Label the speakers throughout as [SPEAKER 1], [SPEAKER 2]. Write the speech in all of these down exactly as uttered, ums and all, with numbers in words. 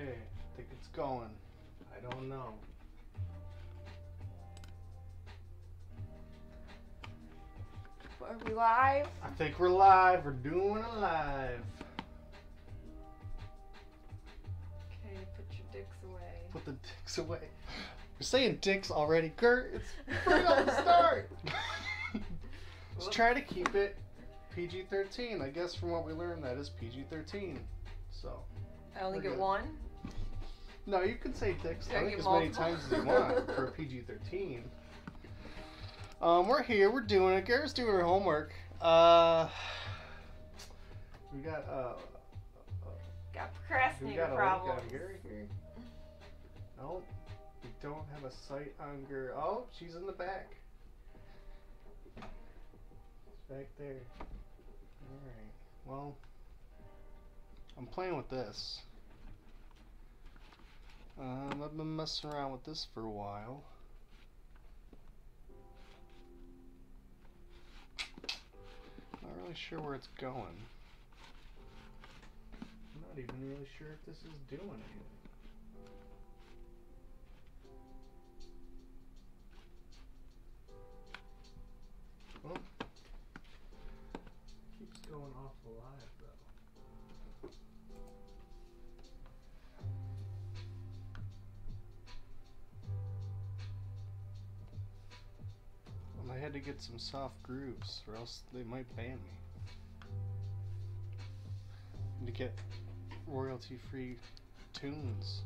[SPEAKER 1] Okay, I think it's going. I don't know.
[SPEAKER 2] Are we live?
[SPEAKER 1] I think we're live. We're doing it live.
[SPEAKER 2] Okay, put your dicks away.
[SPEAKER 1] Put the dicks away. We're saying dicks already, Kurt. It's pretty on the start. Let's try to keep it P G thirteen. I guess from what we learned, that is P G thirteen. So.
[SPEAKER 2] I only get
[SPEAKER 1] good.
[SPEAKER 2] one?
[SPEAKER 1] No, you can say dicks. I
[SPEAKER 2] I
[SPEAKER 1] think
[SPEAKER 2] get
[SPEAKER 1] as
[SPEAKER 2] multiple?
[SPEAKER 1] many times as you want for a P G thirteen. Um, we're here. We're doing it. Gara's doing her homework. Uh, we got uh, uh
[SPEAKER 2] Got
[SPEAKER 1] we
[SPEAKER 2] procrastinator
[SPEAKER 1] got a link
[SPEAKER 2] problems.
[SPEAKER 1] on Gara here. No, we don't have a sight on Gara. Oh, she's in the back. She's back there. All right. Well, I'm playing with this. Um, I've been messing around with this for a while. Not really sure where it's going. I'm not even really sure if this is doing anything. Well, keeps going off the live though. I had to get some soft grooves or else they might ban me. And to get royalty free tunes.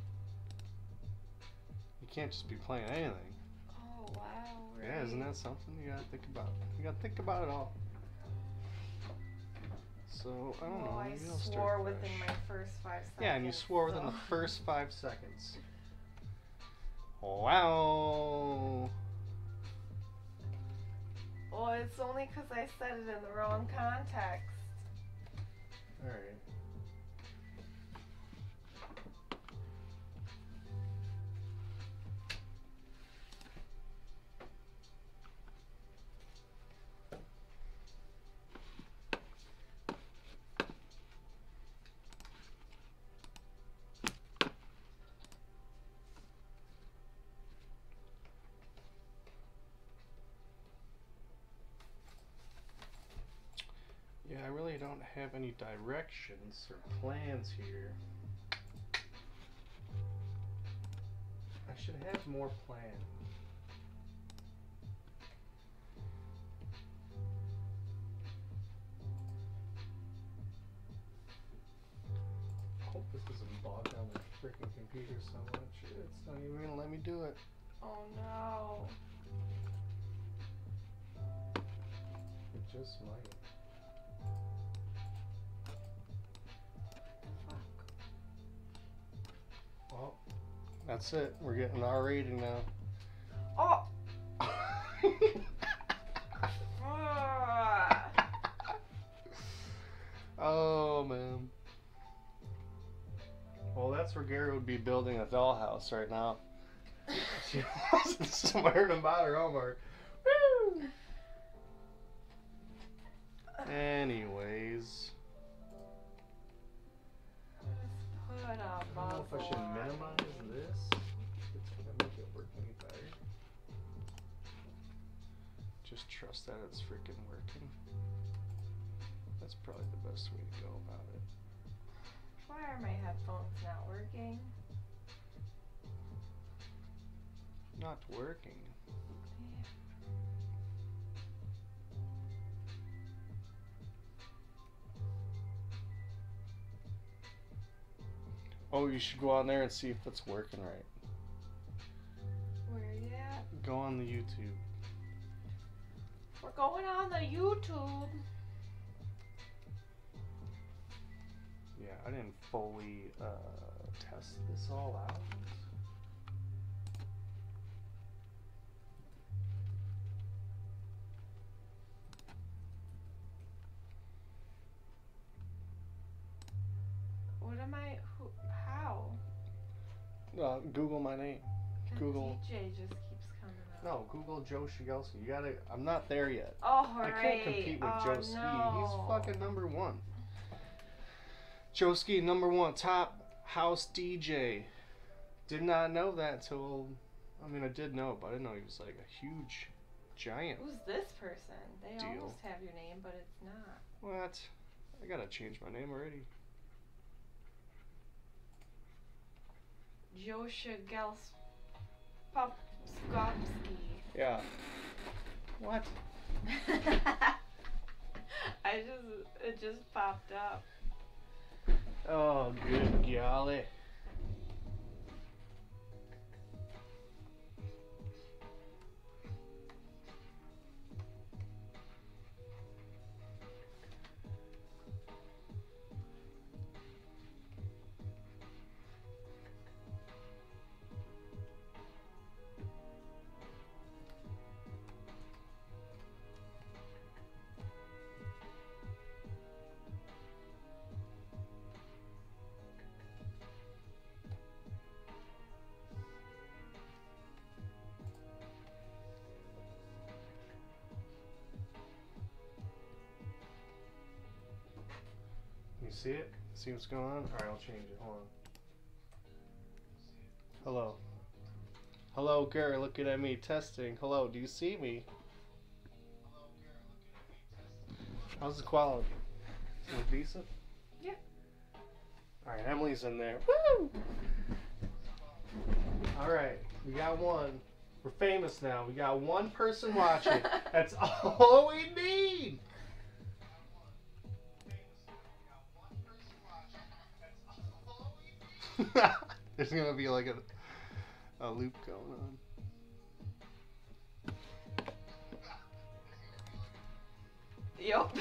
[SPEAKER 1] You can't just be playing anything.
[SPEAKER 2] Oh, wow. Right.
[SPEAKER 1] Yeah, isn't that something you gotta think about? You gotta think about it all. So, I don't
[SPEAKER 2] well,
[SPEAKER 1] know.
[SPEAKER 2] I
[SPEAKER 1] Maybe I'll
[SPEAKER 2] swore
[SPEAKER 1] start
[SPEAKER 2] within
[SPEAKER 1] fresh.
[SPEAKER 2] my first five seconds.
[SPEAKER 1] Yeah, and you swore within
[SPEAKER 2] so.
[SPEAKER 1] the first five seconds. Wow.
[SPEAKER 2] Well, it's only because I said it in the wrong context.
[SPEAKER 1] Alright. Yeah, I really don't have any directions or plans here. I should have more plans. I hope this doesn't bog down the freaking computer so much. It's not even gonna let me do it.
[SPEAKER 2] Oh, no.
[SPEAKER 1] It just might. Well, that's it. We're getting our rating now.
[SPEAKER 2] Oh! Ah.
[SPEAKER 1] Oh man. Well, that's where Gara would be building a dollhouse right now. She wasn't smart about her homework. Woo! Anyways.
[SPEAKER 2] Put a
[SPEAKER 1] I don't know if I should minimize this. It's gonna make it work any better. Just trust that it's freaking working. That's probably the best way to go about it.
[SPEAKER 2] Why are my headphones not working?
[SPEAKER 1] Not working.
[SPEAKER 2] Yeah.
[SPEAKER 1] Oh, you should go on there and see if it's working right.
[SPEAKER 2] Where are you at?
[SPEAKER 1] Go on the YouTube.
[SPEAKER 2] We're going on the YouTube.
[SPEAKER 1] Yeah, I didn't fully uh, test this all out.
[SPEAKER 2] What am I? Who? How?
[SPEAKER 1] Uh, Google my name.
[SPEAKER 2] The
[SPEAKER 1] Google.
[SPEAKER 2] D J just keeps coming up.
[SPEAKER 1] No, Google Joe Shigelski. You gotta. I'm not there yet.
[SPEAKER 2] Oh,
[SPEAKER 1] I
[SPEAKER 2] right.
[SPEAKER 1] can't compete with
[SPEAKER 2] oh,
[SPEAKER 1] Joe Ski.
[SPEAKER 2] No.
[SPEAKER 1] He's fucking number one. Joe Ski, number one, top House D J. Did not know that until, I mean, I did know, but I didn't know he was like a huge giant.
[SPEAKER 2] Who's this person? They
[SPEAKER 1] Deal.
[SPEAKER 2] almost have your name, but it's not.
[SPEAKER 1] What? I gotta change my name already.
[SPEAKER 2] Josha Galskowski.
[SPEAKER 1] Yeah. What?
[SPEAKER 2] I just, it just popped up.
[SPEAKER 1] Oh, good golly. You see it? See what's going on? Alright, I'll change it. Hold on. Hello. Hello, Gara, looking at me. Testing. Hello, do you see me? How's the quality? Is it decent?
[SPEAKER 2] Yeah.
[SPEAKER 1] Alright, Emily's in there. Woo! Alright, we got one. We're famous now. We got one person watching. That's all we need! There's gonna be like a, a loop going on.
[SPEAKER 2] Yup.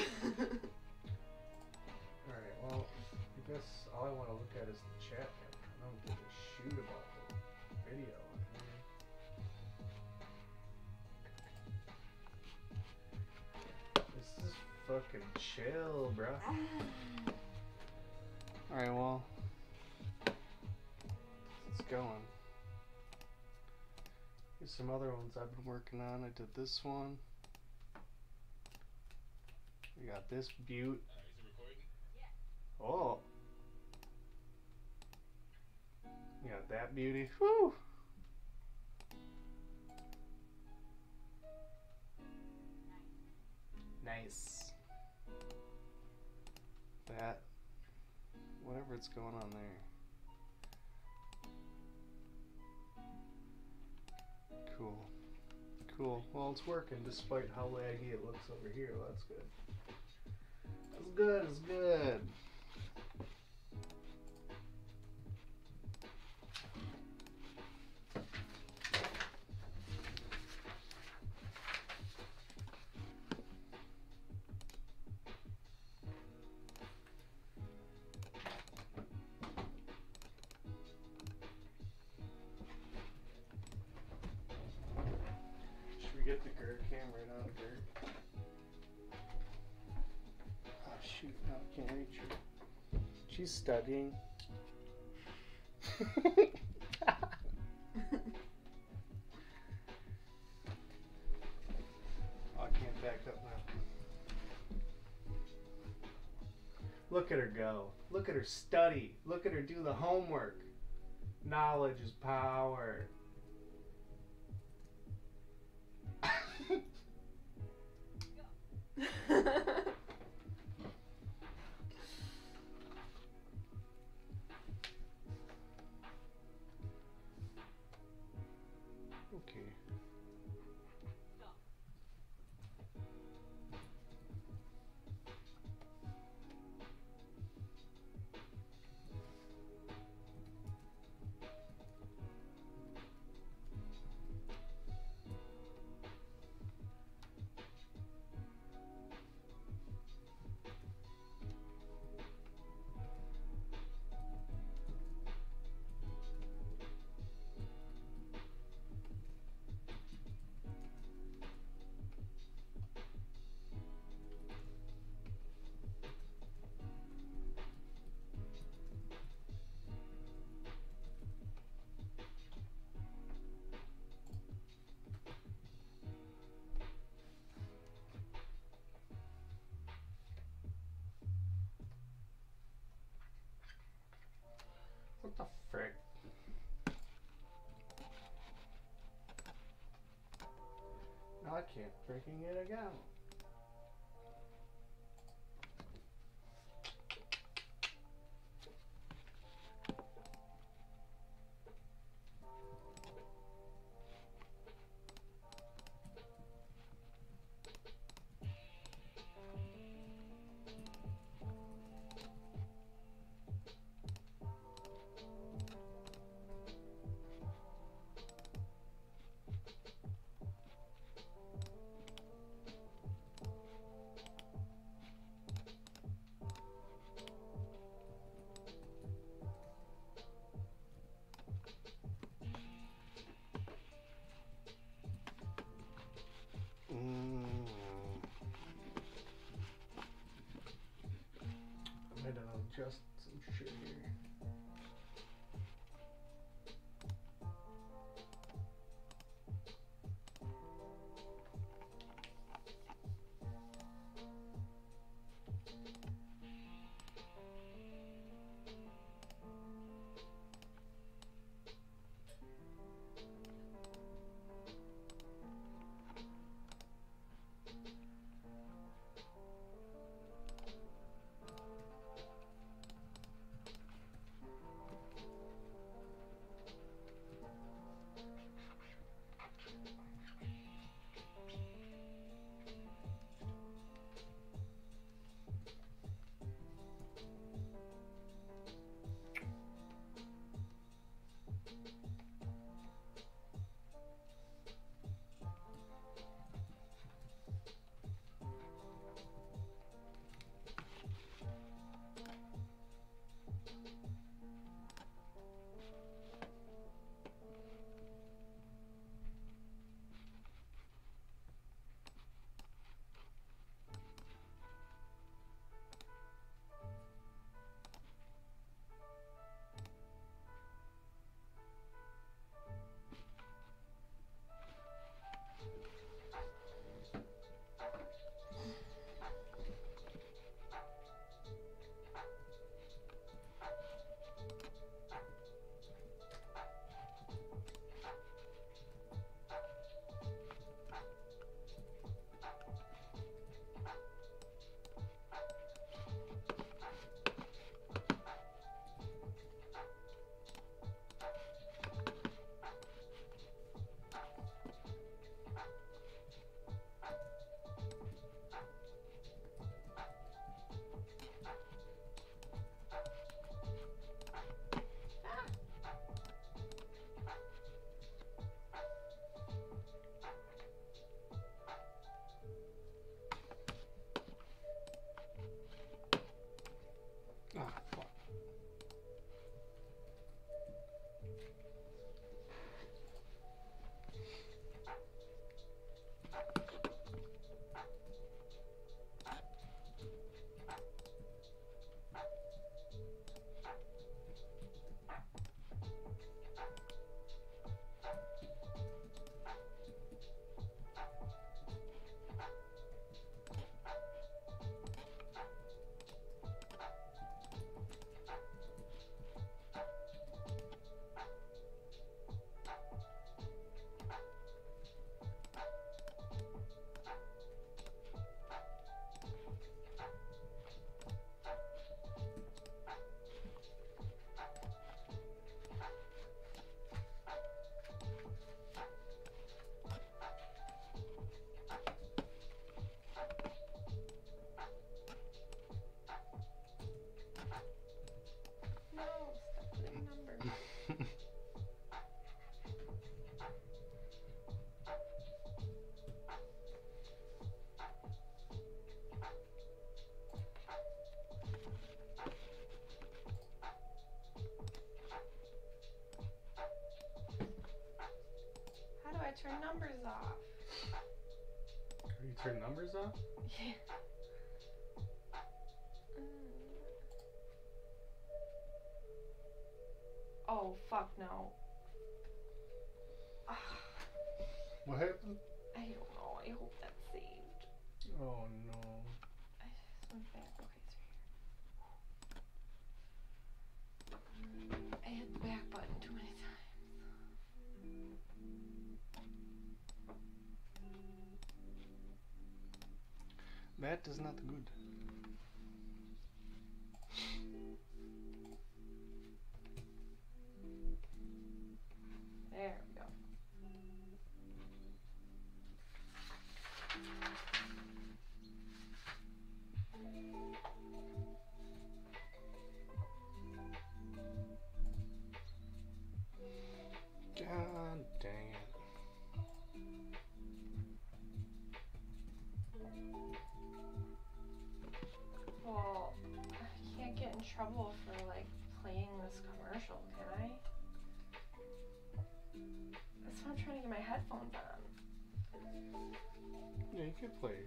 [SPEAKER 1] Alright, well, I guess all I want to look at is the chat. I don't give a shoot about the video on here. This is fucking chill, bro. Alright, well. It's going. Here's some other ones I've been working on. I did this one. We got this butte.
[SPEAKER 3] Uh, is it recording?
[SPEAKER 1] Oh. You got that beauty. Woo! Nice. That. Whatever it's going on there. Cool. Cool. Well, it's working despite how laggy it looks over here. Well, that's good. That's good. It's good. Get the Gara cam right on Gara. Oh shoot, no, I can't reach her. She's studying. Oh, I can't back up now. Look at her go. Look at her study. Look at her do the homework. Knowledge is power. Okay. can't drinking it again. Just some shit here.
[SPEAKER 2] I turn numbers off.
[SPEAKER 1] Are you turn numbers off?
[SPEAKER 2] Yeah. Oh, fuck no.
[SPEAKER 1] What happened?
[SPEAKER 2] I don't know. I hope that's saved.
[SPEAKER 1] Oh no.
[SPEAKER 2] I just went back. Okay, it's right here. I hit the back button too many times.
[SPEAKER 1] That is not good.
[SPEAKER 2] There we go.
[SPEAKER 1] God dang it.
[SPEAKER 2] Well, I can't get in trouble for like playing this commercial, can I? That's why I'm trying to get my headphones on.
[SPEAKER 1] Yeah, you could play.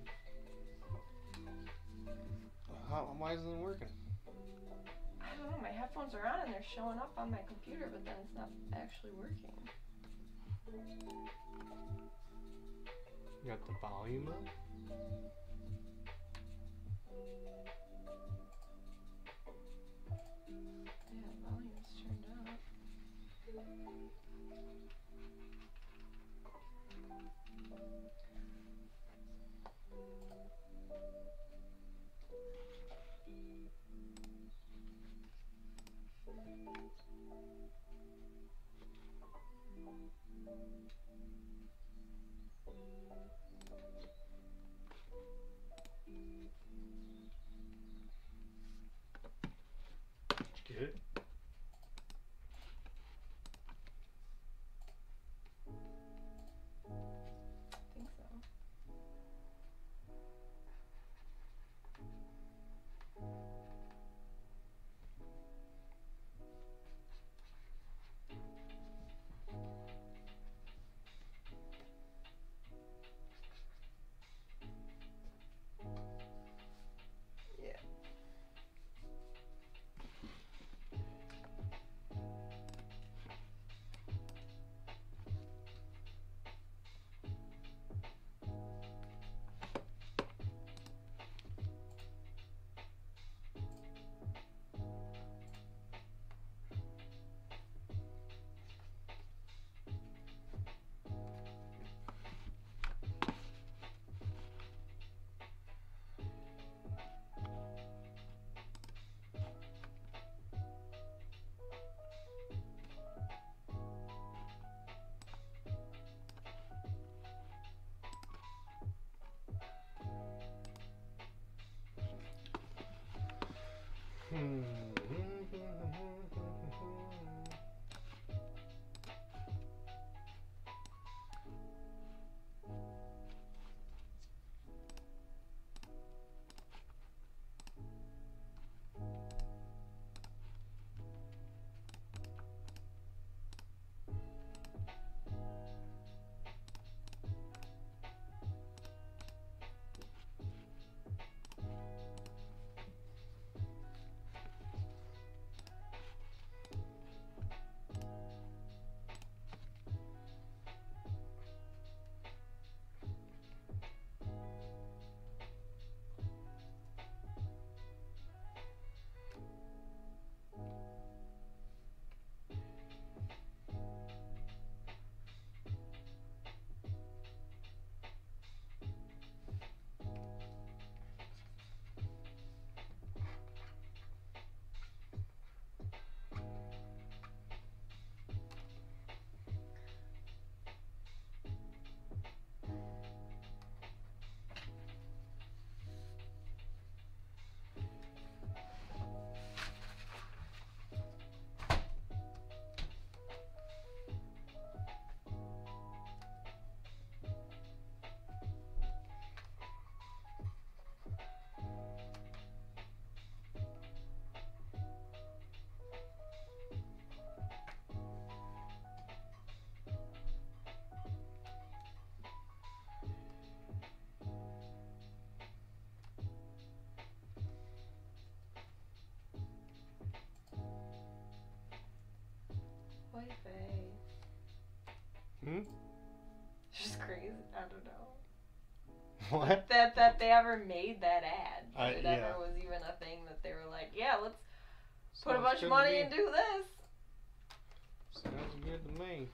[SPEAKER 1] How, why isn't it working?
[SPEAKER 2] I don't know, my headphones are on and they're showing up on my computer, but then it's not actually working.
[SPEAKER 1] You got the volume up?
[SPEAKER 2] Yeah, volume's turned up.
[SPEAKER 1] Did you get it?
[SPEAKER 2] I think so. Yeah.
[SPEAKER 1] Hmm.
[SPEAKER 2] White Bay.
[SPEAKER 1] Hmm?
[SPEAKER 2] Just crazy. I don't know.
[SPEAKER 1] What?
[SPEAKER 2] That that they ever made that ad.
[SPEAKER 1] I-
[SPEAKER 2] That it
[SPEAKER 1] yeah.
[SPEAKER 2] ever was even a thing that they were like, yeah, let's put a
[SPEAKER 1] Sounds
[SPEAKER 2] bunch
[SPEAKER 1] good
[SPEAKER 2] of
[SPEAKER 1] to
[SPEAKER 2] money
[SPEAKER 1] me.
[SPEAKER 2] and do this.
[SPEAKER 1] Sounds good to me.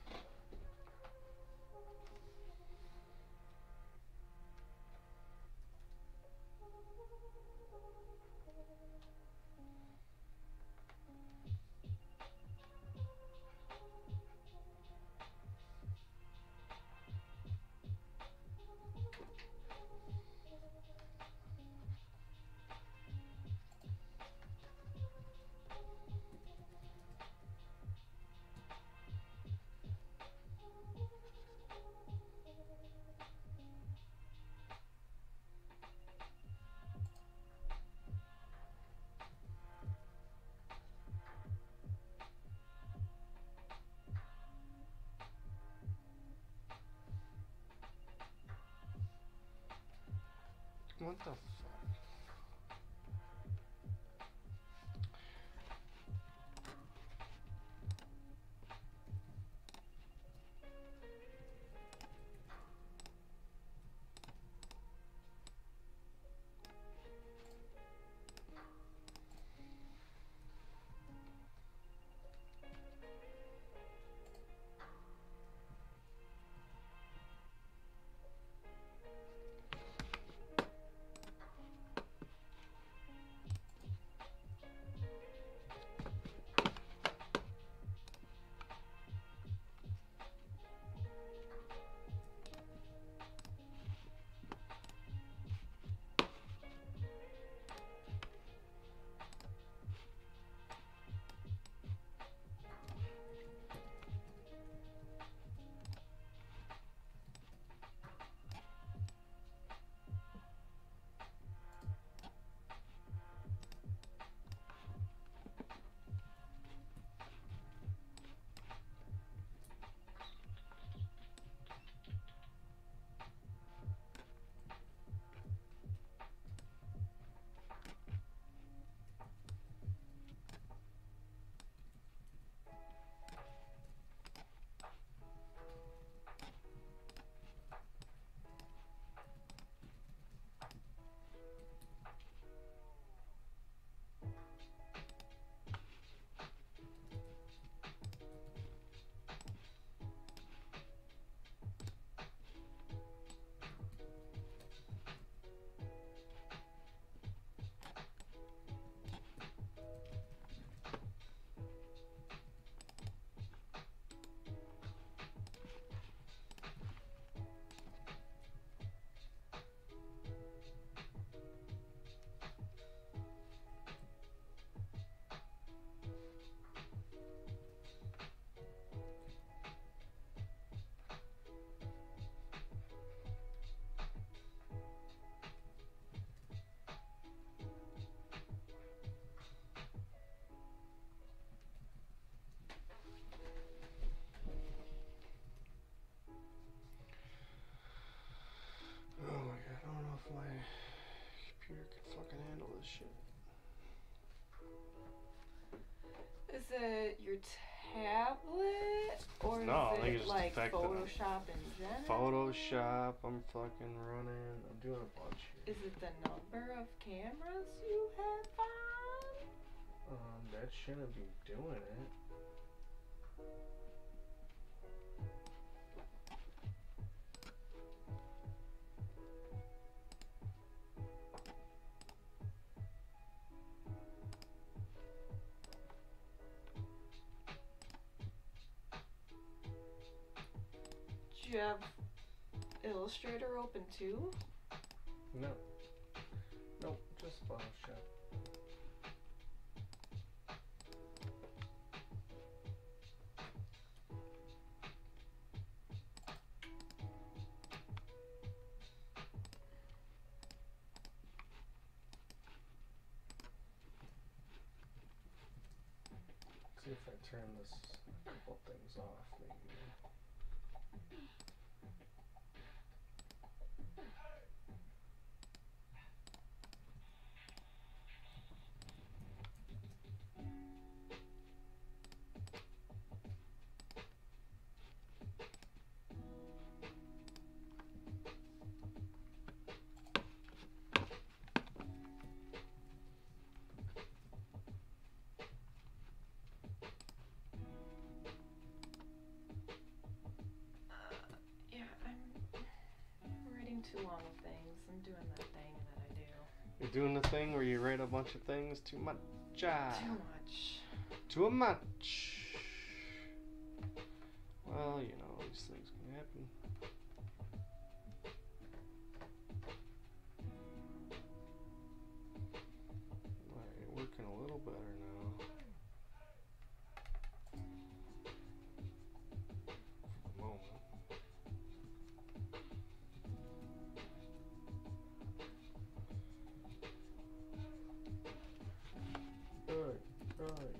[SPEAKER 1] what the fuck? My computer can fucking handle this shit.
[SPEAKER 2] Is it your tablet or
[SPEAKER 1] No, I
[SPEAKER 2] is
[SPEAKER 1] think
[SPEAKER 2] it
[SPEAKER 1] it's
[SPEAKER 2] like
[SPEAKER 1] defective.
[SPEAKER 2] Photoshop in general?
[SPEAKER 1] Photoshop, I'm fucking running. I'm doing a bunch here.
[SPEAKER 2] Is it the number of cameras you have on?
[SPEAKER 1] Um, that shouldn't be doing it.
[SPEAKER 2] Do you have Illustrator open too?
[SPEAKER 1] No. Nope, just Photoshop. See if I turn this a couple things off, maybe.
[SPEAKER 2] Too long of things. I'm doing that thing that I do.
[SPEAKER 1] You're doing the thing where you write a bunch of things too much. Ah.
[SPEAKER 2] Too much.
[SPEAKER 1] Too much. Well, you know, these things can happen. Alright, working a little better now. For the moment. Good, good.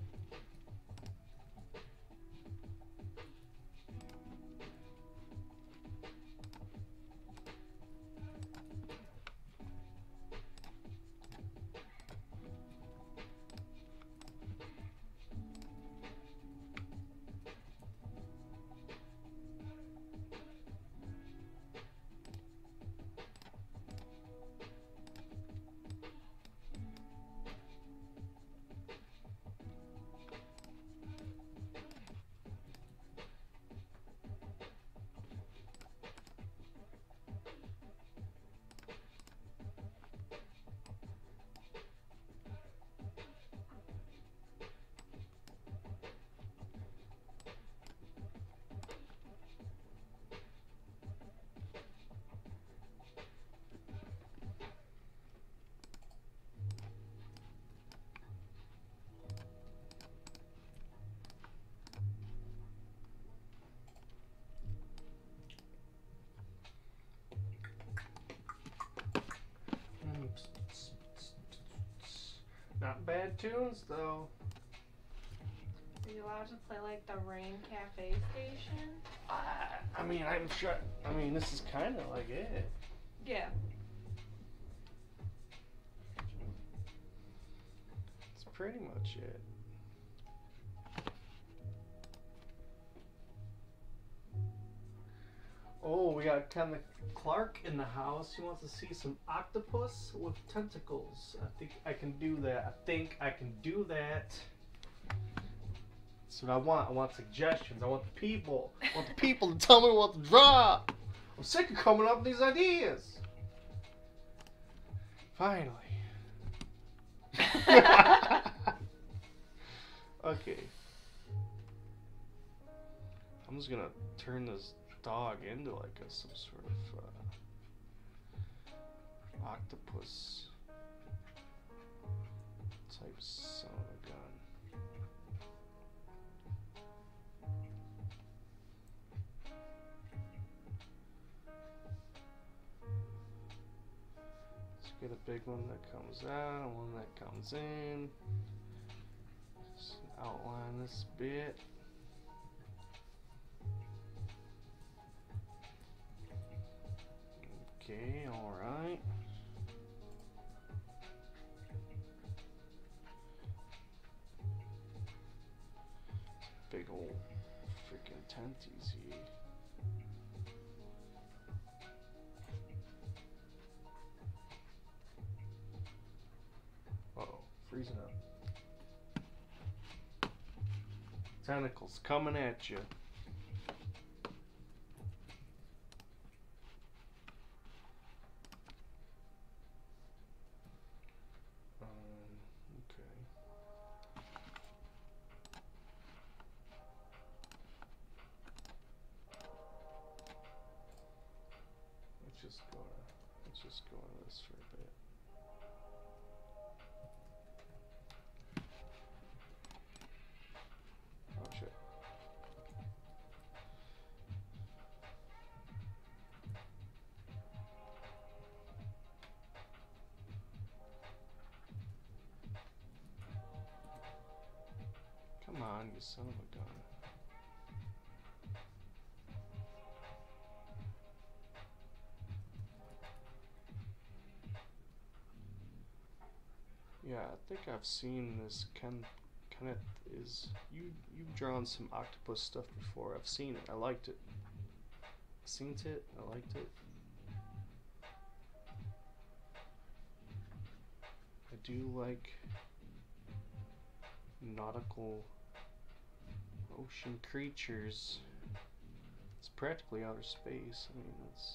[SPEAKER 1] Not bad tunes though.
[SPEAKER 2] Are you allowed to play like the Rain Cafe station?
[SPEAKER 1] I, I mean, I'm sure. I mean, this is kind of like it.
[SPEAKER 2] Yeah.
[SPEAKER 1] It's pretty much it. Oh, we got kind of Clark in the house. He wants to see some octopus with tentacles. I think I can do that. I think I can do that. That's what I want. I want suggestions. I want the people. I want the people to tell me what to draw. I'm sick of coming up with these ideas. Finally. Okay. I'm just gonna turn this dog into like a some sort of uh, octopus type son of a gun. Let's get a big one that comes out, one that comes in. Just outline this bit. Okay, alright. Big old freaking tenties here. Uh oh, freezing up. Tentacles coming at you. Let's just go to, let's just go on this for a bit. Oh shit. Come on, you son of a gun. Yeah, I think I've seen this kind kind of is you you've drawn some octopus stuff before. I've seen it. I liked it. Seen it. I liked it. I do like nautical ocean creatures. It's practically outer space. I mean, it's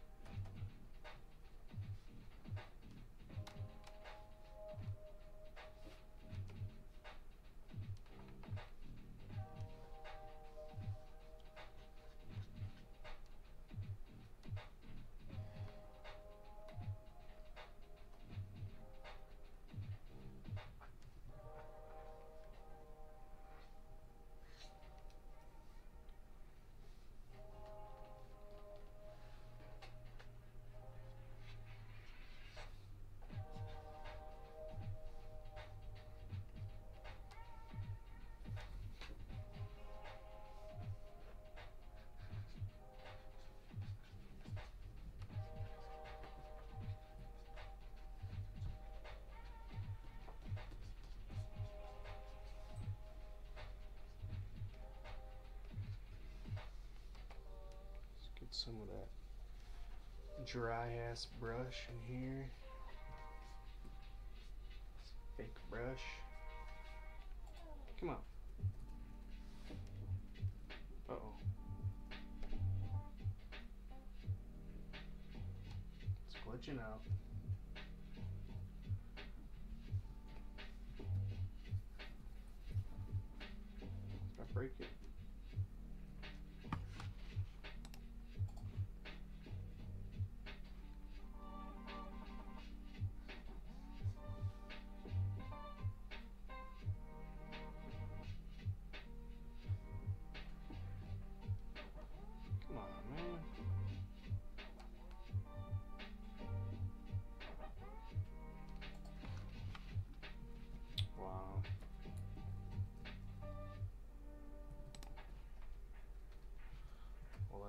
[SPEAKER 1] some of that dry ass brush in here. Fake brush. Come on. Uh oh. It's glitching out. If I break it.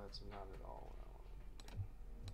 [SPEAKER 1] that's not at all what I want to do.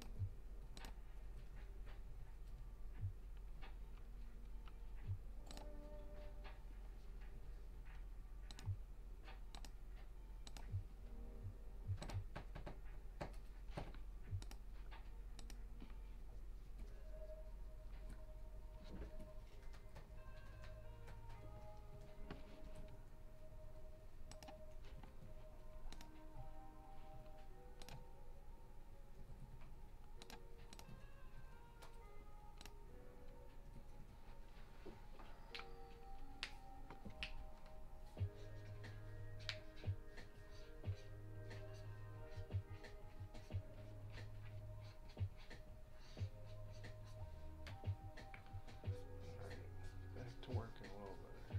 [SPEAKER 1] To working a little better.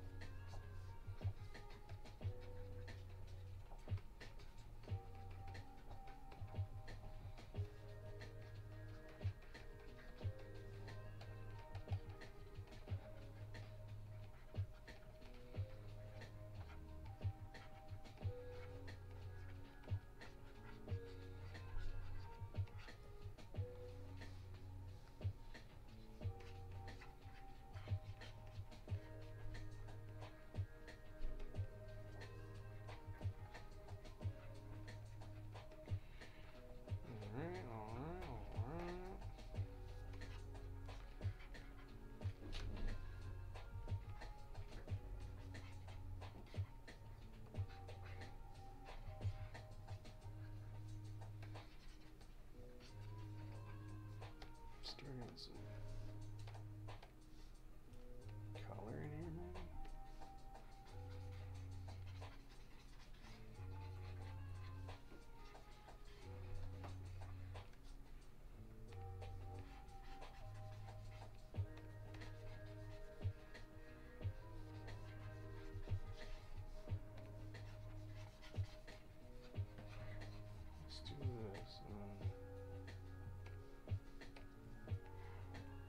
[SPEAKER 1] Starting some color in here, maybe. Let's do this. Um,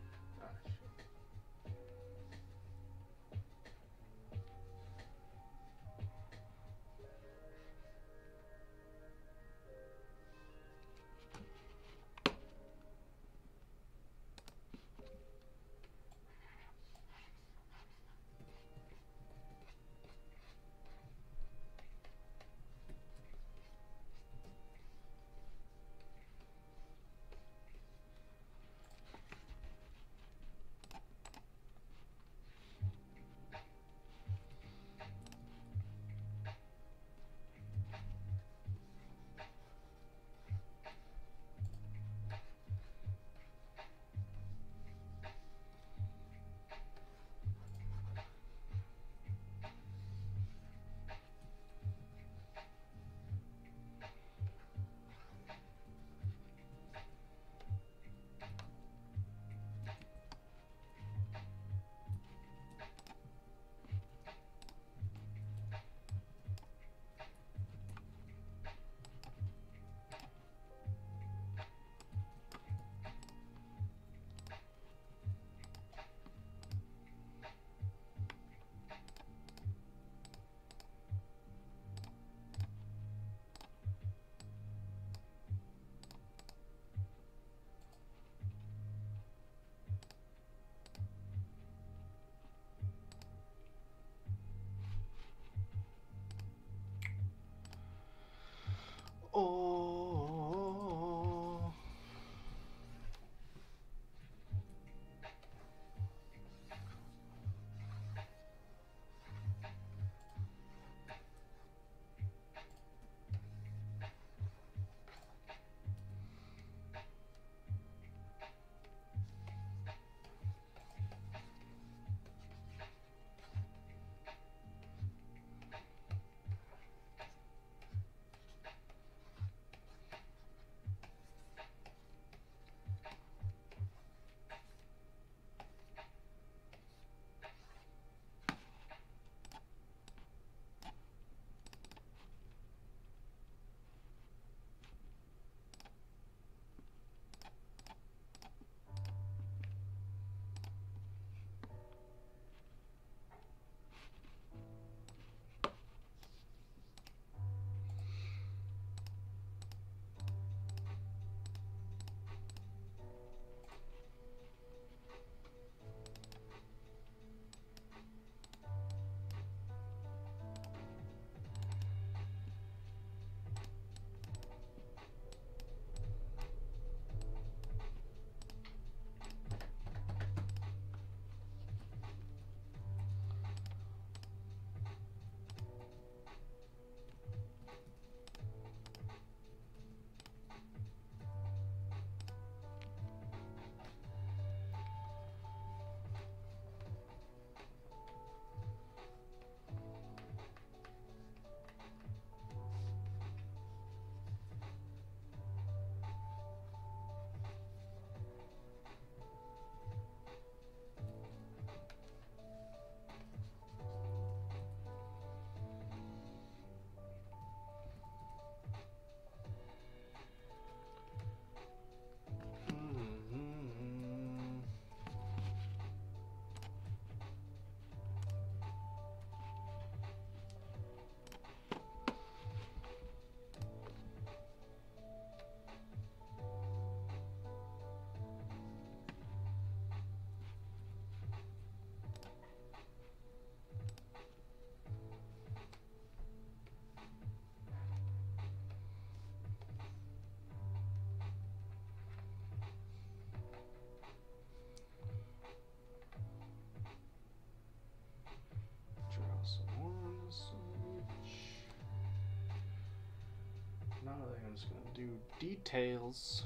[SPEAKER 1] Details.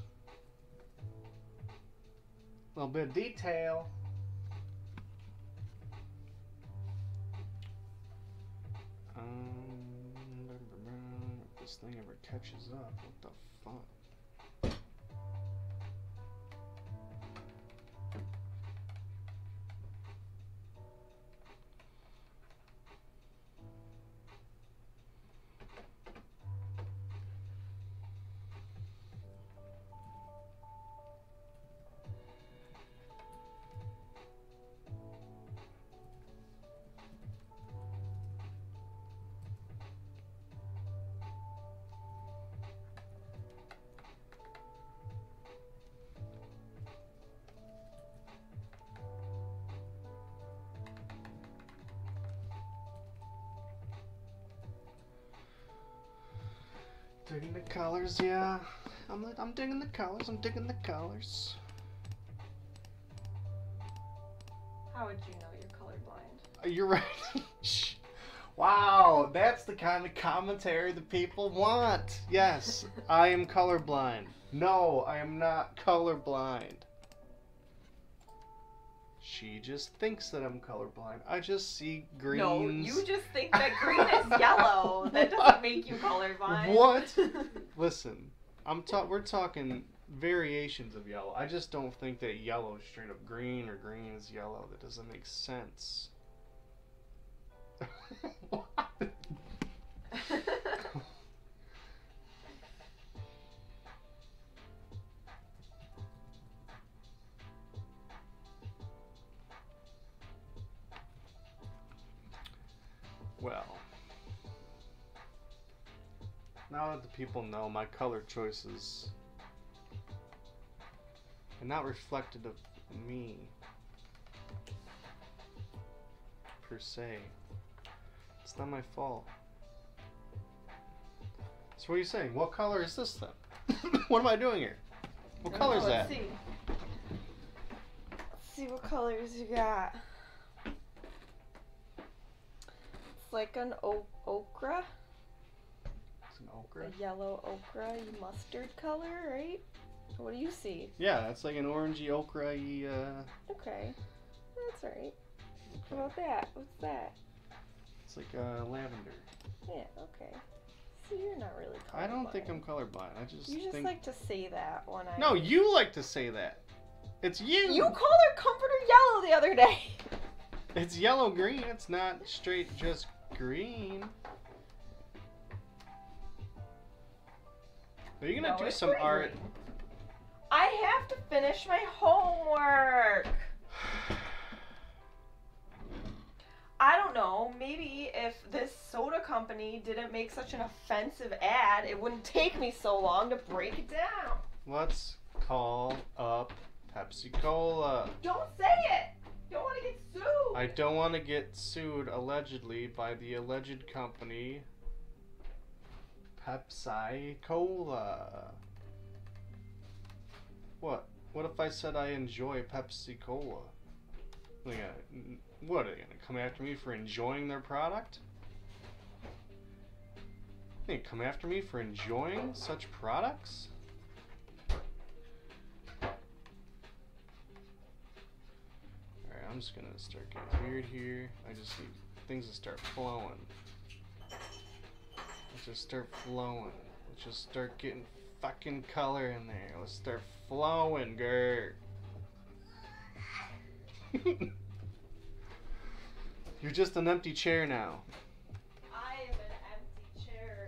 [SPEAKER 1] A little bit of detail. Um, if this thing ever catches up, what the fuck? Digging the colors, yeah. I'm I'm digging the colors. I'm digging the colors.
[SPEAKER 2] How would you know you're colorblind?
[SPEAKER 1] Uh, You're right. Shh. Wow, that's the kind of commentary the people want. Yes, I am colorblind. No, I am not colorblind. She just thinks that I'm colorblind. I just see greens.
[SPEAKER 2] No, you just think that green is yellow. That doesn't make you colorblind.
[SPEAKER 1] What? Listen, I'm ta- we're talking variations of yellow. I just don't think that yellow is straight up green or green is yellow. That doesn't make sense. What? Well, now that the people know my color choices are not reflective of me per se, it's not my fault. So what are you saying? What color is this then? What am I doing here? What color is that?
[SPEAKER 2] Let's see. Let's see what colors you got. It's like an o- okra.
[SPEAKER 1] It's an okra?
[SPEAKER 2] A yellow okra mustard color, right? What do you see?
[SPEAKER 1] Yeah, that's like an orangey okra-y, uh...
[SPEAKER 2] Okay. That's right. How about that? What's that?
[SPEAKER 1] It's like uh, lavender.
[SPEAKER 2] Yeah, okay. So you're not really colorblind.
[SPEAKER 1] I don't think I'm colorblind. I just
[SPEAKER 2] You just
[SPEAKER 1] think...
[SPEAKER 2] like to say that when I...
[SPEAKER 1] No, you like to say that. It's you!
[SPEAKER 2] You called her comforter yellow the other day!
[SPEAKER 1] It's yellow-green. It's not straight just green. Are you gonna
[SPEAKER 2] No,
[SPEAKER 1] do
[SPEAKER 2] it's
[SPEAKER 1] some
[SPEAKER 2] green.
[SPEAKER 1] art?
[SPEAKER 2] I have to finish my homework! I don't know, maybe if this soda company didn't make such an offensive ad, it wouldn't take me so long to break it down.
[SPEAKER 1] Let's call up Pepsi Cola.
[SPEAKER 2] Don't say it! Don't want to get sued!
[SPEAKER 1] I don't want to get sued allegedly by the alleged company Pepsi Cola. What? What if I said I enjoy Pepsi Cola? They gonna, what, are they gonna come after me for enjoying their product? They gonna come after me for enjoying such products? Alright, I'm just gonna start getting weird here. I just need things to start flowing. Let's just start flowing. Let's just start getting fucking color in there. Let's start flowing, girl. You're just an empty chair now.
[SPEAKER 2] I am an empty chair.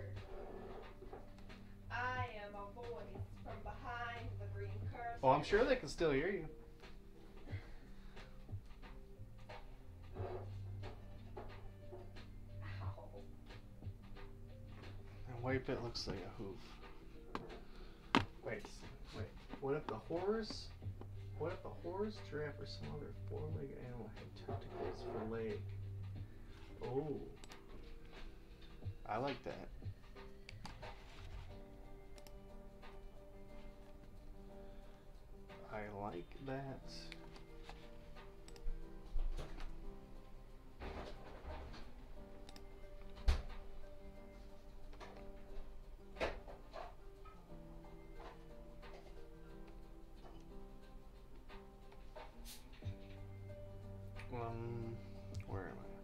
[SPEAKER 2] I am a voice from behind the green curtain.
[SPEAKER 1] Oh, I'm sure they can still hear you.
[SPEAKER 2] Ow.
[SPEAKER 1] And white bit looks like a hoof. Wait, wait. What if the horse? What if the horse, giraffe, or some other four-legged animal had tentacles for leg? Oh, I like that. I like that. Um, where am I?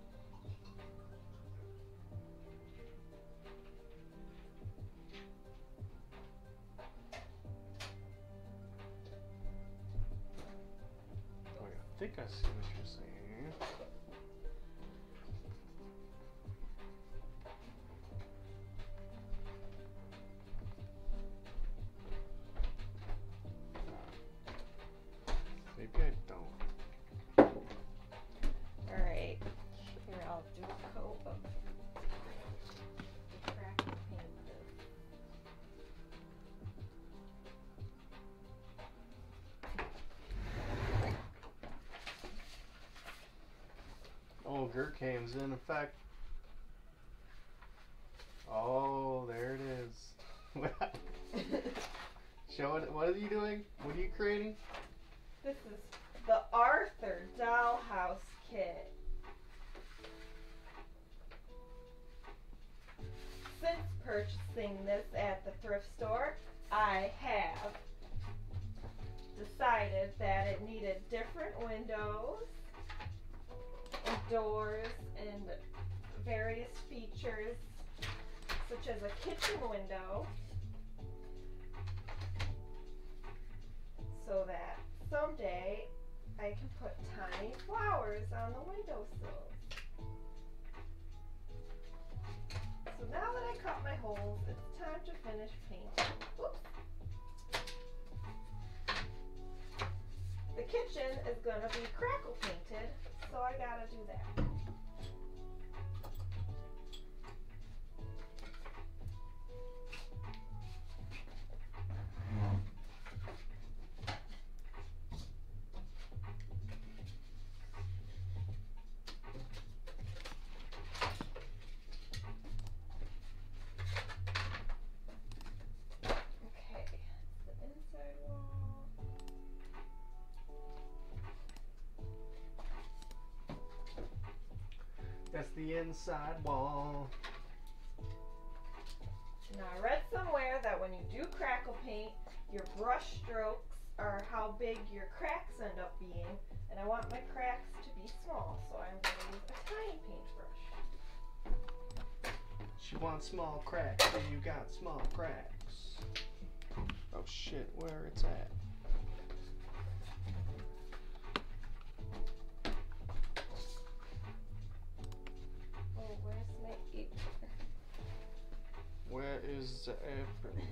[SPEAKER 1] Oh, yeah, I think I see what you're saying. Maybe I don't.
[SPEAKER 2] Alright. Here, I'll do a coat of the crackle paint this.
[SPEAKER 1] Oh, Gurkhame's in effect. Oh, there it is. Show it. What are you doing? What are you creating?
[SPEAKER 2] This is the Arthur Dollhouse Kit. Since purchasing this at the thrift store, I have decided that it needed different windows and doors and various features, such as a kitchen window, so that someday I can put tiny flowers on the windowsills. So now that I cut my holes, it's time to finish painting. Oops. The kitchen is gonna be crackle painted, so I gotta do that.
[SPEAKER 1] That's the inside wall.
[SPEAKER 2] Now I read somewhere that when you do crackle paint, your brush strokes are how big your cracks end up being, and I want my cracks to be small, so I'm going to use a tiny paintbrush.
[SPEAKER 1] She wants small cracks, and you got small cracks. Oh shit, where it's at?
[SPEAKER 2] Oh, where's my apron?
[SPEAKER 1] Where is the apron?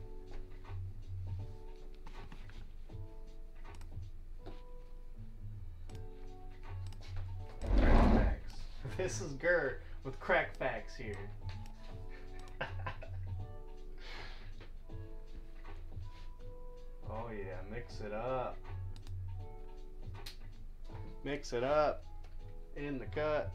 [SPEAKER 1] Crack facts. This is Gur with crack facts here. Oh yeah, mix it up. Mix it up in the cut.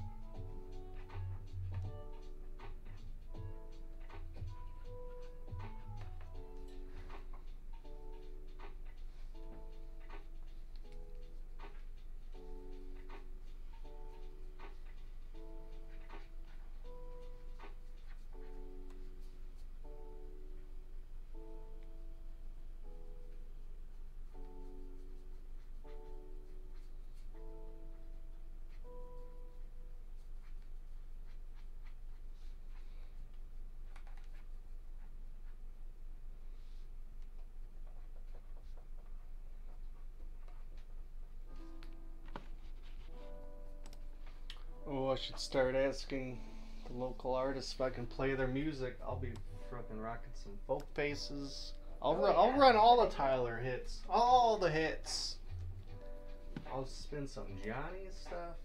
[SPEAKER 1] Oh, I should start asking the local artists if I can play their music. I'll be fucking rocking some folk faces. I'll
[SPEAKER 2] Oh,
[SPEAKER 1] run.
[SPEAKER 2] yeah.
[SPEAKER 1] I'll run all the Tyler hits, all the hits. I'll spin some Johnny stuff.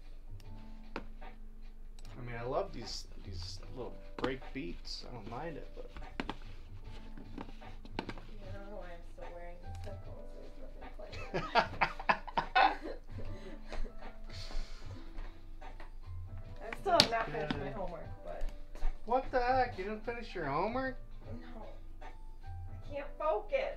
[SPEAKER 1] I mean, I love these these little break beats. I don't mind it, but
[SPEAKER 2] You don't know why I'm still wearing these headphones. There's nothing playing. I still have not finished my homework, but
[SPEAKER 1] what the heck? You didn't finish your homework?
[SPEAKER 2] no, I can't focus.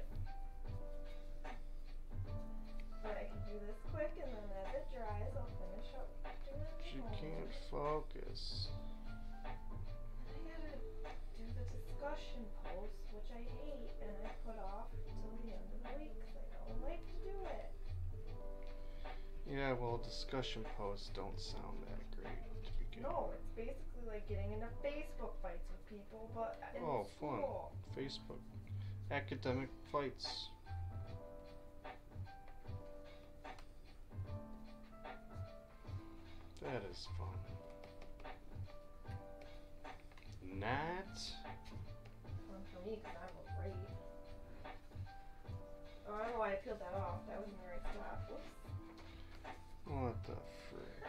[SPEAKER 2] But I can do this quick, and then as it dries, I'll finish up doing my
[SPEAKER 1] She
[SPEAKER 2] homework.
[SPEAKER 1] can't focus.
[SPEAKER 2] I gotta do the discussion post, which I hate, and I put off till the end of the week because I don't like to do it.
[SPEAKER 1] Yeah, well, discussion posts don't sound that great to begin
[SPEAKER 2] No,
[SPEAKER 1] with.
[SPEAKER 2] it's basically like getting into Facebook fights with people, but in
[SPEAKER 1] Oh,
[SPEAKER 2] school.
[SPEAKER 1] fun. Facebook. Academic fights. That is fun. Not.
[SPEAKER 2] Fun for me because I'm a rape. Oh, I don't know why I peeled that off. That was in the right spot. Whoops.
[SPEAKER 1] What the frick?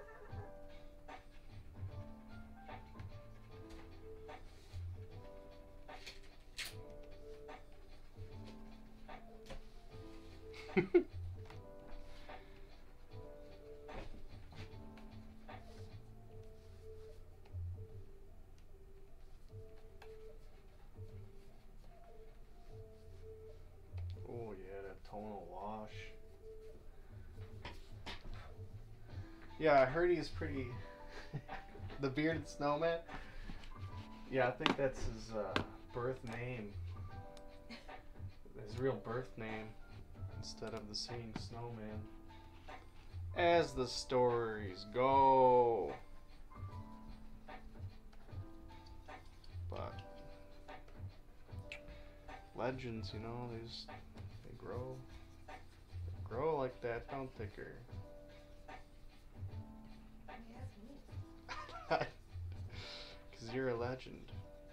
[SPEAKER 1] Oh yeah, that tonal wash. Yeah, I heard he's pretty. The bearded snowman. Yeah, I think that's his uh, birth name. His real birth name, instead of the singing snowman. As the stories go. But legends, you know, they just they grow. They grow like that, don't they, Gert?
[SPEAKER 2] Yes, me.
[SPEAKER 1] Because you're a legend.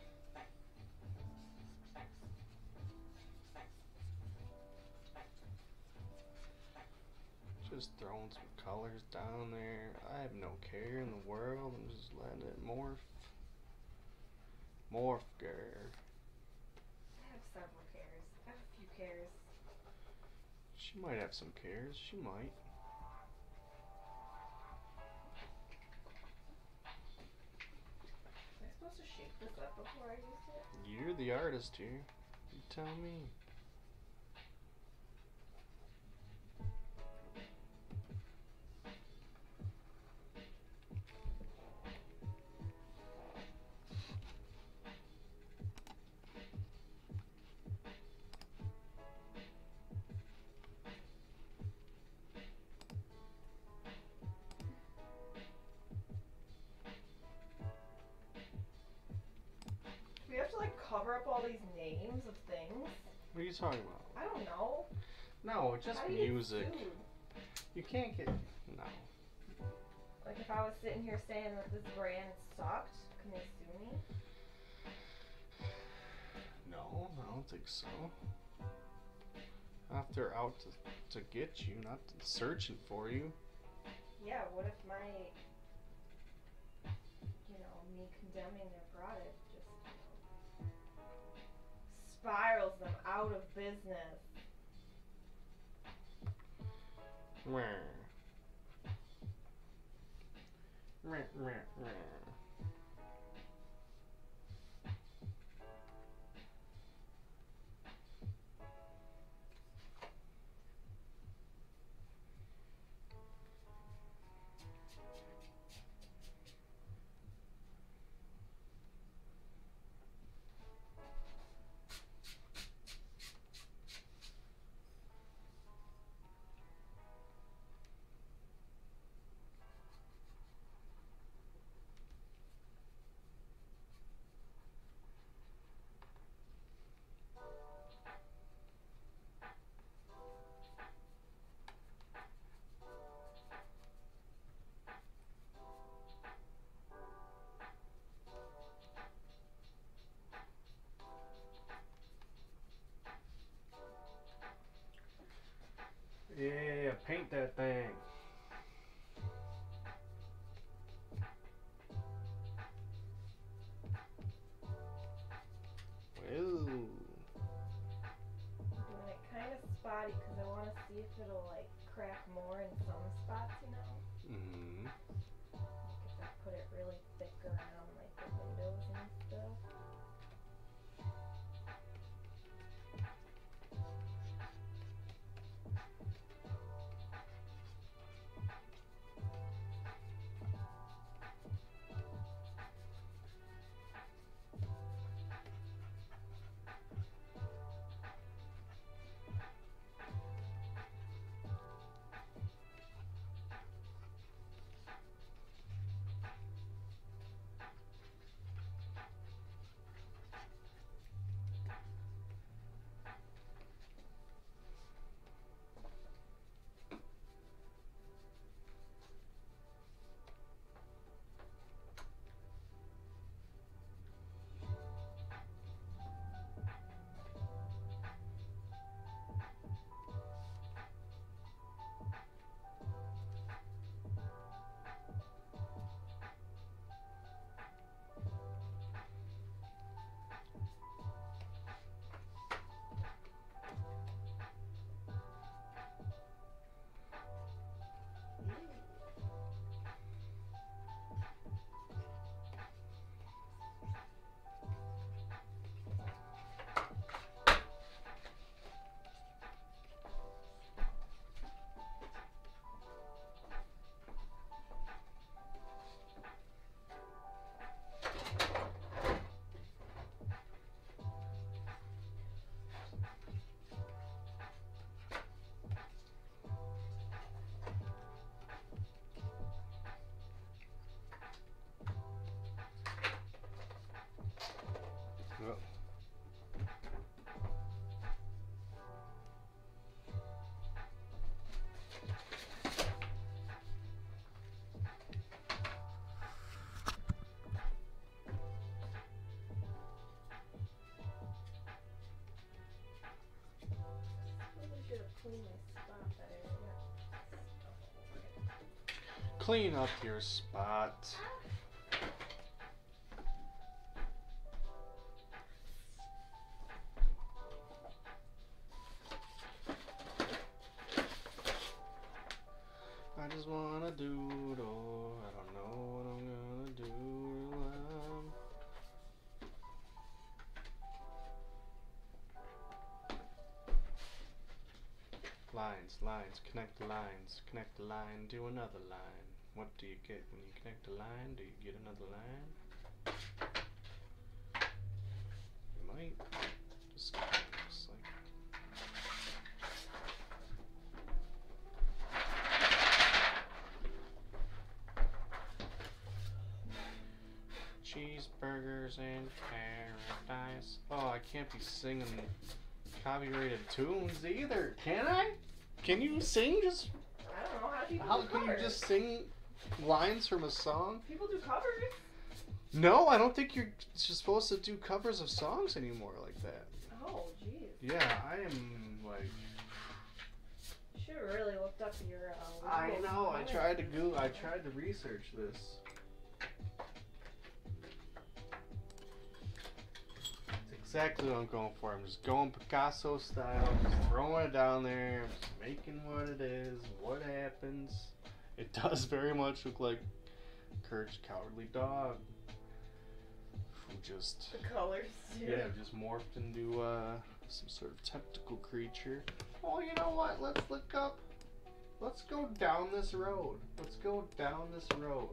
[SPEAKER 1] Just throwing some colors down there. I have no care in the world. I'm just letting it morph. Morph, Gert.
[SPEAKER 2] I have several cares. I have a few cares.
[SPEAKER 1] She might have some cares. She might.
[SPEAKER 2] Am I supposed to shake this up before I use it?
[SPEAKER 1] You're the artist here. You tell me.
[SPEAKER 2] We have to like cover up all these names of things.
[SPEAKER 1] What are you talking about?
[SPEAKER 2] I don't know.
[SPEAKER 1] No, it's just
[SPEAKER 2] How do you get
[SPEAKER 1] music.
[SPEAKER 2] sued?
[SPEAKER 1] You can't get. No.
[SPEAKER 2] Like if I was sitting here saying that this brand sucked, can they sue me?
[SPEAKER 1] No, I don't think so. Not if they're out to, to get you, not searching for you.
[SPEAKER 2] Yeah, what if my, you know, me condemning their product just, you know, spirals them out of business?
[SPEAKER 1] Meh. Meh, meh, meh. Clean up your spot. I just wanna doodle. I don't know what I'm gonna do. Um, lines, lines, connect the lines, connect the line, do another line. What do you get when you connect a line? Do you get another line? You might. Just, just like. Cheeseburgers in paradise. Oh, I can't be singing copyrighted tunes either, can I? Can you sing just?
[SPEAKER 2] I don't know, how do people
[SPEAKER 1] How
[SPEAKER 2] do
[SPEAKER 1] can you
[SPEAKER 2] covers?
[SPEAKER 1] just sing lines from a song?
[SPEAKER 2] People do covers?
[SPEAKER 1] No, I don't think you're just supposed to do covers of songs anymore like that.
[SPEAKER 2] Oh, jeez.
[SPEAKER 1] Yeah, I am like.
[SPEAKER 2] You should have really looked up your. Uh,
[SPEAKER 1] I
[SPEAKER 2] Google
[SPEAKER 1] know. I
[SPEAKER 2] comments.
[SPEAKER 1] tried to go. I tried to research this. It's exactly what I'm going for. I'm just going Picasso style, just throwing it down there, just making what it is, what happens. It does very much look like Courage the Cowardly Dog, who just
[SPEAKER 2] The colors, too.
[SPEAKER 1] yeah, just morphed into uh, some sort of tentacle creature. Oh, you know what? Let's look up. Let's go down this road. Let's go down this road.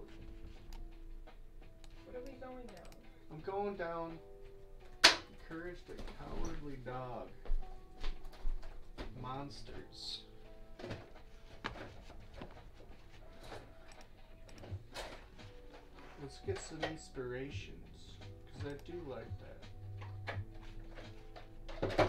[SPEAKER 2] What are we going down?
[SPEAKER 1] I'm going down Courage the Cowardly Dog. Monsters. Let's get some inspirations, because I do like that.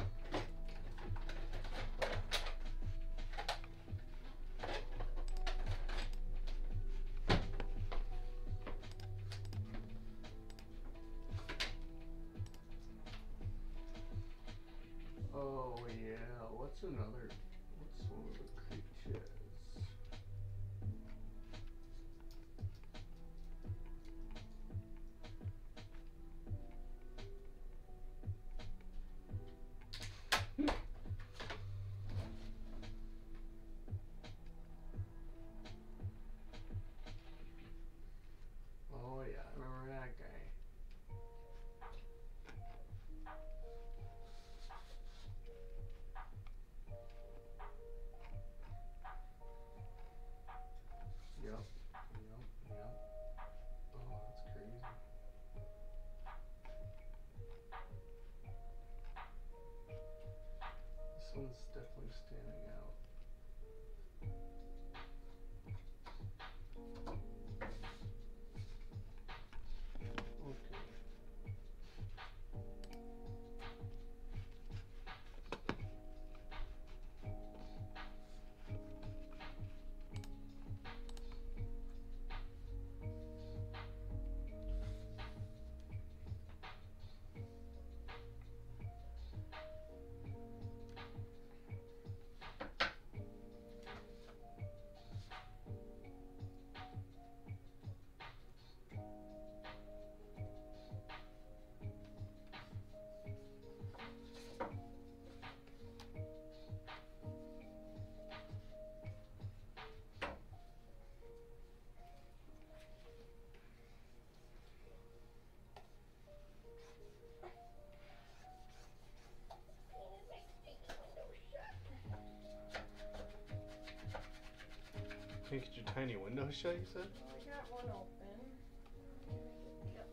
[SPEAKER 1] Oh yeah, what's another, what's one of the creatures? Oh yeah, I remember that guy. Yep, yep, yep. Oh, that's crazy. This one's definitely standing out. Okay. Can't get your tiny window shut, you said?
[SPEAKER 2] Well, I got one open. Yep.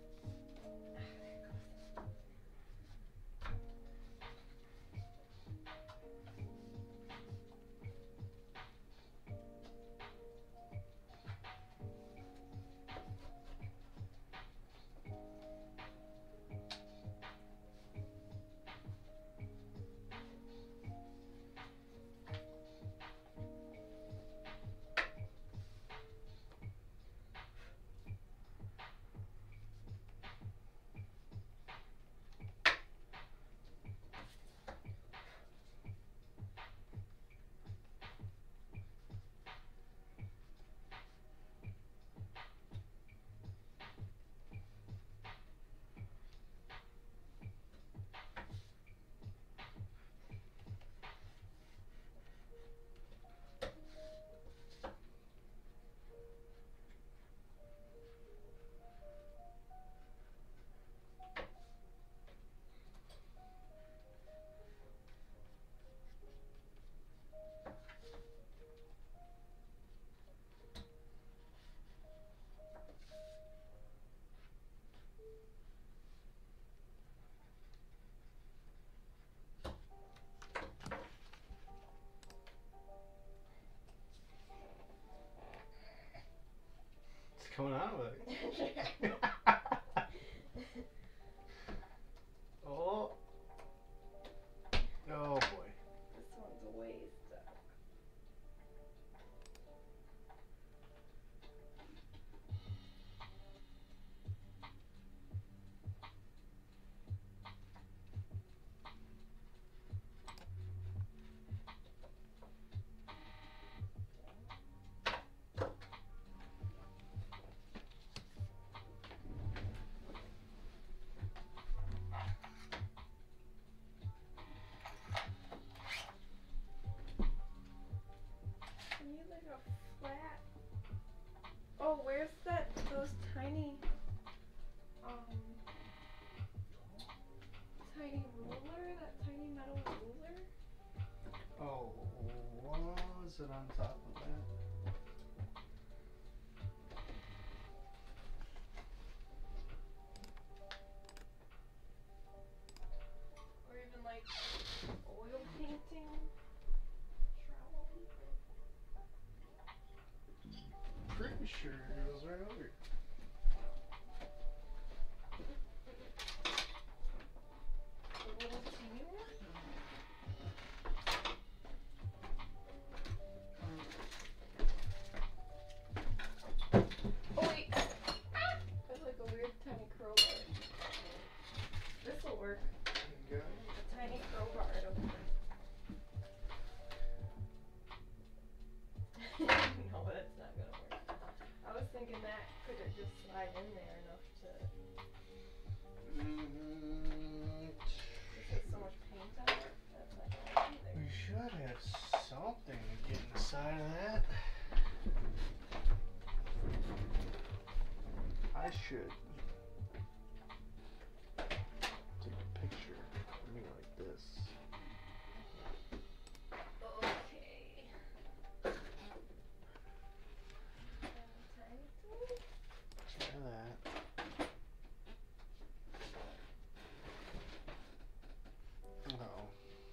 [SPEAKER 1] huh? oh. Oh boy.
[SPEAKER 2] This one's a ways stuck. I need like a flat. Oh, where's that? Those tiny, um, tiny ruler. That tiny metal ruler.
[SPEAKER 1] Oh, was it on top of that?
[SPEAKER 2] Or even like oil painting. Trowel paper.
[SPEAKER 1] Pretty sure it was right over here.
[SPEAKER 2] The little teeny one. Oh wait. That's like a weird tiny crowbar. This'll work.
[SPEAKER 1] Okay.
[SPEAKER 2] A tiny crowbar. It'll work. No, that's not gonna work. I was thinking that could it just slide in there enough to.
[SPEAKER 1] Mm,
[SPEAKER 2] This has so much paint on it. That's not gonna be
[SPEAKER 1] we
[SPEAKER 2] there.
[SPEAKER 1] should have something to get inside of that. I should take a picture of me like this.
[SPEAKER 2] Okay. Tiny tool.
[SPEAKER 1] Try that. Uh-oh.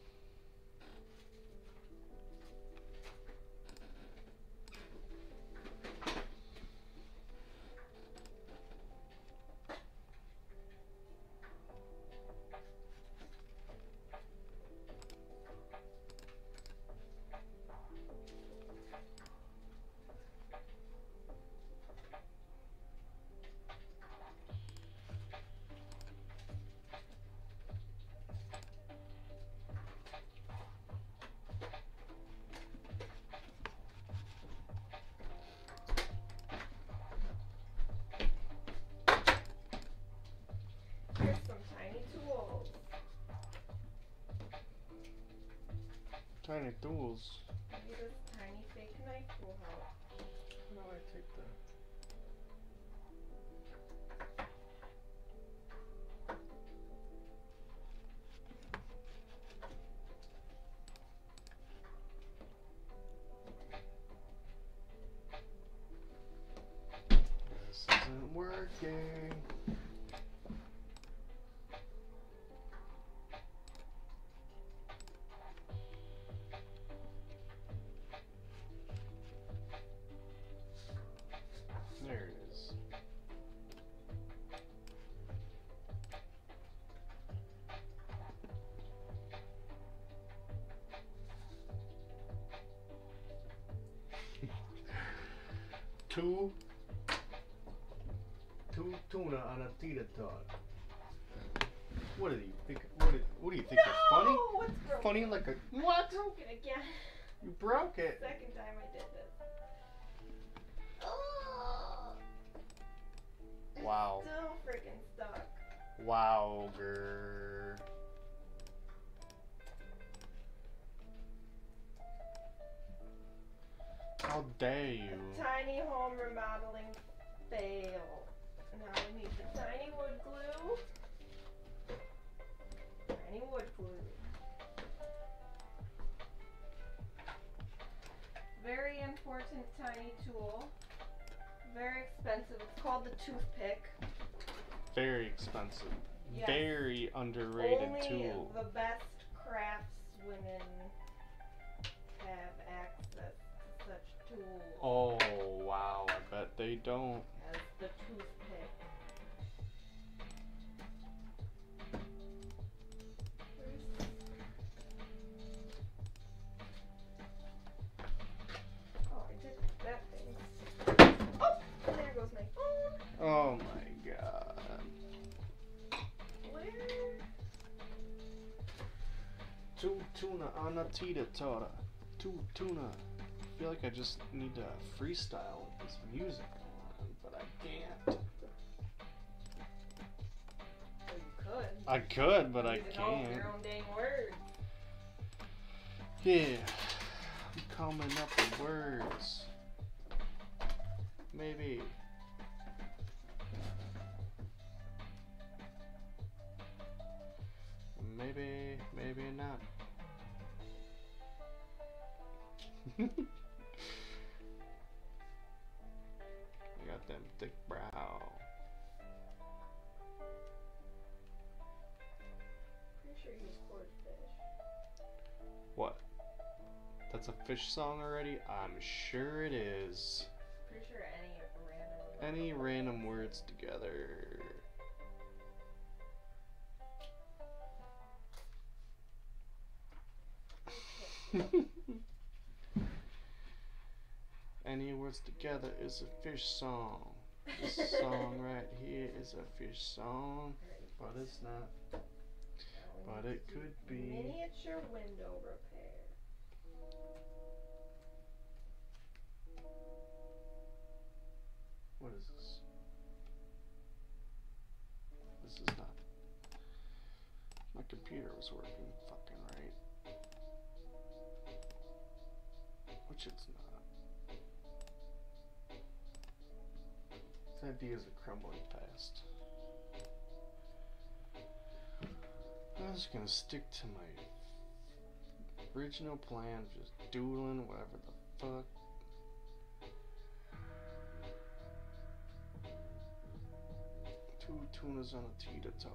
[SPEAKER 2] Here's some tiny tools.
[SPEAKER 1] Tiny tools.
[SPEAKER 2] Maybe this tiny fake knife will help.
[SPEAKER 1] How do I take that? This isn't working. There it is. Two, two tuna on a tita tot. What do you think? What do, what do you think?
[SPEAKER 2] No!
[SPEAKER 1] It's funny?
[SPEAKER 2] What's broken?
[SPEAKER 1] Funny like a
[SPEAKER 2] I
[SPEAKER 1] what?
[SPEAKER 2] broke it again.
[SPEAKER 1] You broke it.
[SPEAKER 2] Second time I did this. Oh, it's
[SPEAKER 1] Wow.
[SPEAKER 2] still freaking stuck.
[SPEAKER 1] Wow, grr. How dare you?
[SPEAKER 2] A tiny home remodeling fail. Now we need the tiny wood glue. Tiny wood glue. Very important tiny tool. Very expensive. It's called the toothpick.
[SPEAKER 1] Very expensive.
[SPEAKER 2] Yes.
[SPEAKER 1] Very underrated
[SPEAKER 2] Only
[SPEAKER 1] tool.
[SPEAKER 2] the best craftswomen have access to such tools.
[SPEAKER 1] Oh wow, I bet they don't.
[SPEAKER 2] As the
[SPEAKER 1] Oh my god.
[SPEAKER 2] Where?
[SPEAKER 1] Two tuna on a tita tata. Two tuna. I feel like I just need to freestyle with this music going on, but I can't.
[SPEAKER 2] Well, you could.
[SPEAKER 1] I could, but I
[SPEAKER 2] You can know
[SPEAKER 1] can't.
[SPEAKER 2] your own dang words.
[SPEAKER 1] Yeah. I'm coming up with words. Maybe. Maybe, maybe not. I got them thick brow.
[SPEAKER 2] Pretty sure you scored fish.
[SPEAKER 1] What? That's a fish song already? I'm sure it is.
[SPEAKER 2] Pretty sure any random.
[SPEAKER 1] Any random words together. Any words together is a fish song. This song right here is a fish song, but it's not. But it could be.
[SPEAKER 2] Miniature window repair.
[SPEAKER 1] What is this? This is not. My computer was working fucking right. Which it's not. This idea is a crumbling past. I'm just gonna stick to my original plan, just doodling whatever the fuck. Two tunas on a tita tata.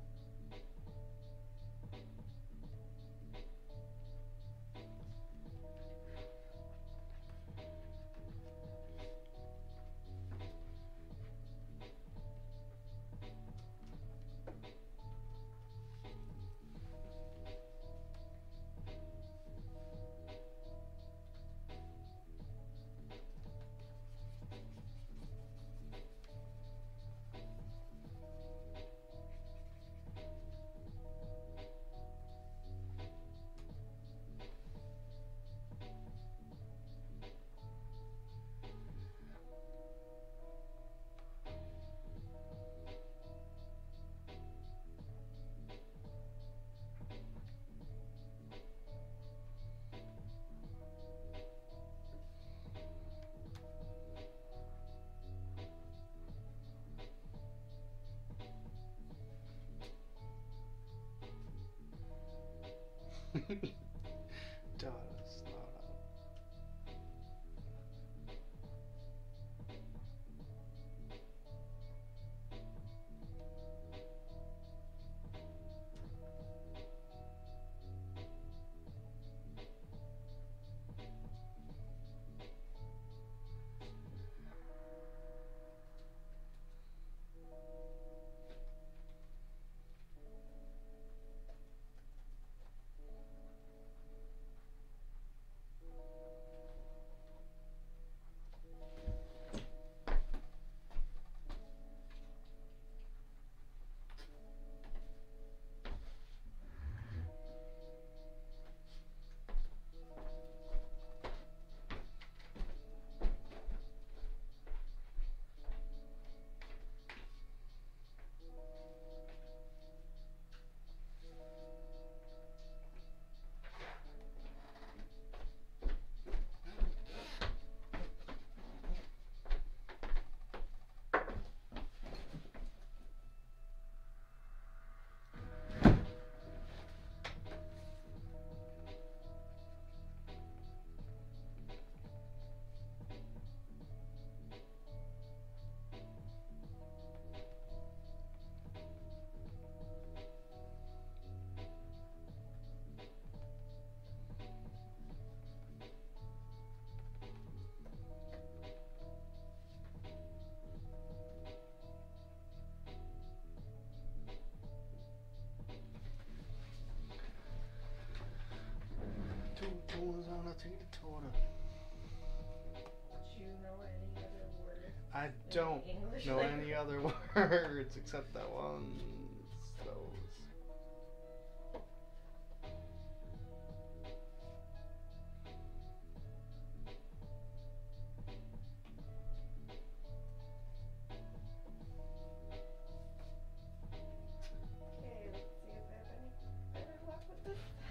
[SPEAKER 1] Does not. Two tunas on a tita tata.
[SPEAKER 2] Do you know any other word?
[SPEAKER 1] I
[SPEAKER 2] in
[SPEAKER 1] don't.
[SPEAKER 2] English
[SPEAKER 1] know
[SPEAKER 2] like
[SPEAKER 1] any other words except that one. Those.
[SPEAKER 2] Okay, let's see if I have any better luck with this side.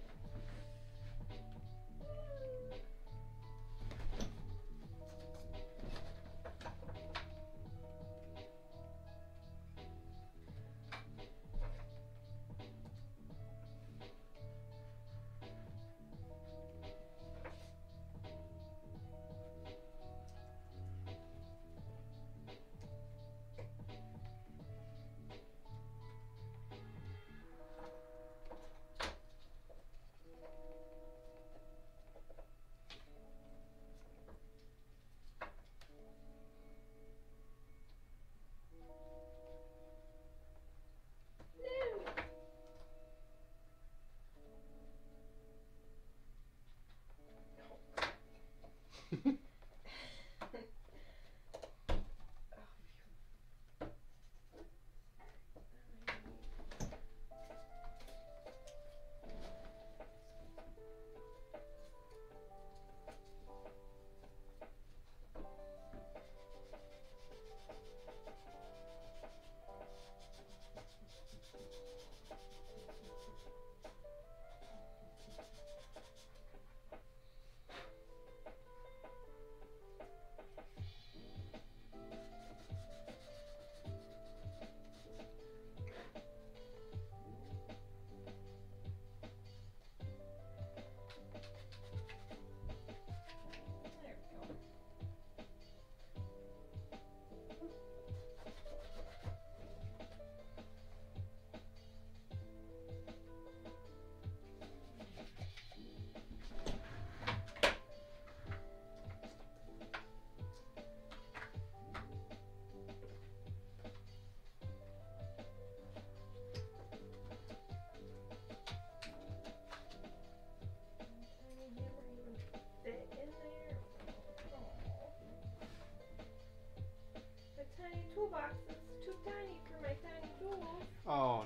[SPEAKER 2] Toolbox is too tiny for my tiny tools.
[SPEAKER 1] Oh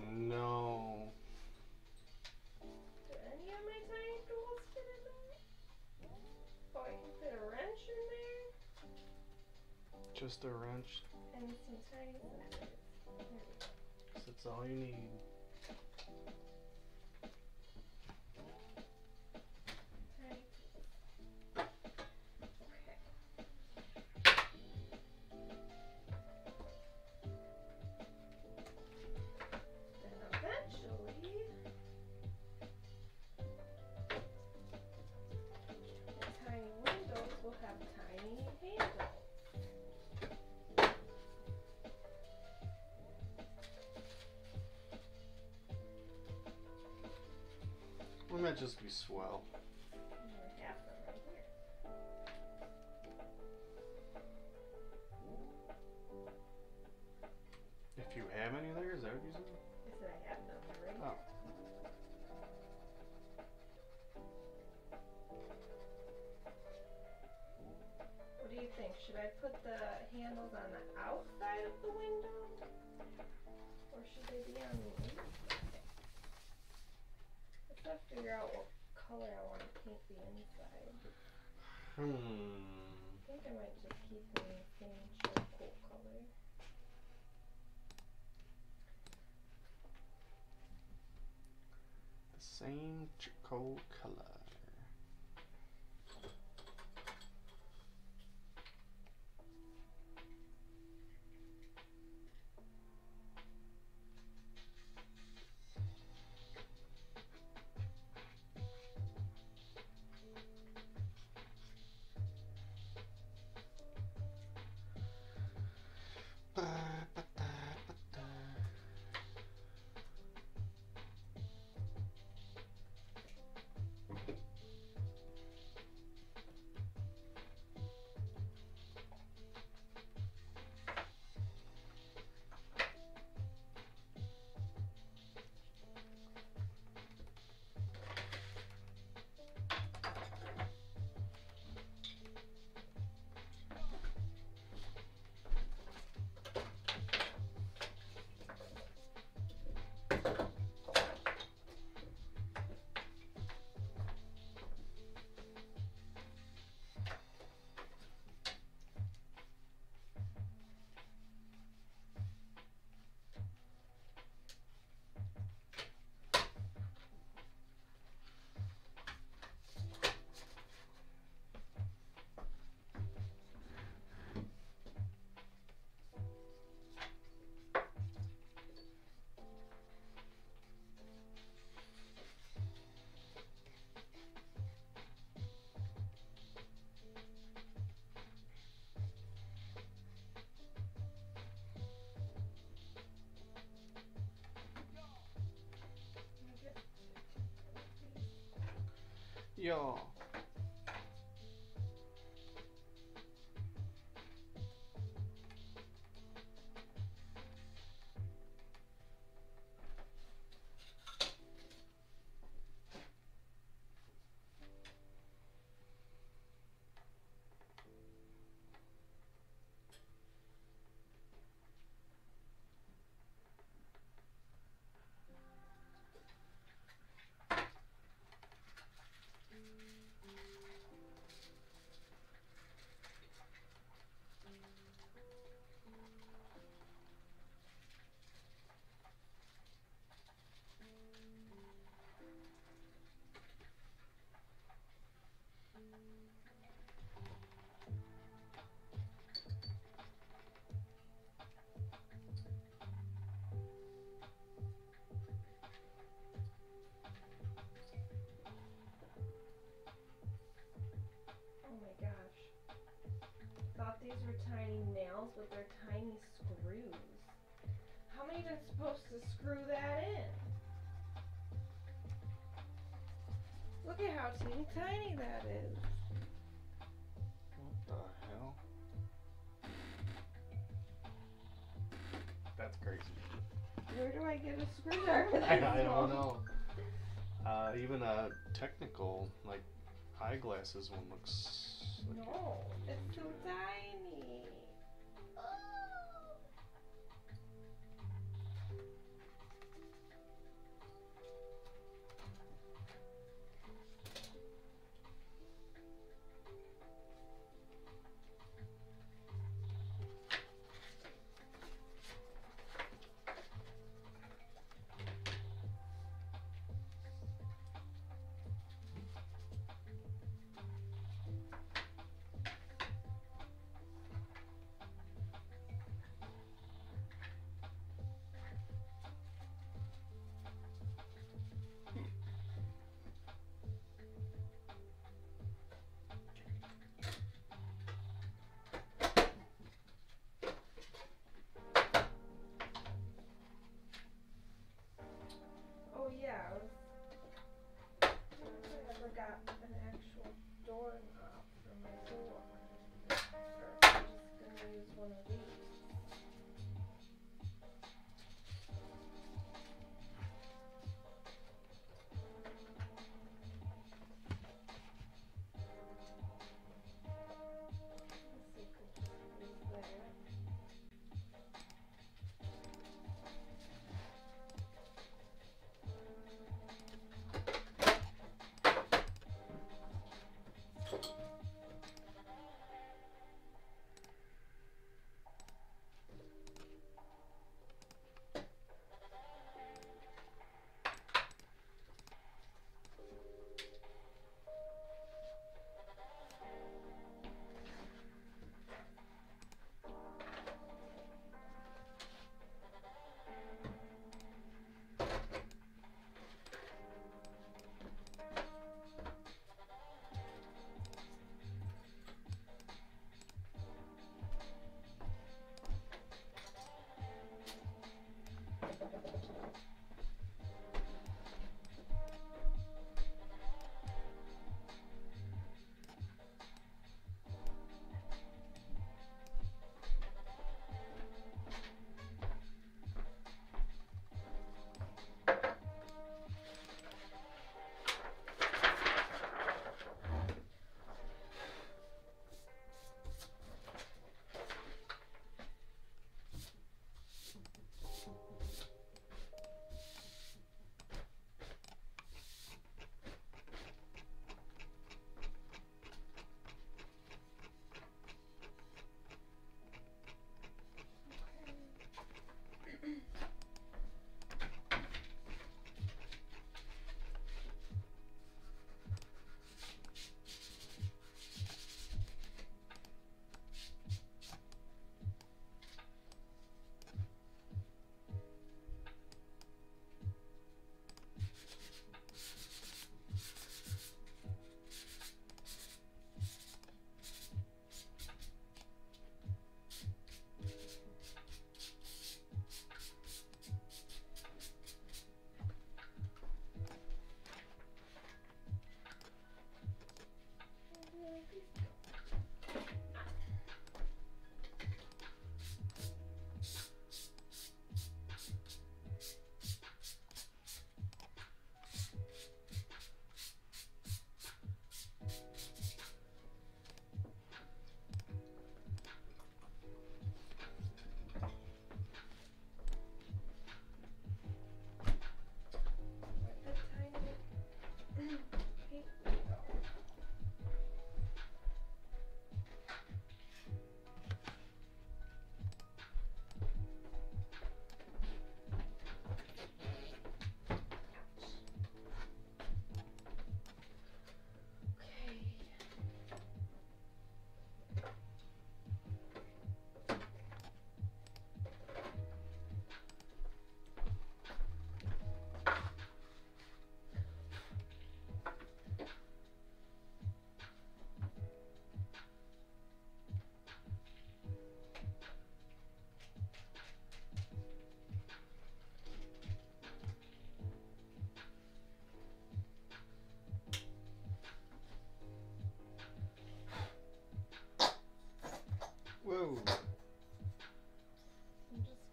[SPEAKER 1] no.
[SPEAKER 2] Do any of my tiny tools fit in there? Oh, I can fit a wrench in there.
[SPEAKER 1] Just a wrench.
[SPEAKER 2] And some tiny scissors. There we go.
[SPEAKER 1] That's all you need.
[SPEAKER 2] Tiny tools. Okay. Eventually, the tiny windows will have tiny handles.
[SPEAKER 1] Wouldn't that just be swell?
[SPEAKER 2] And we have them right here.
[SPEAKER 1] If you have any there, is that what you said?
[SPEAKER 2] I said I have them right
[SPEAKER 1] Oh.
[SPEAKER 2] here. What do you think? Should I put the handles on the outside of the window? Or should they be on the inside? Let's have to figure out what color I want to paint the inside.
[SPEAKER 1] Hmm.
[SPEAKER 2] I think I might just keep them the same charcoal color.
[SPEAKER 1] The same charcoal color. Yeah.
[SPEAKER 2] Oh my gosh. Thought these were tiny nails, but they're tiny screws. How am I even supposed to screw that in? Look at how teeny tiny that is.
[SPEAKER 1] What the hell? That's crazy.
[SPEAKER 2] Where do I get a screwdriver?
[SPEAKER 1] I, I don't know. Uh, even a technical, like, eyeglasses one looks like
[SPEAKER 2] No, it's so tiny. Oh.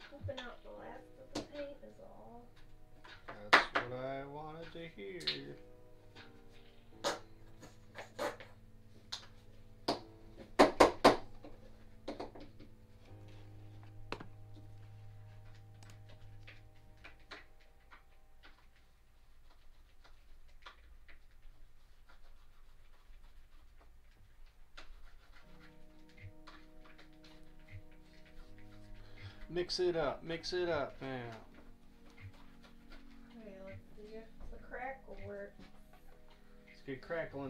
[SPEAKER 2] scooping out the last of the paint is all.
[SPEAKER 1] That's what I wanted to hear. Mix it up, mix it up, man.
[SPEAKER 2] Okay, let's see if the crackle works.
[SPEAKER 1] Let's get crackling.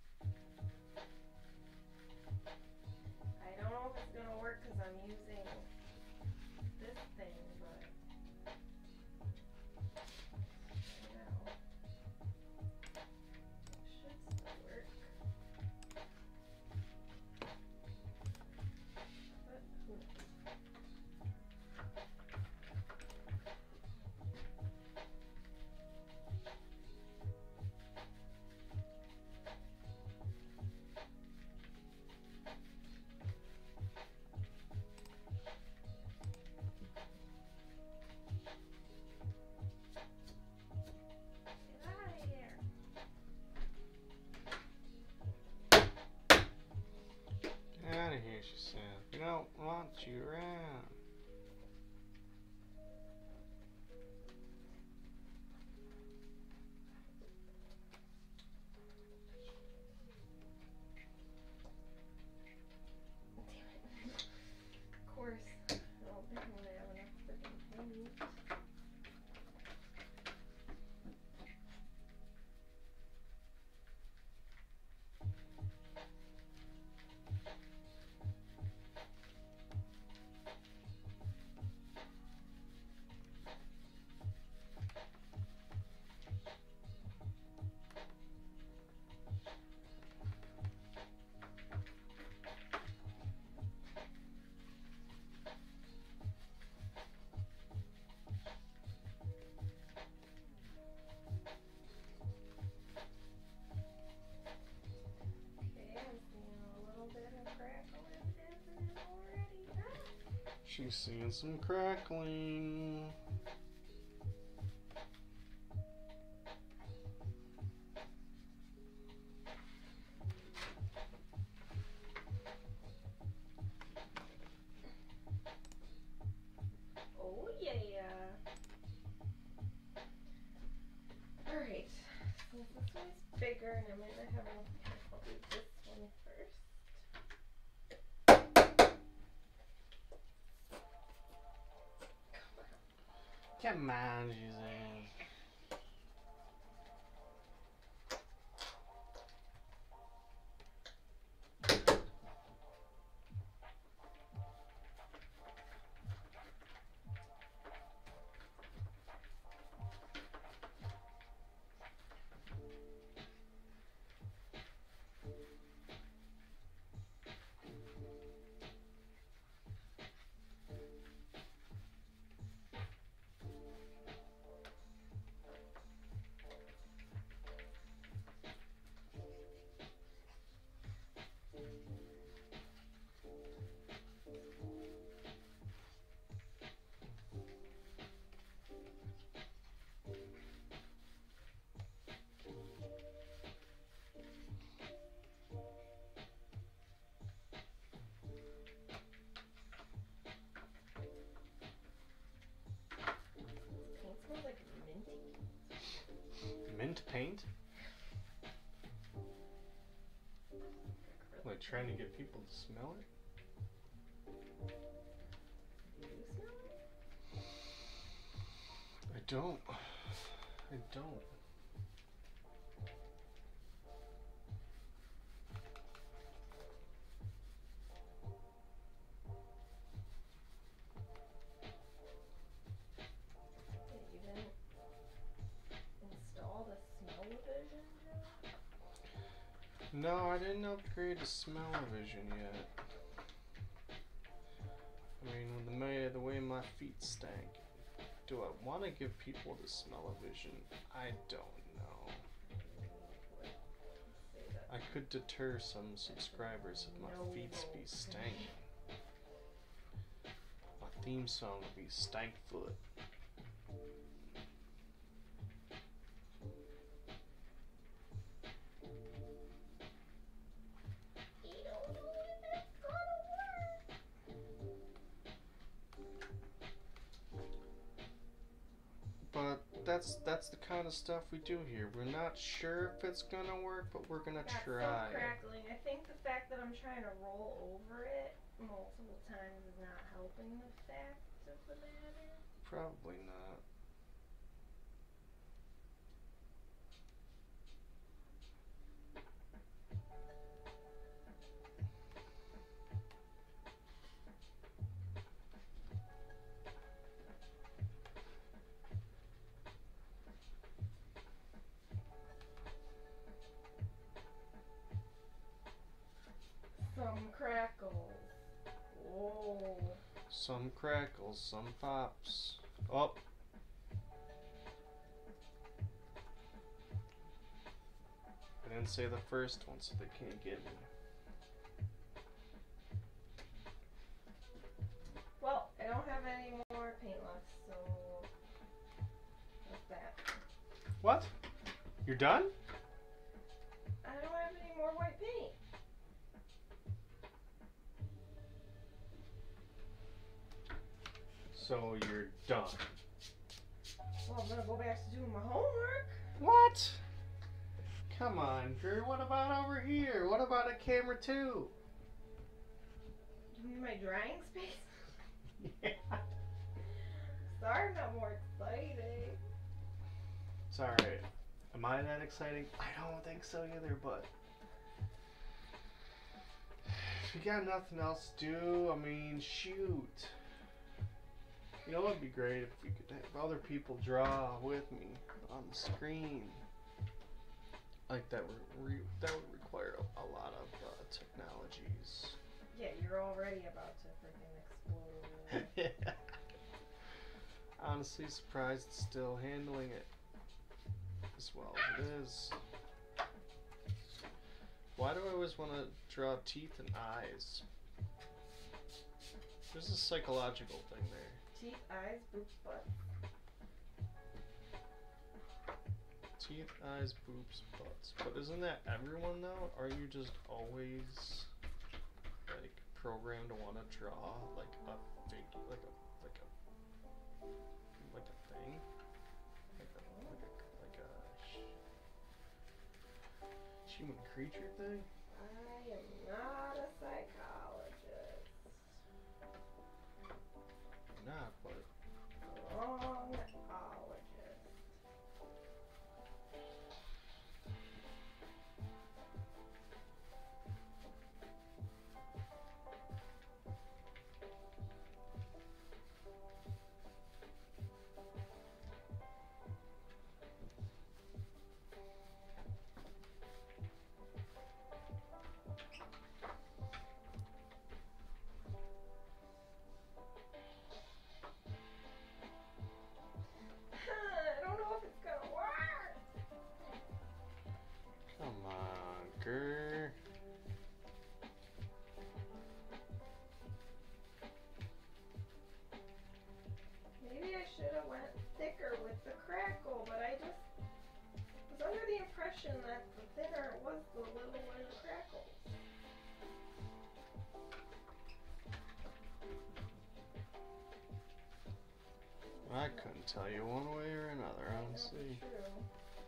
[SPEAKER 2] I don't know if it's gonna work because I'm using this thing, but I know. It should still work. But who knows? Get out of here.
[SPEAKER 1] Get out of here, she said. We don't want you around.
[SPEAKER 2] Of course, I don't think I'm gonna have enough freaking paint. Okay, I'm seeing a little bit of crackle in happening already. Ah.
[SPEAKER 1] She's seeing some crackling.
[SPEAKER 2] Oh yeah. Alright. Since this one's bigger and I might not have enough paint, I'll do this one first.
[SPEAKER 1] Come on, she said.
[SPEAKER 2] Paint smells like minty.
[SPEAKER 1] Mint paint? Like trying to get people to smell it?
[SPEAKER 2] Do you smell it?
[SPEAKER 1] I don't. I don't.
[SPEAKER 2] Yeah, you didn't install the smell-o-vision yet?
[SPEAKER 1] No, I didn't upgrade to smell-o-vision yet. I mean, with the, may, the way my feet stank, do I want to give people the smell-o-vision? I don't know.
[SPEAKER 2] Say that.
[SPEAKER 1] I could deter some subscribers if my
[SPEAKER 2] No.
[SPEAKER 1] feet be stanking. My theme song would be Stankfoot.
[SPEAKER 2] You don't know if it's gonna work.
[SPEAKER 1] But that's that's the kind of stuff we do here. We're not sure if it's gonna work, but we're gonna
[SPEAKER 2] Got
[SPEAKER 1] try.
[SPEAKER 2] some crackling. I think the fact that I'm trying to roll over it multiple times is not helping the fact of the matter.
[SPEAKER 1] Probably not.
[SPEAKER 2] Some crackles. Whoa.
[SPEAKER 1] Some crackles, some pops. Oh. I didn't say the first one, so they can't get me.
[SPEAKER 2] Well, I don't have any more paint left, so that's that.
[SPEAKER 1] What? You're done?
[SPEAKER 2] I don't have any more white paint.
[SPEAKER 1] So you're done.
[SPEAKER 2] Well, I'm gonna go back to doing my homework.
[SPEAKER 1] What? Come on, Gert. What about over here? What about a camera two?
[SPEAKER 2] You mean my drying space?
[SPEAKER 1] Yeah.
[SPEAKER 2] Sorry, I'm not more excited.
[SPEAKER 1] It's alright. Am I that exciting? I don't think so either, but if you got nothing else to do, I mean, shoot. You know, it'd be great if we could have other people draw with me on the screen. Like that would re that would require a, a lot of uh, technologies.
[SPEAKER 2] Yeah, you're already about to freaking explode.
[SPEAKER 1] Yeah. Honestly, surprised it's still handling it as well as it is. Why do I always want to draw teeth and eyes? There's a psychological thing there.
[SPEAKER 2] Teeth, eyes, boobs, butt.
[SPEAKER 1] Teeth, eyes, boobs, butts. But isn't that everyone though? Are you just always like programmed to want to draw like a fig, like a like a like a thing, like a like a like a sh human creature thing?
[SPEAKER 2] I am not a psychologist.
[SPEAKER 1] You're not, but
[SPEAKER 2] Wrong ologist. I don't know if it's gonna work.
[SPEAKER 1] come on, grr.
[SPEAKER 2] Maybe I should have went thicker with the crackle, but I just was under the impression that the thinner it was, the littler the crackle.
[SPEAKER 1] I couldn't tell you one way or another,
[SPEAKER 2] That's
[SPEAKER 1] honestly.
[SPEAKER 2] true.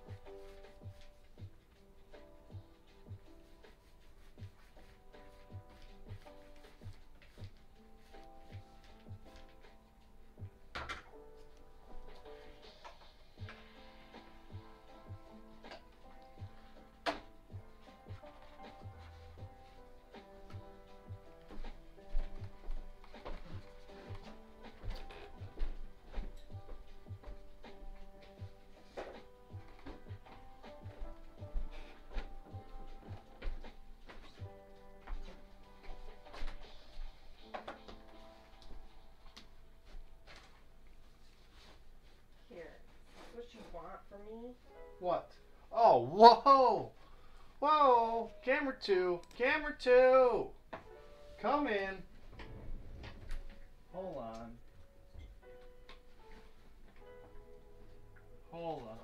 [SPEAKER 2] Here, that's what you want from me?
[SPEAKER 1] What? Oh, whoa! Whoa! Camera two! Camera two! Come in! Hold on.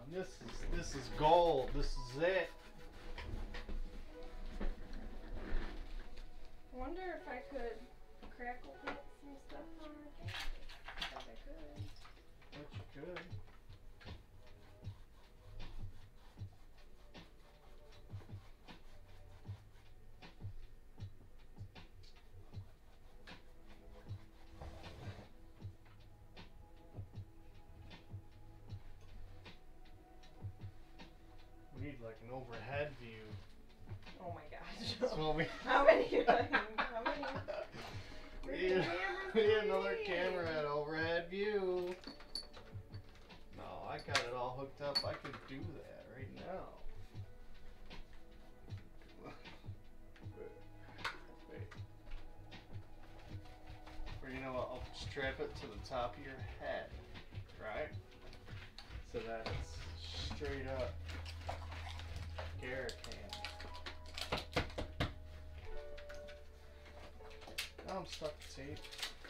[SPEAKER 1] This is this is gold. This is it.
[SPEAKER 2] I wonder if I could crackle paint some stuff on our canvas. I think I could.
[SPEAKER 1] Bet you could. We need like an overhead view.
[SPEAKER 2] Oh my gosh.
[SPEAKER 1] That's what we.
[SPEAKER 2] How many? How many?
[SPEAKER 1] We need, we need another camera at overhead view. No, I got it all hooked up. I could do that right now. Wait. Or you know what? I'll strap it to the top of your head, right? So that it's straight up. Gara cam. Now I'm stuck to tape.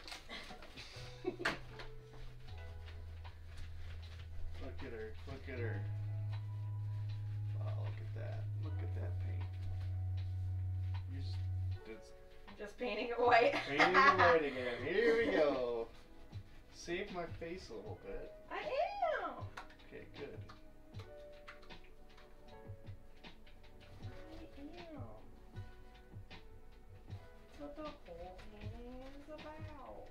[SPEAKER 1] Look at her, look at her. Wow, look at that. Look at that paint. You just did
[SPEAKER 2] Just painting it white.
[SPEAKER 1] painting it white again. Here we go. Save my face a little bit.
[SPEAKER 2] I am.
[SPEAKER 1] Okay, good.
[SPEAKER 2] I am. That's what the whole painting is about.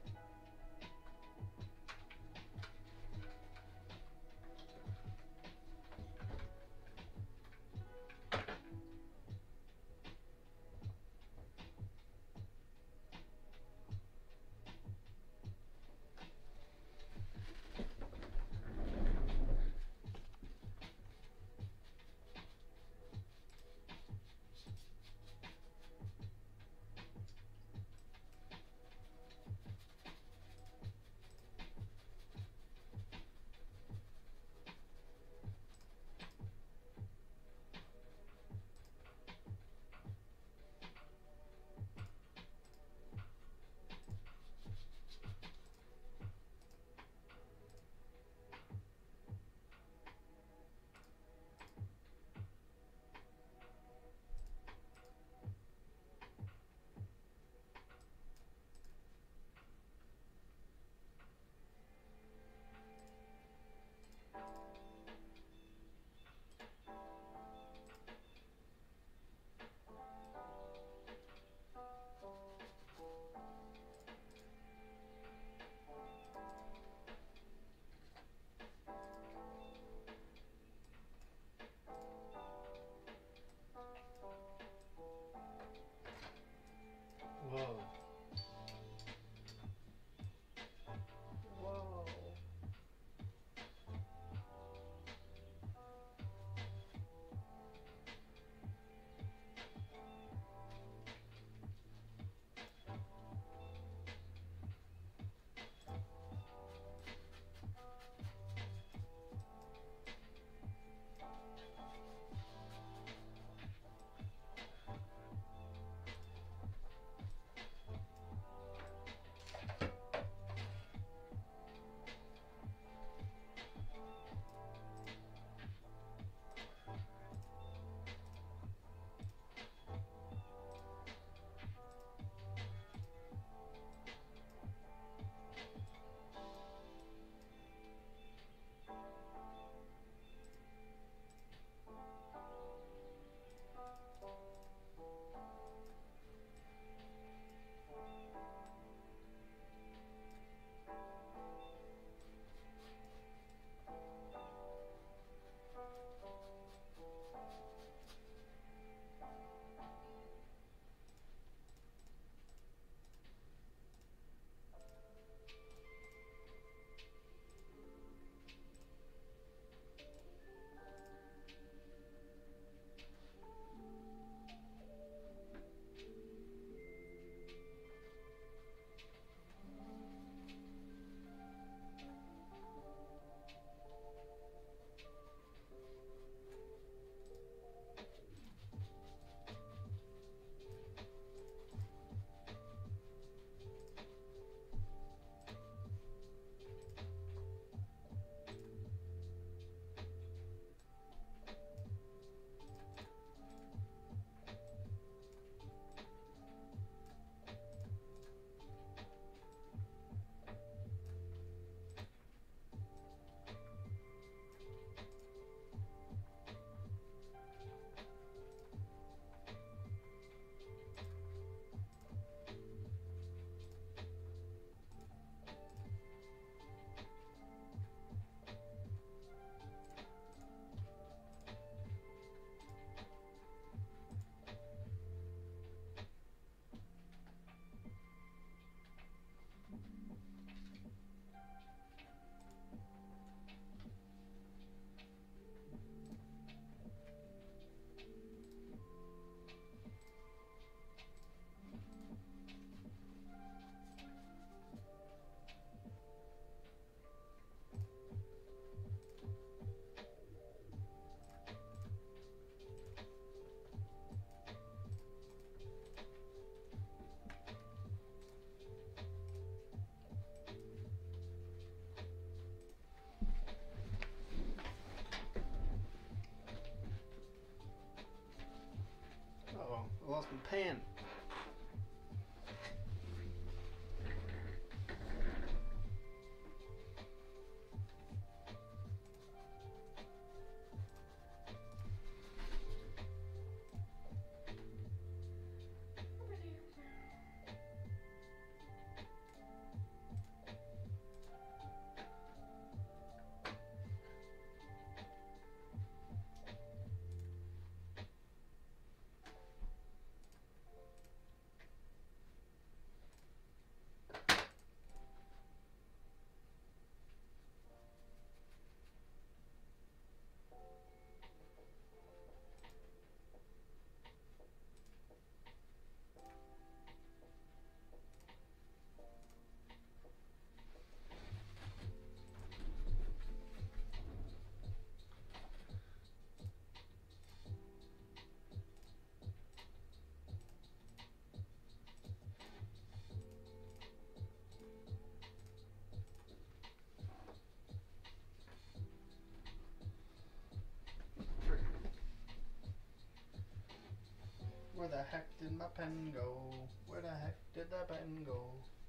[SPEAKER 1] pen go? Where the heck did that pen go?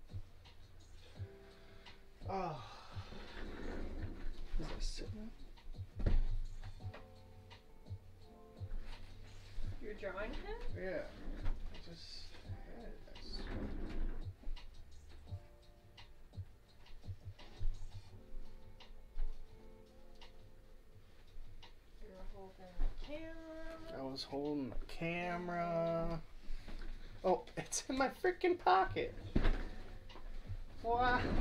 [SPEAKER 1] Oh. Is it sitting?
[SPEAKER 2] Your drawing pen?
[SPEAKER 1] Yeah. Just had it. I swear.
[SPEAKER 2] You were holding the camera.
[SPEAKER 1] I was holding the camera. Oh, it's in my freaking pocket. Wow.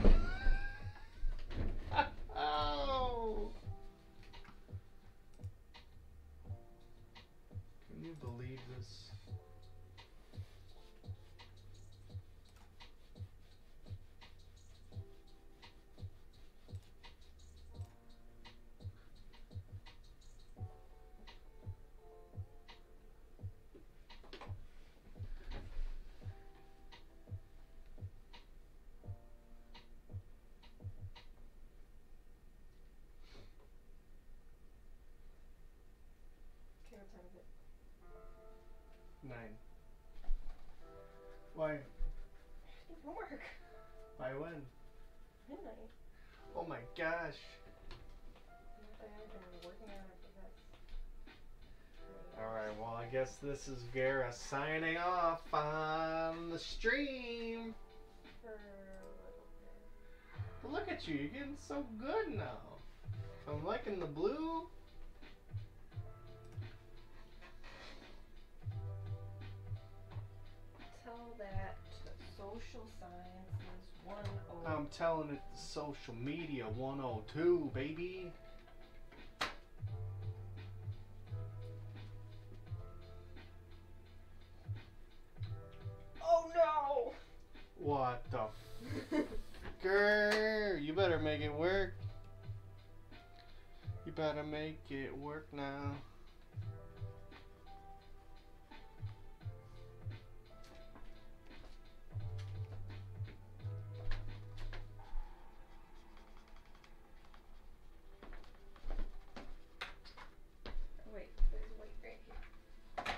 [SPEAKER 1] Oh. Can you believe this?
[SPEAKER 2] Okay, what time is it?
[SPEAKER 1] Nine. Why?
[SPEAKER 2] Homework.
[SPEAKER 1] Why when?
[SPEAKER 2] Midnight.
[SPEAKER 1] Oh my gosh.
[SPEAKER 2] Not that I've been working on it for this.
[SPEAKER 1] Alright, well, I guess this is Gara signing off on the stream.
[SPEAKER 2] For a little bit.
[SPEAKER 1] But look at you, you're getting so good now. I'm liking the blue.
[SPEAKER 2] Tell that to social sciences one oh two.
[SPEAKER 1] I'm telling it to social media one oh two, baby.
[SPEAKER 2] Oh no!
[SPEAKER 1] What the f- Grr, you better make it work. You better make it work now.
[SPEAKER 2] Wait, there's white right here.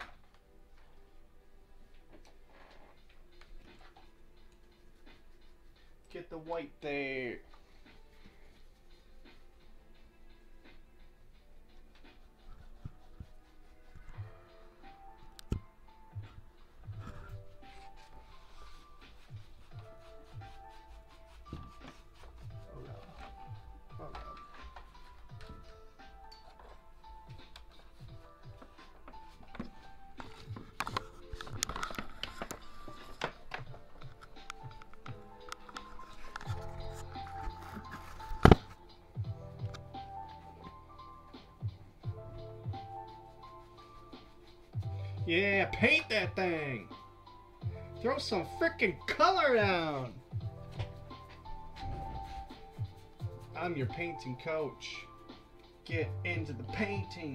[SPEAKER 1] Get the white there. Oh no. Oh no. Yeah, paint that thing. Throw some frickin' color down. I'm your painting coach. Get into the painting.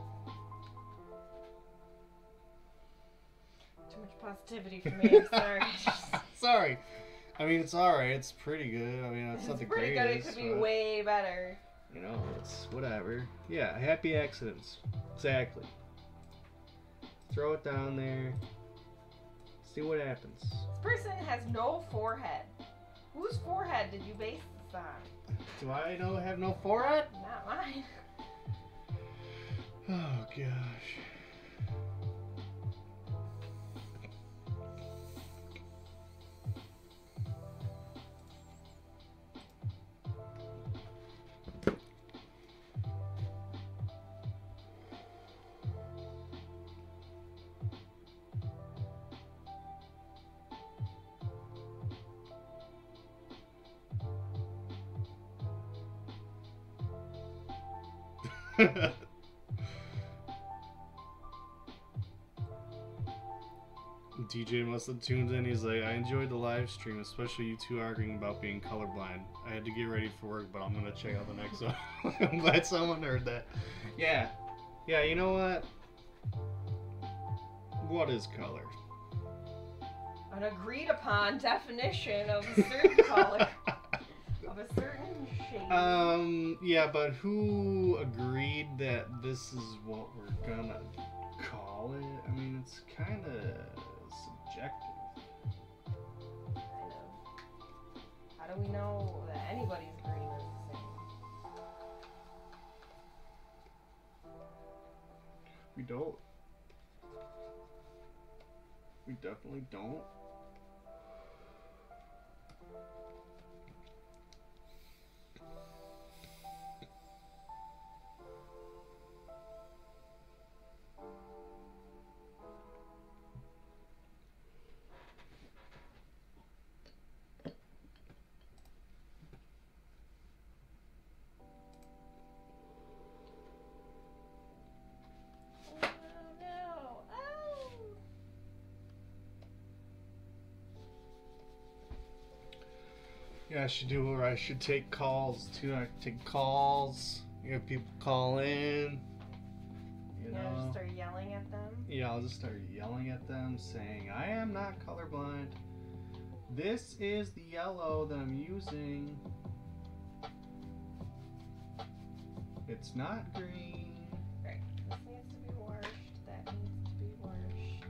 [SPEAKER 2] Too much positivity for me, I'm sorry.
[SPEAKER 1] Sorry. I mean, it's alright. It's pretty good. I mean, it's,
[SPEAKER 2] It's
[SPEAKER 1] not the
[SPEAKER 2] pretty
[SPEAKER 1] greatest.
[SPEAKER 2] good, it could be
[SPEAKER 1] but,
[SPEAKER 2] way better.
[SPEAKER 1] You know, it's whatever. Yeah, happy accidents. Exactly. Throw it down there. See what happens.
[SPEAKER 2] This person has no forehead. Whose forehead did you base this on?
[SPEAKER 1] Do I know have no forehead?
[SPEAKER 2] Not mine.
[SPEAKER 1] Oh gosh. D J must have tuned in. He's like, I enjoyed the live stream, especially you two arguing about being colorblind. I had to get ready for work, but I'm gonna check out the next one. I'm glad someone heard that. Yeah. Yeah, you know what? What is color?
[SPEAKER 2] An agreed upon definition of a certain color. Of a certain shade.
[SPEAKER 1] Um, yeah, but who agreed that this is what we're gonna call it? I mean, it's kind of subjective.
[SPEAKER 2] I know. How do we know that anybody's green is the same?
[SPEAKER 1] We don't. We definitely don't. Yeah, I should do, or I should take calls too. I take calls. You have people call in. You
[SPEAKER 2] Yeah,
[SPEAKER 1] know.
[SPEAKER 2] just start yelling at them.
[SPEAKER 1] Yeah, I'll just start yelling at them, saying, "I am not colorblind. This is the yellow that I'm using. It's not green."
[SPEAKER 2] Right. This needs to be washed. That needs to be washed.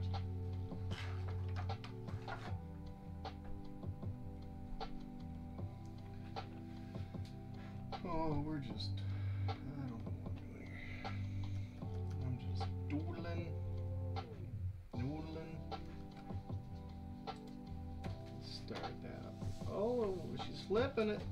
[SPEAKER 1] Oh, we're just, I don't know what I'm doing here. I'm just doodling, noodling. Let's start that up. Oh, she's flipping it.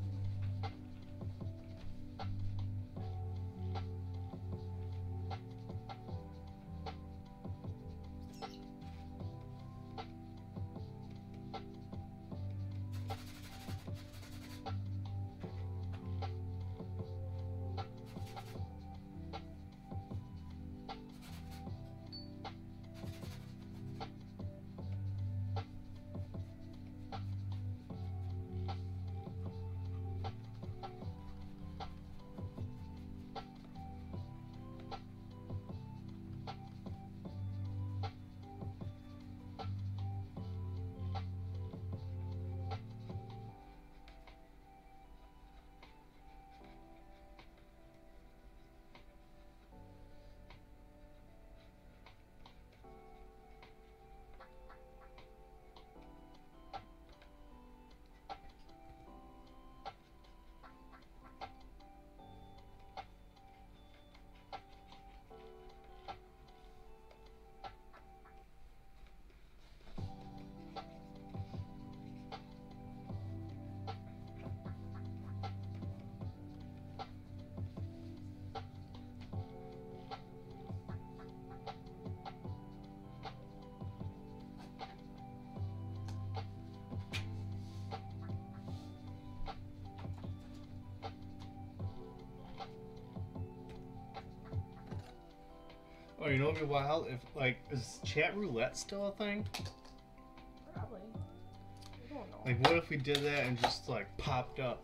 [SPEAKER 1] Oh, you know, it'd be wild if, like, is chat roulette still a thing?
[SPEAKER 2] Probably. I don't know.
[SPEAKER 1] Like, what if we did that and just, like, popped up?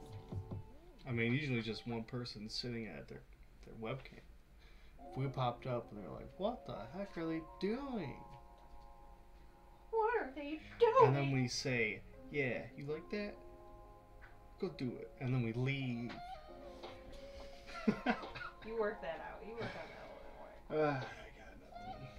[SPEAKER 1] I mean, usually just one person sitting at their, their webcam. If we popped up and they're like, what the heck are they doing?
[SPEAKER 2] What are they doing?
[SPEAKER 1] And then we say, yeah, you like that? Go do it. And then we leave.
[SPEAKER 2] You work that out. You work on that a
[SPEAKER 1] Ah,
[SPEAKER 2] little more.
[SPEAKER 1] I got nothing.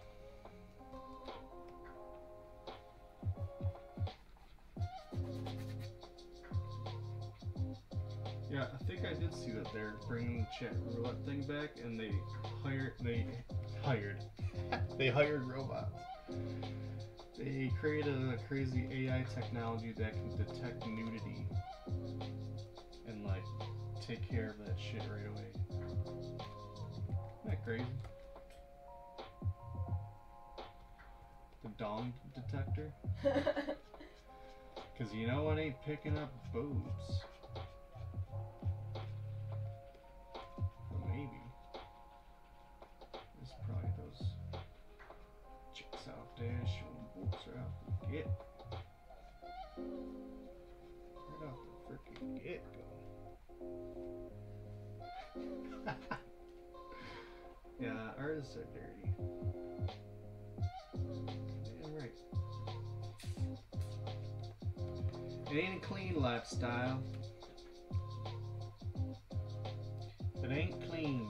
[SPEAKER 1] Yeah, I think I did see that they're bringing the chat roulette thing back, and they hired they hired they hired robots. They created a crazy A I technology that can detect nudity and like take care of that shit right away. Isn't that crazy? The dong detector? Because you know what ain't picking up boobs. Or maybe. There's probably those chicks out there showing boobs are out the get. Right off the freaking get go. Yeah, artists are dirty. Damn right. It ain't a clean lifestyle. It ain't clean.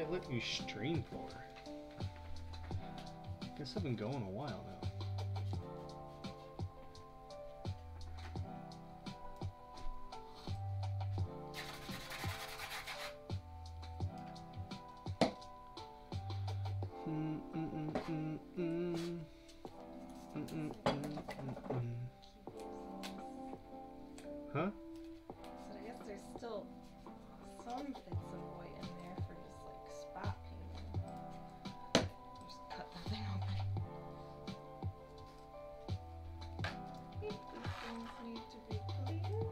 [SPEAKER 1] they letting you stream for? Guess I've been going a while now. Mm, mm, mm, mm, mm. Mm, mm, mm, mm, mm. Huh?
[SPEAKER 2] So I guess there's still some bits of white in there for just like spot painting. Just cut that thing open. These things need to be cleaned.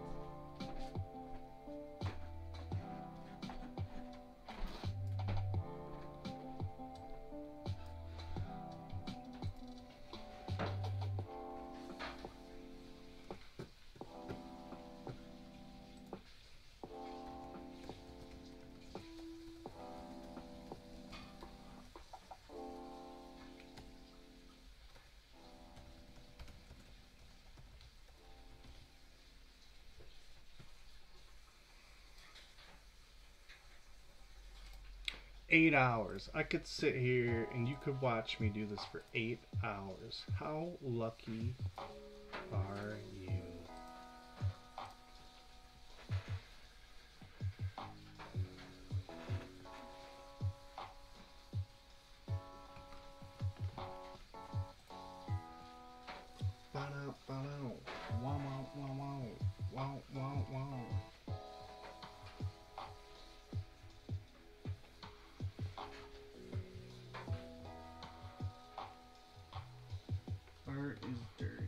[SPEAKER 1] Eight hours. I could sit here and you could watch me do this for eight hours. How lucky are you? Ba-da, ba-da. Wow, wow, wow, wow. Wow, wow, wow. Art is dirty.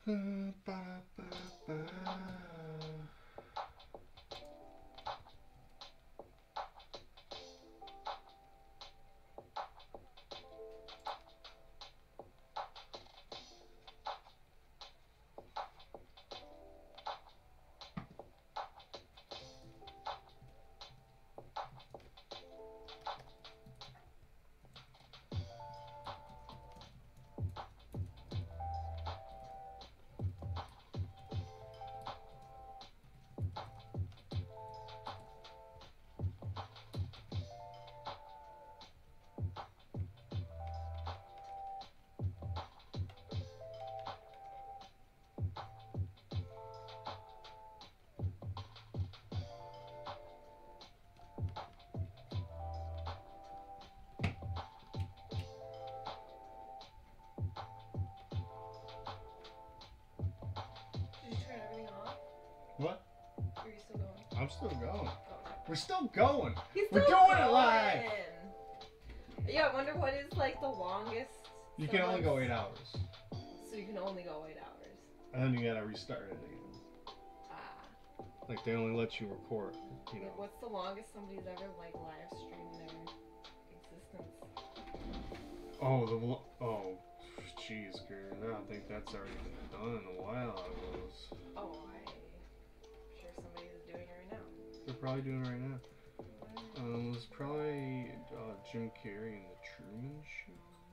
[SPEAKER 1] What?
[SPEAKER 2] Are you still going?
[SPEAKER 1] I'm still going.
[SPEAKER 2] Oh.
[SPEAKER 1] We're still going.
[SPEAKER 2] He's
[SPEAKER 1] We're
[SPEAKER 2] still
[SPEAKER 1] doing
[SPEAKER 2] going.
[SPEAKER 1] it live.
[SPEAKER 2] Yeah, I wonder what is like the longest.
[SPEAKER 1] You can only go eight hours.
[SPEAKER 2] So you can only go eight hours.
[SPEAKER 1] And then you gotta restart it again.
[SPEAKER 2] Ah.
[SPEAKER 1] Like they only let you record. You know.
[SPEAKER 2] Like, what's the longest somebody's ever like live streamed their existence?
[SPEAKER 1] Oh the lo- oh, jeez, girl. I think that's already been done in a while. I was.
[SPEAKER 2] Oh, I'm sure somebody is doing it right now.
[SPEAKER 1] They're probably doing it right now. Um, it was probably uh, Jim Carrey in the Truman Show.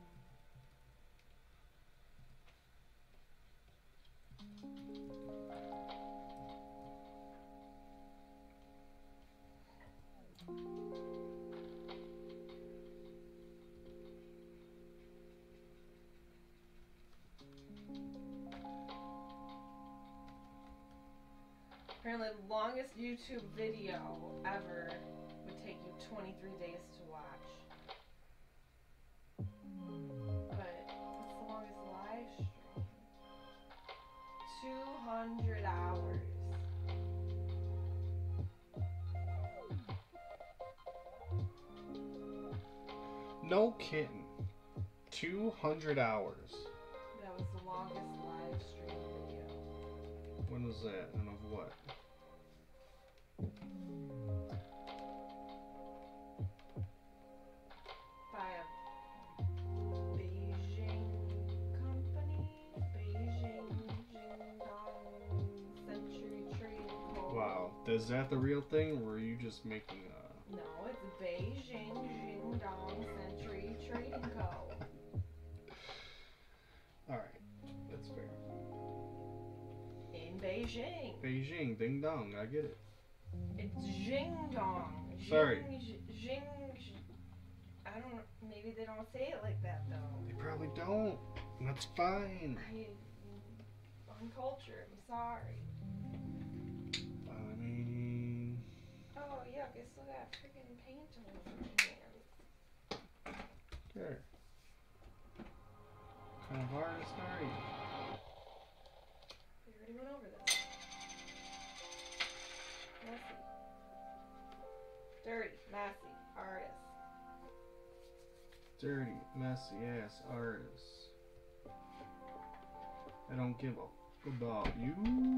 [SPEAKER 2] Apparently, the longest YouTube video ever would take you twenty-three days to watch. But what's the longest live stream? two hundred hours.
[SPEAKER 1] No kidding. two hundred hours.
[SPEAKER 2] That was the longest live stream video.
[SPEAKER 1] When was that? And of what? By
[SPEAKER 2] a Beijing company, Beijing Jingdong Century Trading Co.
[SPEAKER 1] Wow. Is that the real thing, or were you just making a...
[SPEAKER 2] No, it's Beijing Jingdong Century Trading Co.
[SPEAKER 1] Alright. That's fair.
[SPEAKER 2] In Beijing.
[SPEAKER 1] Beijing. Ding dong. I get it.
[SPEAKER 2] It's Jingdong.
[SPEAKER 1] Sorry.
[SPEAKER 2] Jing, Jing, I don't know. Maybe they don't say it like that, though.
[SPEAKER 1] They probably don't. That's fine.
[SPEAKER 2] I, I'm cultured. I'm sorry.
[SPEAKER 1] I mean...
[SPEAKER 2] Oh, yuck. I still got freaking paint all over my hands.
[SPEAKER 1] Sure. What kind of artist are you?
[SPEAKER 2] We already went over this. Messy. Dirty, messy, artist.
[SPEAKER 1] Dirty, messy ass artist. I don't give a f about you.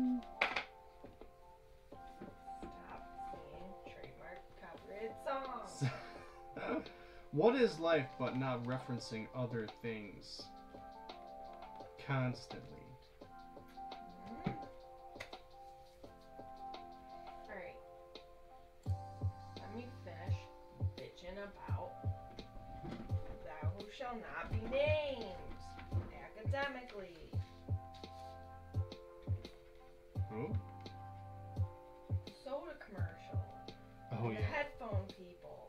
[SPEAKER 2] Stop saying trademark copyrighted songs.
[SPEAKER 1] What is life but not referencing other things constantly?
[SPEAKER 2] Mm-hmm. Alright. Let me finish bitching about thou who shall not be named academically.
[SPEAKER 1] Who?
[SPEAKER 2] Soda commercial.
[SPEAKER 1] Oh,
[SPEAKER 2] The
[SPEAKER 1] yeah.
[SPEAKER 2] headphone people.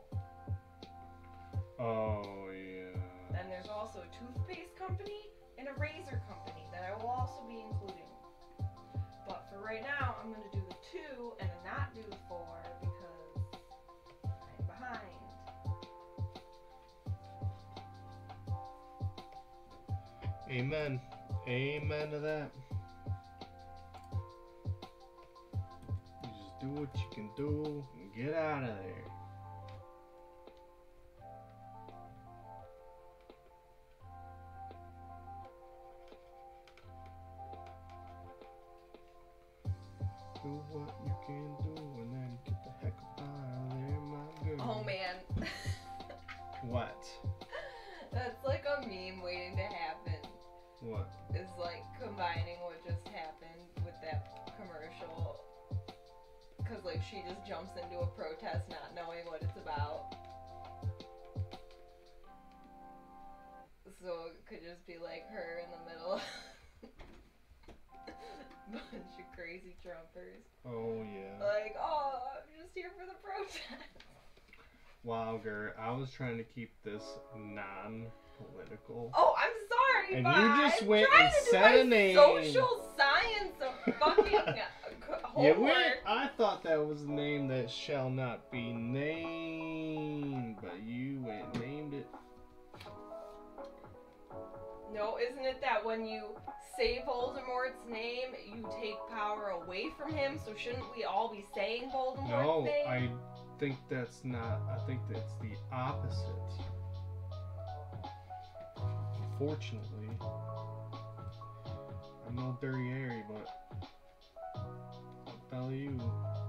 [SPEAKER 1] Oh, yeah.
[SPEAKER 2] Then there's also a toothpaste company and a razor company that I will also be including. But for right now, I'm going to do the two and not do the four because I'm behind.
[SPEAKER 1] Amen. Amen to that. You just do what you can do and get out of there. what you can do and then get the heck up out of there, my girl.
[SPEAKER 2] Oh man.
[SPEAKER 1] What?
[SPEAKER 2] That's like a meme waiting to happen.
[SPEAKER 1] What?
[SPEAKER 2] Is like combining what just happened with that commercial. Cause like she just jumps into a protest not knowing what it's about. So it could just be like her in the middle. Bunch of crazy Trumpers.
[SPEAKER 1] Oh yeah.
[SPEAKER 2] Like, oh, I'm just here for the protest.
[SPEAKER 1] Wow, Gert, I was trying to keep this non-political.
[SPEAKER 2] Oh, I'm sorry,
[SPEAKER 1] And
[SPEAKER 2] but
[SPEAKER 1] you just
[SPEAKER 2] I'm
[SPEAKER 1] went
[SPEAKER 2] trying
[SPEAKER 1] and
[SPEAKER 2] to do
[SPEAKER 1] said
[SPEAKER 2] my
[SPEAKER 1] a name.
[SPEAKER 2] social science of fucking
[SPEAKER 1] You
[SPEAKER 2] homework.
[SPEAKER 1] went. I thought that was the name that shall not be named, but you went and named it.
[SPEAKER 2] No, isn't it that when you say Voldemort's name, you take power away from him? So shouldn't we all be saying Voldemort's
[SPEAKER 1] No,
[SPEAKER 2] name?
[SPEAKER 1] I think that's not. I think that's the opposite. Unfortunately, I'm no dirty Harry, but I'll tell you.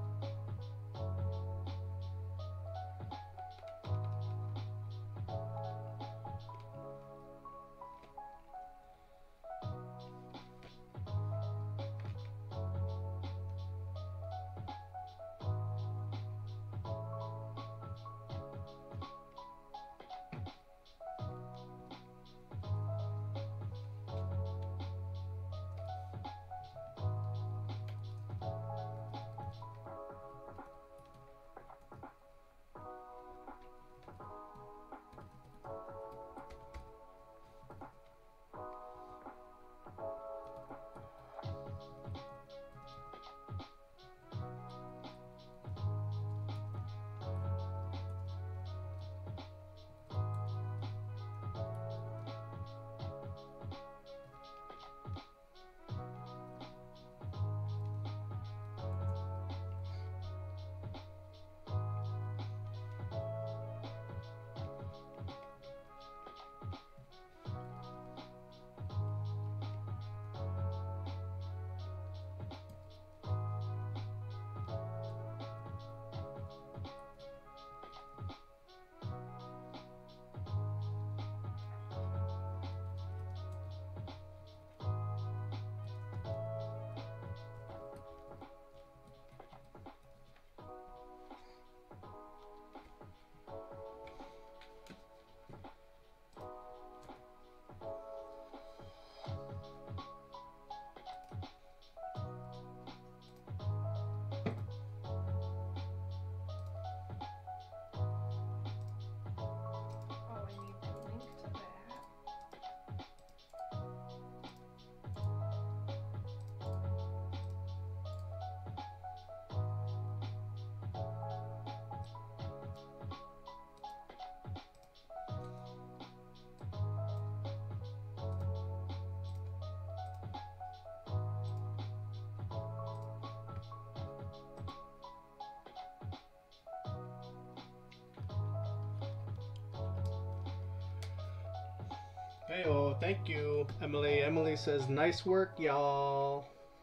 [SPEAKER 1] Hey, oh, thank you, Emily. Emily says, nice work, y'all.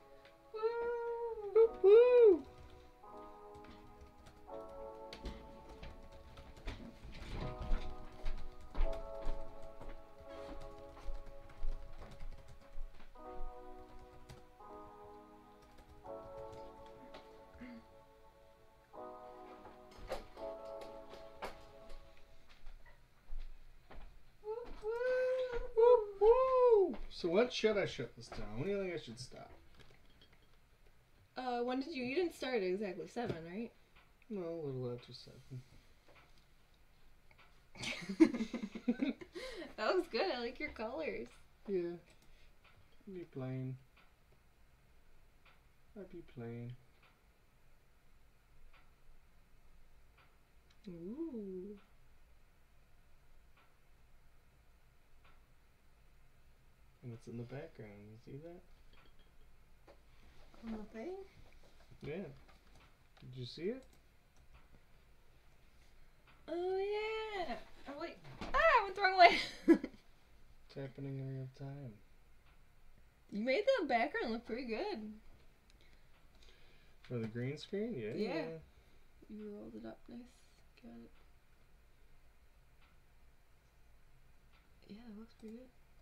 [SPEAKER 1] Woo! Woo! So when should I shut this down? When do you think I should stop?
[SPEAKER 2] Uh, when did you? You didn't start at exactly seven, right?
[SPEAKER 1] No, a little after seven.
[SPEAKER 2] That was good. I like your colors.
[SPEAKER 1] Yeah. I'd be plain. I'd be plain.
[SPEAKER 2] Ooh.
[SPEAKER 1] And it's in the background. You see that?
[SPEAKER 2] On the thing?
[SPEAKER 1] Yeah. Did you see it?
[SPEAKER 2] Oh yeah. Oh wait. Ah, I went the wrong way.
[SPEAKER 1] It's happening in real time.
[SPEAKER 2] You made the background look pretty good.
[SPEAKER 1] For the green screen? Yeah.
[SPEAKER 2] Yeah. You rolled it up nice. Got it. Yeah, that looks pretty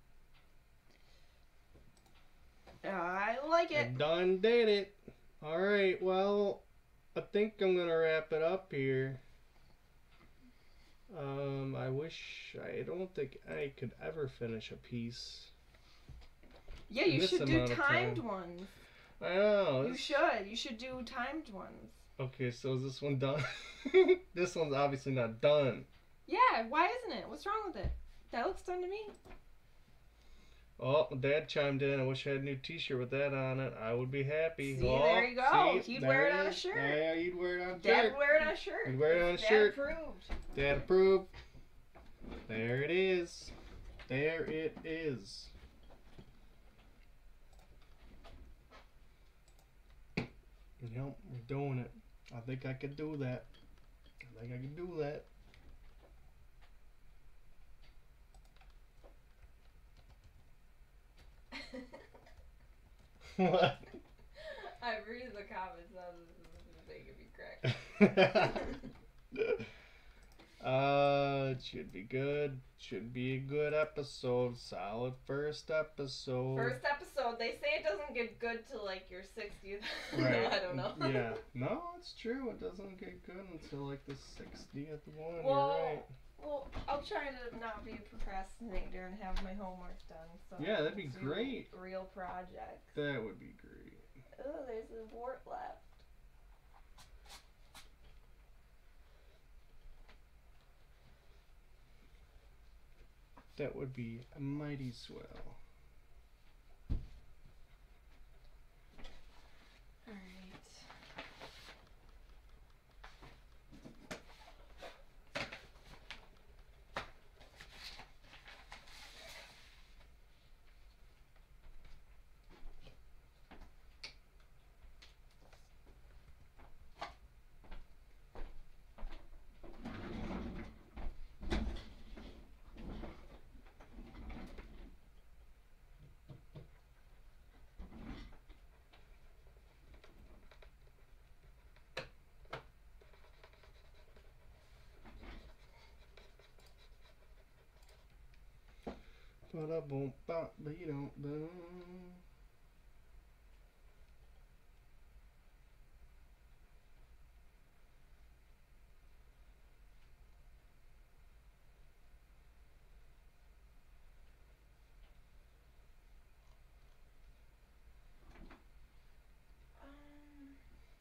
[SPEAKER 2] good. I like it.
[SPEAKER 1] I done did it. Alright, well, I think I'm gonna wrap it up here. Um, I wish, I don't think I could ever finish a piece.
[SPEAKER 2] Yeah, you
[SPEAKER 1] This
[SPEAKER 2] should do
[SPEAKER 1] amount of
[SPEAKER 2] timed
[SPEAKER 1] time.
[SPEAKER 2] ones.
[SPEAKER 1] I know.
[SPEAKER 2] You should. You should do timed ones.
[SPEAKER 1] Okay, so is this one done? This one's obviously not done.
[SPEAKER 2] Yeah, why isn't it? What's wrong with it? That looks done to me.
[SPEAKER 1] Oh, Dad chimed in. I wish I had a new t-shirt with that on it. I would be happy.
[SPEAKER 2] See,
[SPEAKER 1] oh,
[SPEAKER 2] there you go.
[SPEAKER 1] see,
[SPEAKER 2] He'd
[SPEAKER 1] there
[SPEAKER 2] wear it on a
[SPEAKER 1] is.
[SPEAKER 2] shirt.
[SPEAKER 1] Yeah, you'd wear it on a
[SPEAKER 2] Dad
[SPEAKER 1] shirt.
[SPEAKER 2] would wear it on a shirt.
[SPEAKER 1] He'd wear it on a
[SPEAKER 2] Dad
[SPEAKER 1] shirt.
[SPEAKER 2] approved.
[SPEAKER 1] Dad approved. There it is. There it is. Yep, we're doing it. I think I could do that. I think I could do that. What?
[SPEAKER 2] I read the comments. I was making me crack.
[SPEAKER 1] uh, it should be good. Should be a good episode. Solid first episode.
[SPEAKER 2] First episode. They say it doesn't get good till like your sixtieth.
[SPEAKER 1] Right.
[SPEAKER 2] I don't know.
[SPEAKER 1] Yeah. No, it's true. It doesn't get good until like the sixtieth one.
[SPEAKER 2] Well,
[SPEAKER 1] You're right.
[SPEAKER 2] Well, I'll try to not be a procrastinator and have my homework done. So
[SPEAKER 1] Yeah,
[SPEAKER 2] I
[SPEAKER 1] that'd
[SPEAKER 2] can
[SPEAKER 1] be
[SPEAKER 2] do
[SPEAKER 1] great.
[SPEAKER 2] Real projects.
[SPEAKER 1] That would be great.
[SPEAKER 2] Oh, there's a wart left.
[SPEAKER 1] That would be mighty swell.
[SPEAKER 2] All right.
[SPEAKER 1] Ba-da-boom, ba-dee-dum-dum.
[SPEAKER 2] Um,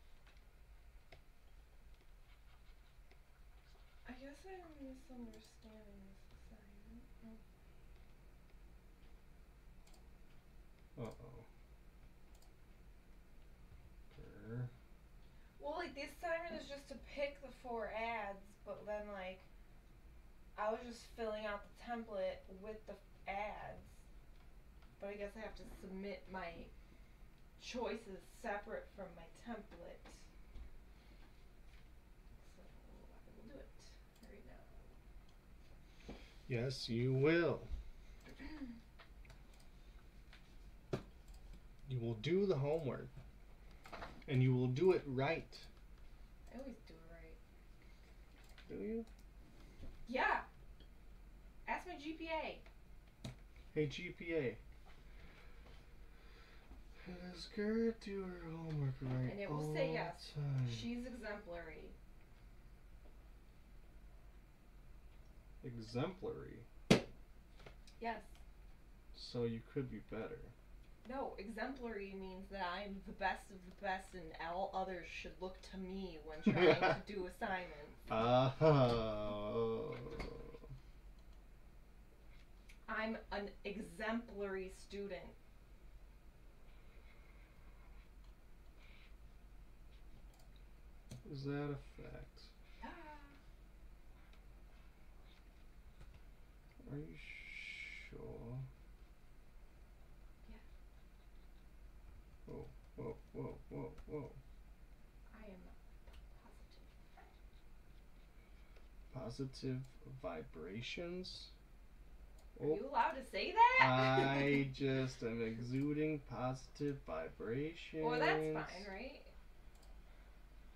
[SPEAKER 2] I guess I'm misunderstanding this assignment. Oh.
[SPEAKER 1] Uh-oh. Grr.
[SPEAKER 2] Well, like, the assignment is just to pick the four ads, but then, like, I was just filling out the template with the ads. But I guess I have to submit my choices separate from my template. So, I will do it right now.
[SPEAKER 1] Yes, you will. You will do the homework. And you will do it right.
[SPEAKER 2] I always do it right.
[SPEAKER 1] Do you?
[SPEAKER 2] Yeah. Ask my G P A.
[SPEAKER 1] Hey, G P A. Has Gara do her homework right?
[SPEAKER 2] And it will
[SPEAKER 1] all
[SPEAKER 2] say yes.
[SPEAKER 1] Time?
[SPEAKER 2] She's exemplary.
[SPEAKER 1] Exemplary.
[SPEAKER 2] Yes.
[SPEAKER 1] So you could be better.
[SPEAKER 2] No, exemplary means that I'm the best of the best and all others should look to me when trying to do assignments.
[SPEAKER 1] Oh.
[SPEAKER 2] I'm an exemplary student.
[SPEAKER 1] Is that a fact? Are you sure?
[SPEAKER 2] Yeah.
[SPEAKER 1] Whoa, whoa, whoa, whoa, whoa.
[SPEAKER 2] I am positive.
[SPEAKER 1] Positive vibrations?
[SPEAKER 2] Are you allowed to say that?
[SPEAKER 1] I just am exuding positive vibrations.
[SPEAKER 2] Well, that's fine, right?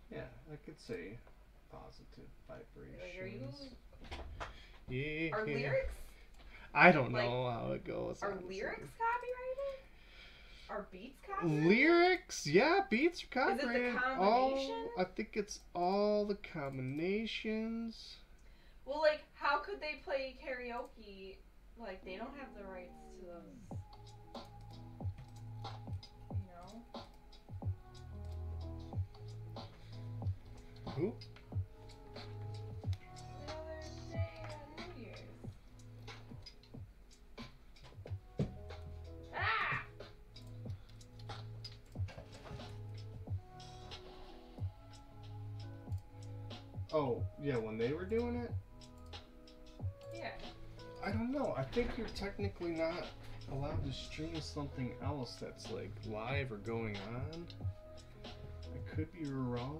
[SPEAKER 1] Yeah, I could say positive vibrations.
[SPEAKER 2] Like, are you?
[SPEAKER 1] Yeah.
[SPEAKER 2] Are lyrics?
[SPEAKER 1] I don't
[SPEAKER 2] like,
[SPEAKER 1] know how it goes.
[SPEAKER 2] Are
[SPEAKER 1] honestly.
[SPEAKER 2] lyrics copyrighted? Are beats copyrighted?
[SPEAKER 1] Lyrics, yeah, beats are
[SPEAKER 2] Is it the
[SPEAKER 1] copyrighted.
[SPEAKER 2] combination?
[SPEAKER 1] All, I think it's all the combinations.
[SPEAKER 2] Well, like, how could they play karaoke? Like, they don't have the rights to those. You know?
[SPEAKER 1] Who?
[SPEAKER 2] The other day at New Year's. Ah!
[SPEAKER 1] Oh, yeah, when they were doing it?
[SPEAKER 2] Yeah.
[SPEAKER 1] I don't know. I think you're technically not allowed to stream something else that's like live or going on. I could be wrong.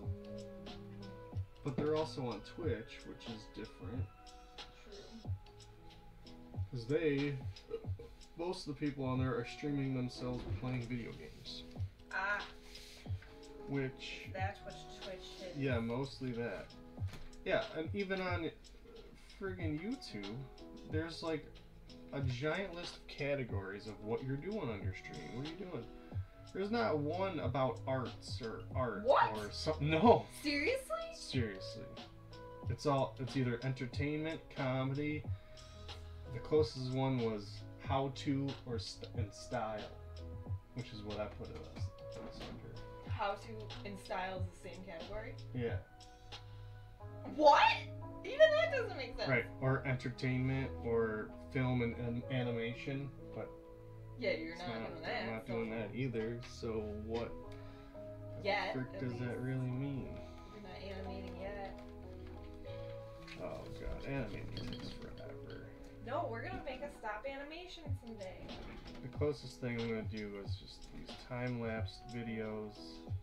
[SPEAKER 1] But they're also on Twitch, which is different.
[SPEAKER 2] True.
[SPEAKER 1] Because they, most of the people on there are streaming themselves playing video games.
[SPEAKER 2] Ah.
[SPEAKER 1] Which,
[SPEAKER 2] That's what Twitch did.
[SPEAKER 1] yeah, mostly that. Yeah, and even on friggin' YouTube, there's like a giant list of categories of what you're doing on your stream. What are you doing? There's not one about arts or art
[SPEAKER 2] What?
[SPEAKER 1] or something. No.
[SPEAKER 2] Seriously?
[SPEAKER 1] Seriously. It's all, it's either entertainment, comedy. The closest one was how to or st- and style, which is what I put it as. as under.
[SPEAKER 2] How to and style is the same category?
[SPEAKER 1] Yeah.
[SPEAKER 2] What? Even that doesn't make sense.
[SPEAKER 1] Right. Or entertainment or film and, and animation, but
[SPEAKER 2] Yeah, you're
[SPEAKER 1] it's
[SPEAKER 2] not,
[SPEAKER 1] not,
[SPEAKER 2] doing that.
[SPEAKER 1] I'm not
[SPEAKER 2] so-
[SPEAKER 1] doing that either. So what
[SPEAKER 2] Yet,
[SPEAKER 1] the frick
[SPEAKER 2] at
[SPEAKER 1] does
[SPEAKER 2] least.
[SPEAKER 1] that really mean?
[SPEAKER 2] You're not animating yet.
[SPEAKER 1] Oh god, animating takes forever.
[SPEAKER 2] No, we're gonna make a stop animation someday.
[SPEAKER 1] The closest thing I'm gonna do is just these time-lapse videos.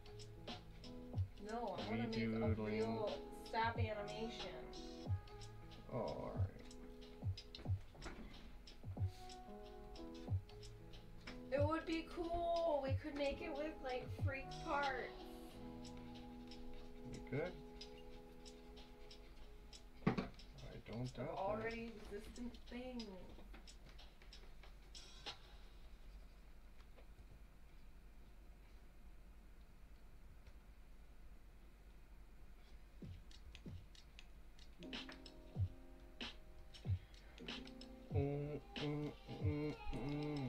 [SPEAKER 2] No, I wanna make a
[SPEAKER 1] Redoodling.
[SPEAKER 2] real stop animation.
[SPEAKER 1] Oh, alright.
[SPEAKER 2] It would be cool. We could make it with like freak parts.
[SPEAKER 1] You good? I don't doubt that.
[SPEAKER 2] Already existent things.
[SPEAKER 1] Mm, mm, mm, mm.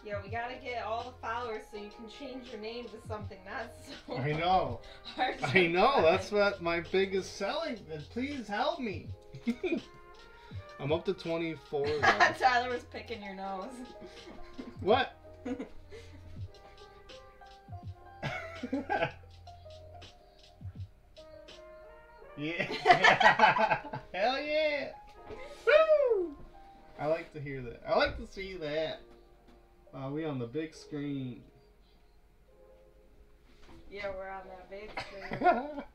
[SPEAKER 2] Yeah, we gotta get all the followers so you can change your name to something that's so
[SPEAKER 1] I know.
[SPEAKER 2] hard to
[SPEAKER 1] I know.
[SPEAKER 2] find.
[SPEAKER 1] That's what my biggest selling. Please help me. I'm up to twenty-four now.
[SPEAKER 2] Tyler was picking your nose.
[SPEAKER 1] What? Yeah. Hell yeah. Woo! I like to hear that. I like to see that. Uh, we on the big screen.
[SPEAKER 2] Yeah, we're on that big screen.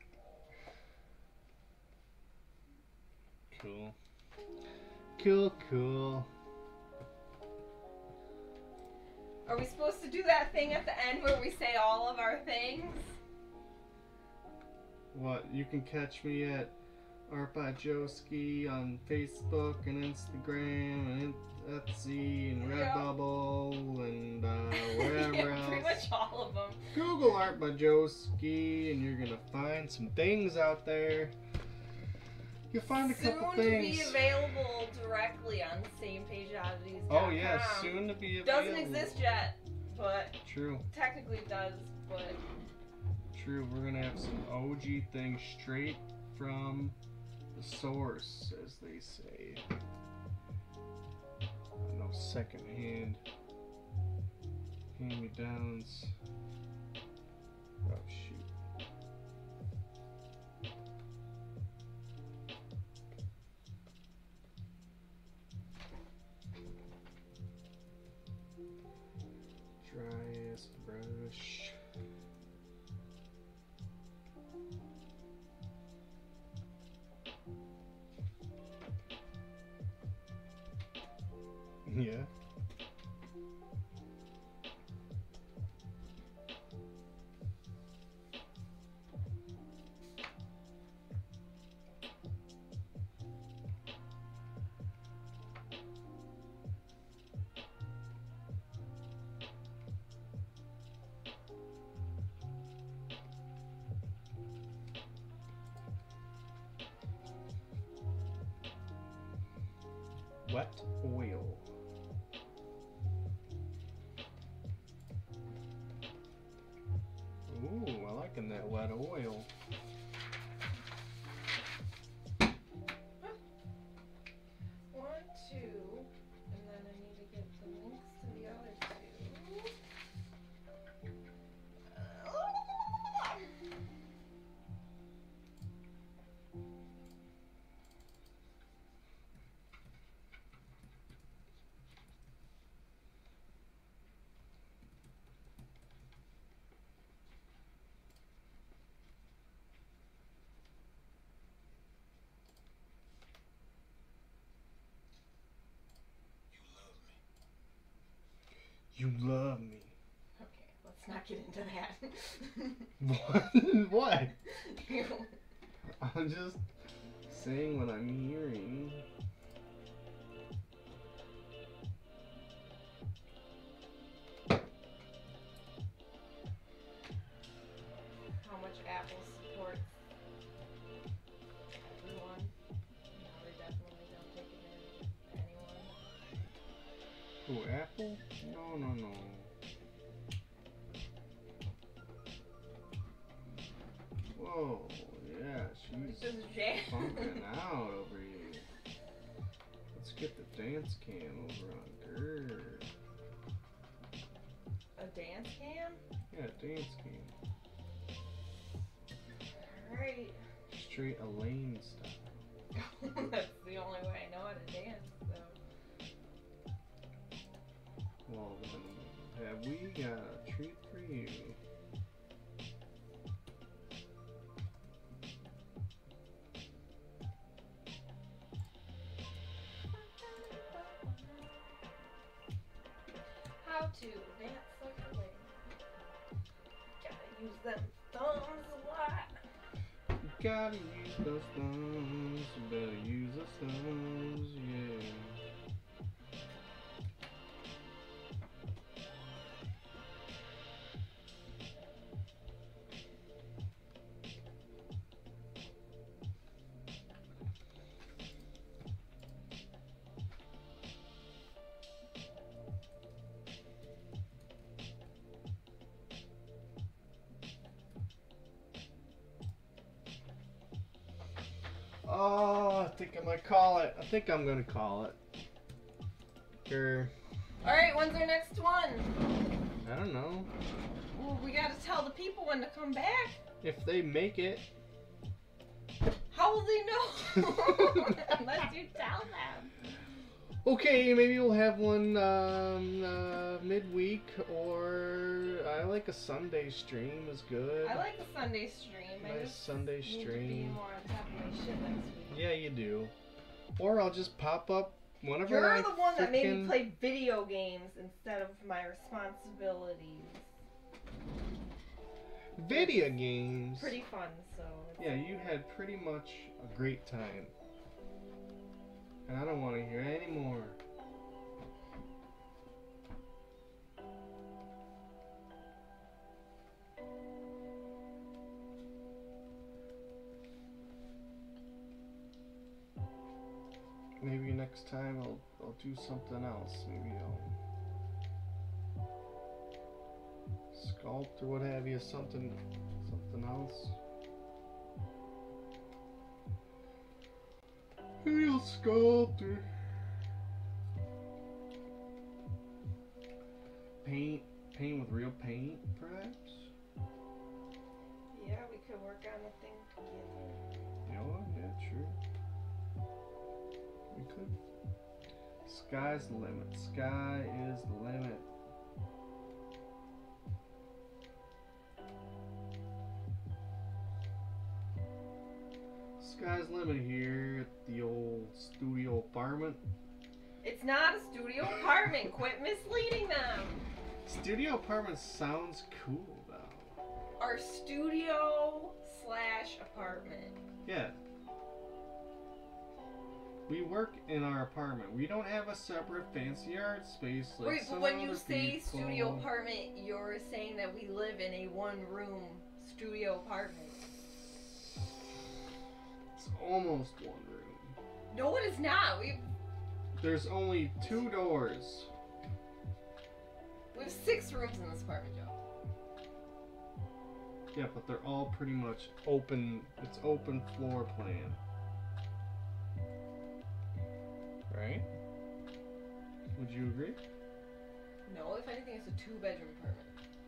[SPEAKER 1] Cool. Cool, cool.
[SPEAKER 2] Are we supposed to do that thing at the end where we say all of our things?
[SPEAKER 1] What? You can catch me at Arpajoski on Facebook and Instagram and Etsy and
[SPEAKER 2] Yep.
[SPEAKER 1] Redbubble and uh, wherever
[SPEAKER 2] yeah,
[SPEAKER 1] else.
[SPEAKER 2] pretty much all of them.
[SPEAKER 1] Google Arpajoski and you're gonna find some things out there. You'll find a
[SPEAKER 2] soon
[SPEAKER 1] couple
[SPEAKER 2] to
[SPEAKER 1] things.
[SPEAKER 2] be available directly on same page oddities dot com.
[SPEAKER 1] Oh yeah, soon to be available.
[SPEAKER 2] Doesn't exist yet, but
[SPEAKER 1] True.
[SPEAKER 2] technically it does, but
[SPEAKER 1] True. We're gonna have some O G things straight from the source, as they say. No second hand hand-me-downs. Oh shoot. Dry ass brush. Yeah. Wet oil. Ooh, I liking that wet oil.
[SPEAKER 2] one, two, and then I need to get the links to the other two.
[SPEAKER 1] You love me.
[SPEAKER 2] Okay, let's not get into that.
[SPEAKER 1] What? What?
[SPEAKER 2] You-
[SPEAKER 1] I'm just saying what I'm hearing.
[SPEAKER 2] How much Apple supports everyone. No, they definitely don't take advantage of anyone.
[SPEAKER 1] Oh, Apple? No, no, no. Whoa, yeah, she's
[SPEAKER 2] This is jam.
[SPEAKER 1] pumping out over here. Let's get the dance cam over on Gara.
[SPEAKER 2] A dance cam?
[SPEAKER 1] Yeah, dance cam.
[SPEAKER 2] Alright.
[SPEAKER 1] Straight Elaine style.
[SPEAKER 2] That's the only way I know how to dance, so.
[SPEAKER 1] Well, then, have we got a treat for you?
[SPEAKER 2] How to dance like a lady. Gotta use them thumbs a lot.
[SPEAKER 1] You gotta use those thumbs. You better use those thumbs, yeah. think I might call it. I think I'm gonna call it. Sure.
[SPEAKER 2] Alright, when's our next one?
[SPEAKER 1] I don't know.
[SPEAKER 2] Well, we gotta tell the people when to come back.
[SPEAKER 1] If they make it.
[SPEAKER 2] How will they know? Unless you tell them.
[SPEAKER 1] Okay, maybe we'll have one um, uh, midweek, or I like a Sunday stream is good.
[SPEAKER 2] I like the Sunday stream. I
[SPEAKER 1] Nice
[SPEAKER 2] just
[SPEAKER 1] Sunday
[SPEAKER 2] need to be
[SPEAKER 1] stream.
[SPEAKER 2] more on top of my shit next week.
[SPEAKER 1] Yeah, you do. Or I'll just pop up whenever
[SPEAKER 2] You're
[SPEAKER 1] I
[SPEAKER 2] the one that made me
[SPEAKER 1] frickin-
[SPEAKER 2] play video games instead of my responsibilities.
[SPEAKER 1] video games.
[SPEAKER 2] Pretty fun, so. it's-
[SPEAKER 1] Yeah, you had pretty much a great time. And I don't want to hear any more. Maybe next time I'll I'll do something else. Maybe I'll sculpt or what have you. Something something else. Real sculptor. Paint, paint with real paint, perhaps.
[SPEAKER 2] Yeah, we could work on a thing together.
[SPEAKER 1] Oh, yeah, true. We could. Sky's the limit. Sky is the limit. Sky's the limit here at the old studio apartment.
[SPEAKER 2] It's not a studio apartment. Quit misleading them.
[SPEAKER 1] Studio apartment sounds cool though.
[SPEAKER 2] Our studio slash apartment.
[SPEAKER 1] Yeah. We work in our apartment. We don't have a separate fancy art space like
[SPEAKER 2] Wait,
[SPEAKER 1] some
[SPEAKER 2] but when you
[SPEAKER 1] other
[SPEAKER 2] say
[SPEAKER 1] people.
[SPEAKER 2] studio apartment, you're saying that we live in a one-room studio apartment.
[SPEAKER 1] It's almost one room.
[SPEAKER 2] No, it is not. We
[SPEAKER 1] There's only two doors.
[SPEAKER 2] we have six rooms in this apartment, Joe.
[SPEAKER 1] Yeah, but they're all pretty much open. It's open floor plan. Right? Would you agree?
[SPEAKER 2] No, if anything, it's a two-bedroom apartment.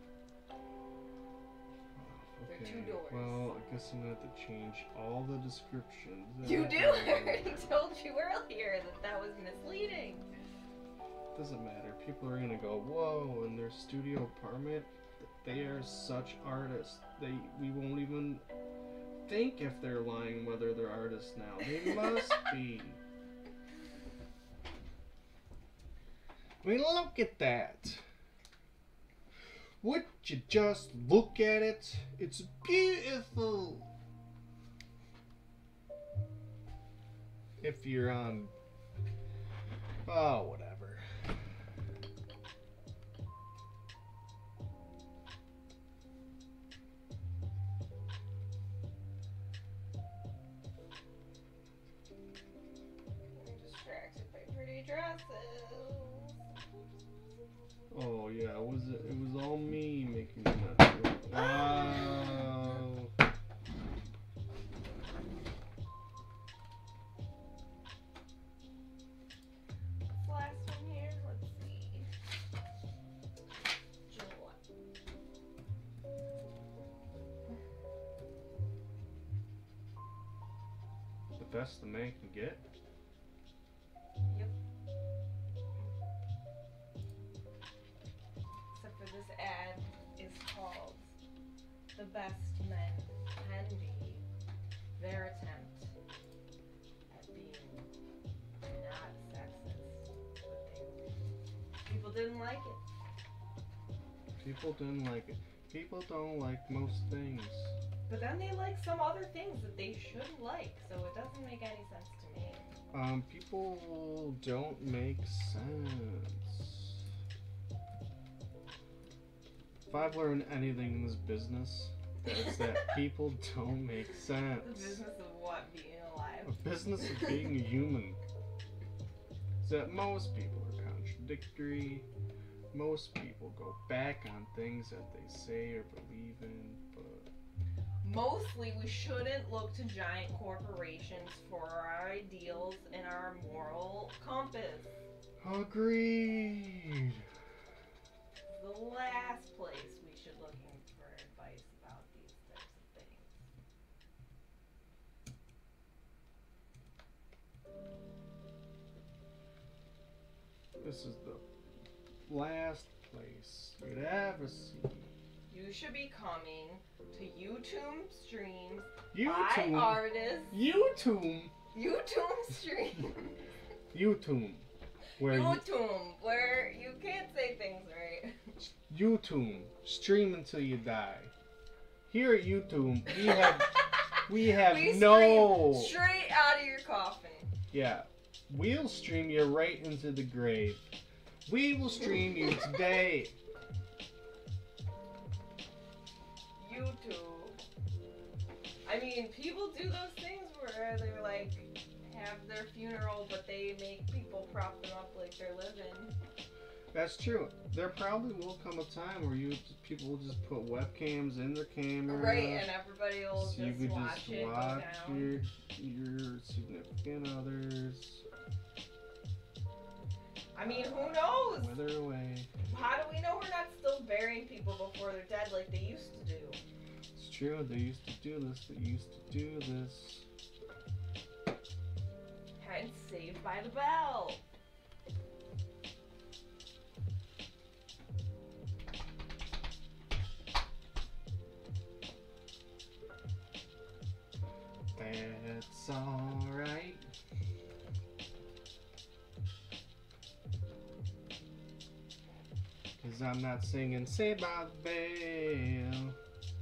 [SPEAKER 2] There are two doors.
[SPEAKER 1] Well, I guess I'm gonna have to change all the descriptions.
[SPEAKER 2] You do? I already told you earlier that that was misleading.
[SPEAKER 1] Doesn't matter. People are gonna go, whoa, in their studio apartment, they are such artists. They we won't even think if they're lying whether they're artists now. They must be. I mean, look at that. Would you just look at it? It's beautiful. If you're on, oh, whatever.
[SPEAKER 2] I'm distracted by pretty dresses.
[SPEAKER 1] Oh yeah, it was it was all me making that. Wow.
[SPEAKER 2] This last one here, let's see. July.
[SPEAKER 1] The best the man can get.
[SPEAKER 2] Yep. Except for this ad is called "The Best Men Can Be," their attempt at being not sexist, but they people didn't like it.
[SPEAKER 1] People didn't like it. People don't like most things.
[SPEAKER 2] But then they like some other things that they shouldn't like, so it doesn't make any sense to me.
[SPEAKER 1] Um, people don't make sense. If I've learned anything in this business, it's that people don't make sense.
[SPEAKER 2] The business of what? Being alive.
[SPEAKER 1] A business of being a human. Is that most people are contradictory. Most people go back on things that they say or believe in, but
[SPEAKER 2] mostly we shouldn't look to giant corporations for our ideals and our moral compass.
[SPEAKER 1] Agreed.
[SPEAKER 2] The last place we should look for advice about these types of things.
[SPEAKER 1] This is the last place you'd ever see.
[SPEAKER 2] You should be coming to YouTube streams
[SPEAKER 1] YouTube.
[SPEAKER 2] by artists.
[SPEAKER 1] YouTube.
[SPEAKER 2] YouTube streams.
[SPEAKER 1] YouTube. Where
[SPEAKER 2] YouTube, where you can't say things right.
[SPEAKER 1] YouTube. Stream until you die. Here at YouTube, we have we have
[SPEAKER 2] we
[SPEAKER 1] no
[SPEAKER 2] straight out of your coffin.
[SPEAKER 1] Yeah. We'll stream you right into the grave. We will stream you today.
[SPEAKER 2] YouTube. I mean, people do those things where they're like, have their funeral, but they make people prop them up like they're living.
[SPEAKER 1] That's true. There probably will come a time where you people will just put webcams in their camera.
[SPEAKER 2] Right, and everybody will
[SPEAKER 1] so
[SPEAKER 2] just
[SPEAKER 1] you could
[SPEAKER 2] watch
[SPEAKER 1] just
[SPEAKER 2] it
[SPEAKER 1] watch
[SPEAKER 2] go down.
[SPEAKER 1] your your significant others.
[SPEAKER 2] I mean, who knows?
[SPEAKER 1] Wither away.
[SPEAKER 2] How do we know we're not still burying people before they're dead like they used to do?
[SPEAKER 1] It's true. They used to do this. They used to do this.
[SPEAKER 2] Hence, Saved by the Bell.
[SPEAKER 1] That's alright. Cause I'm not singing Saved by the Bell.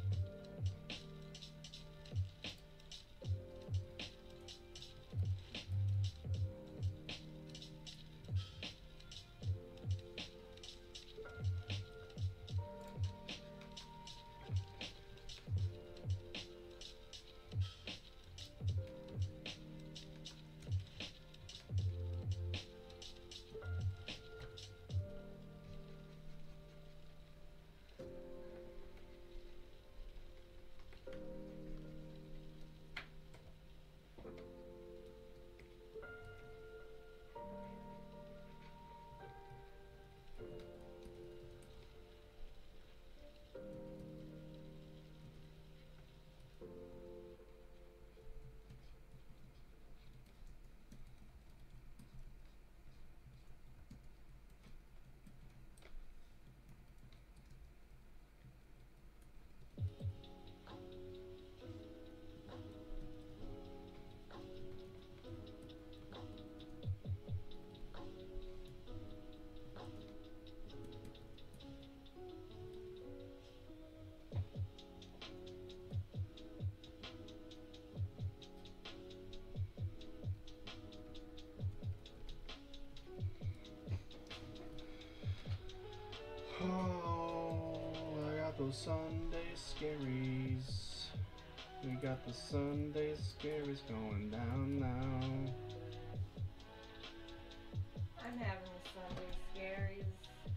[SPEAKER 1] Oh, I got those Sunday scaries. We got the Sunday scaries going down now.
[SPEAKER 2] I'm having the Sunday scaries.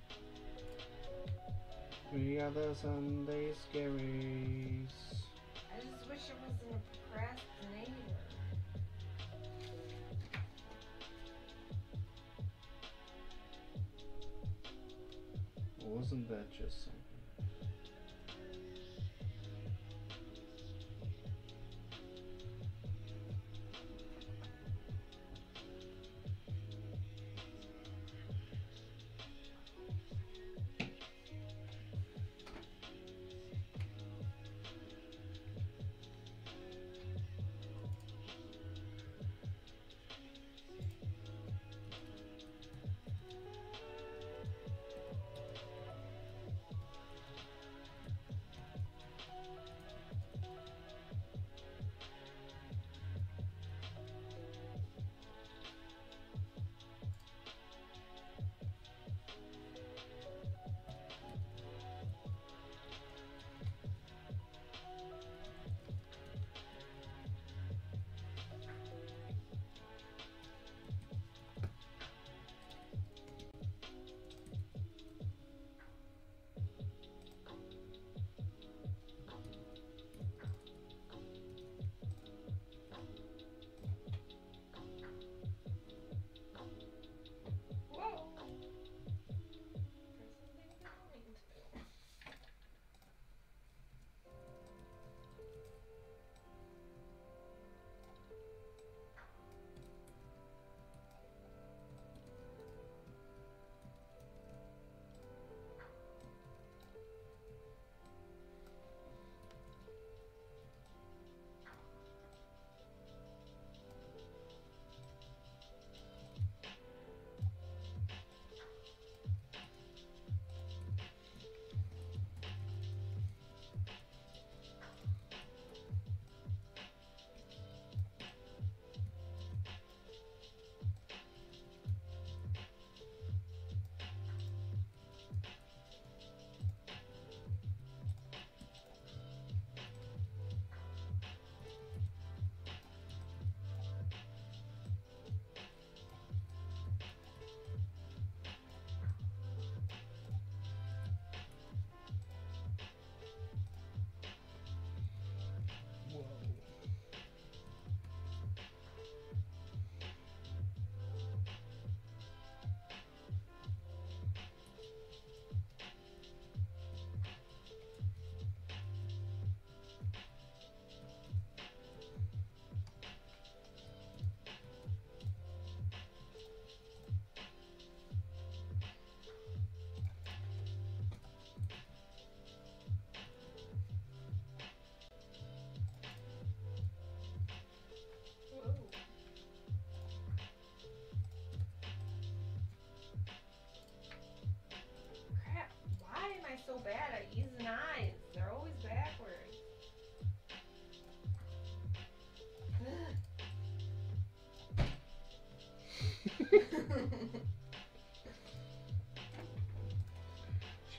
[SPEAKER 1] We got the Sunday scaries.
[SPEAKER 2] I just wish it wasn't a procrastinator.
[SPEAKER 1] Wasn't that just something?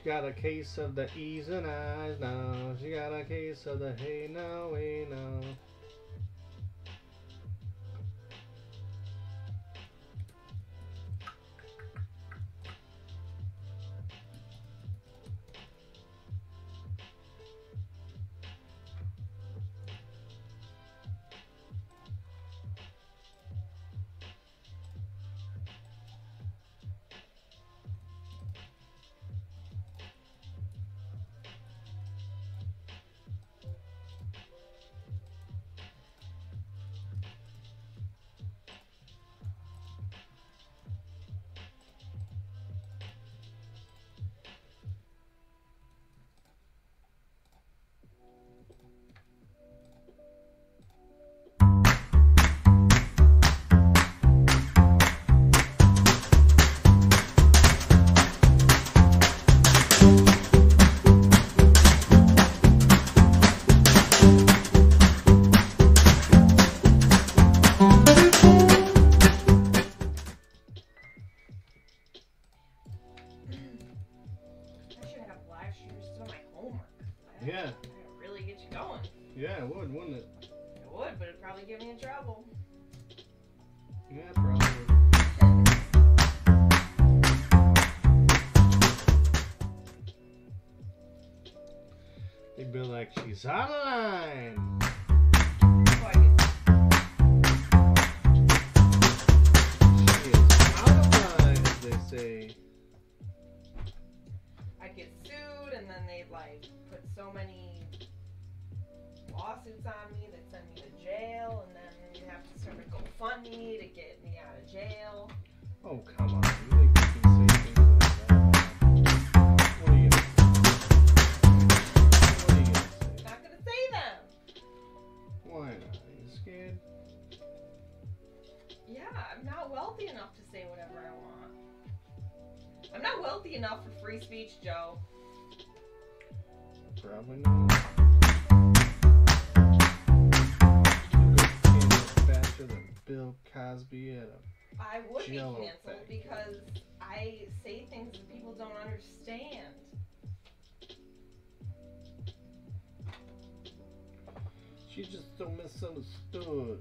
[SPEAKER 1] got a case of the E's and I's now. She got a case of the hey no, hey no. Yeah.
[SPEAKER 2] That'd really get you going.
[SPEAKER 1] Yeah, it would, wouldn't it?
[SPEAKER 2] It would, but it'd probably get me in trouble.
[SPEAKER 1] Yeah, probably would. They'd be like, she's on the line.
[SPEAKER 2] Oh, I get
[SPEAKER 1] She is out of line, as they say.
[SPEAKER 2] I'd get sued, and then they'd like put so many lawsuits on me. They'd send me to jail, and then you'd have to start a GoFundMe to get me out of jail.
[SPEAKER 1] Oh, come on. You think you can say things like that? What are you gonna say? What are you gonna say?
[SPEAKER 2] I'm not gonna say them.
[SPEAKER 1] Why not? Are you scared?
[SPEAKER 2] Yeah, I'm not wealthy enough to say whatever I want. I'm not wealthy enough for free speech, Joe.
[SPEAKER 1] Probably not. You go faster than Bill Cosby at a
[SPEAKER 2] I would be
[SPEAKER 1] Jello
[SPEAKER 2] canceled
[SPEAKER 1] factory.
[SPEAKER 2] because I say things that people don't understand.
[SPEAKER 1] She's just so misunderstood.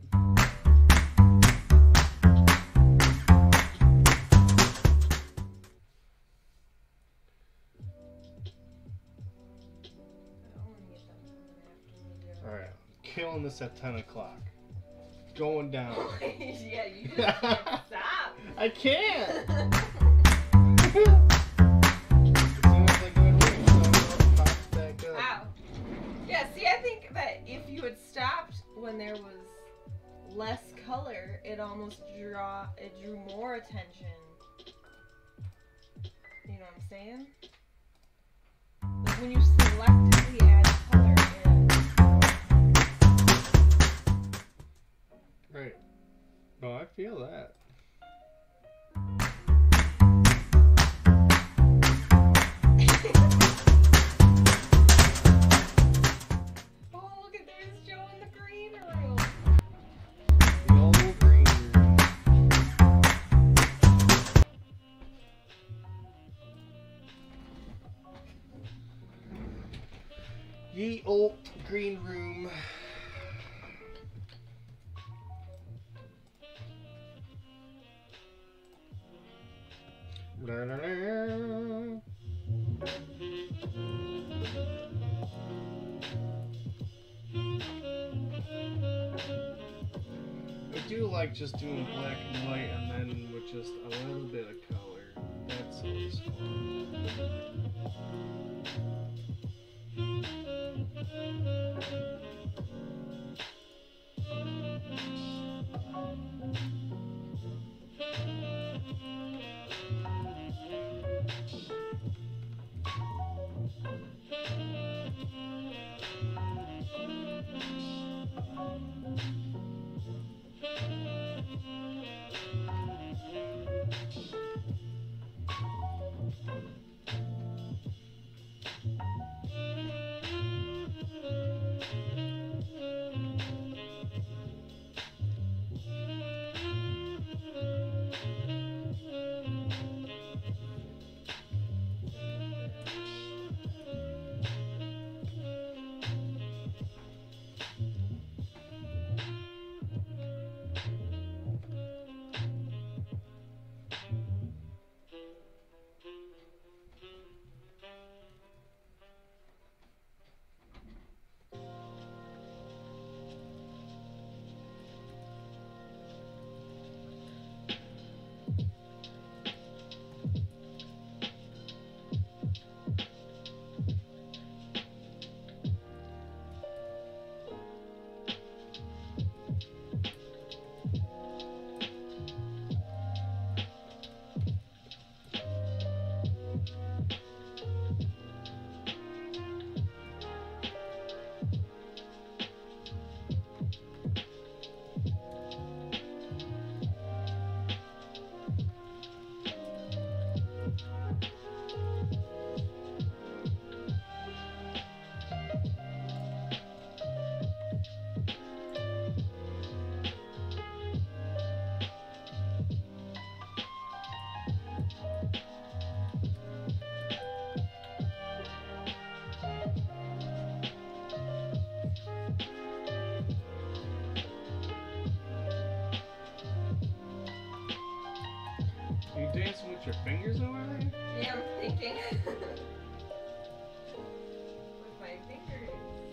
[SPEAKER 1] Alright, killing this at ten o'clock. Going down.
[SPEAKER 2] Yeah, you just can't stop.
[SPEAKER 1] I can't! As soon as I go to ring, so it pops back up.
[SPEAKER 2] Ow. Yeah, see, I think that if you had stopped when there was less color, it almost draw it drew more attention. You know what I'm saying? Like when you selectively add color, it
[SPEAKER 1] Right. No, I feel that.
[SPEAKER 2] Oh, look at there's Joe in the green room.
[SPEAKER 1] The old green room. Ye old green room. La, la, la. I do like just doing black and white and then with just a little bit of color. That's always fun. messing with your fingers over there?
[SPEAKER 2] Yeah, I'm thinking. With my fingers.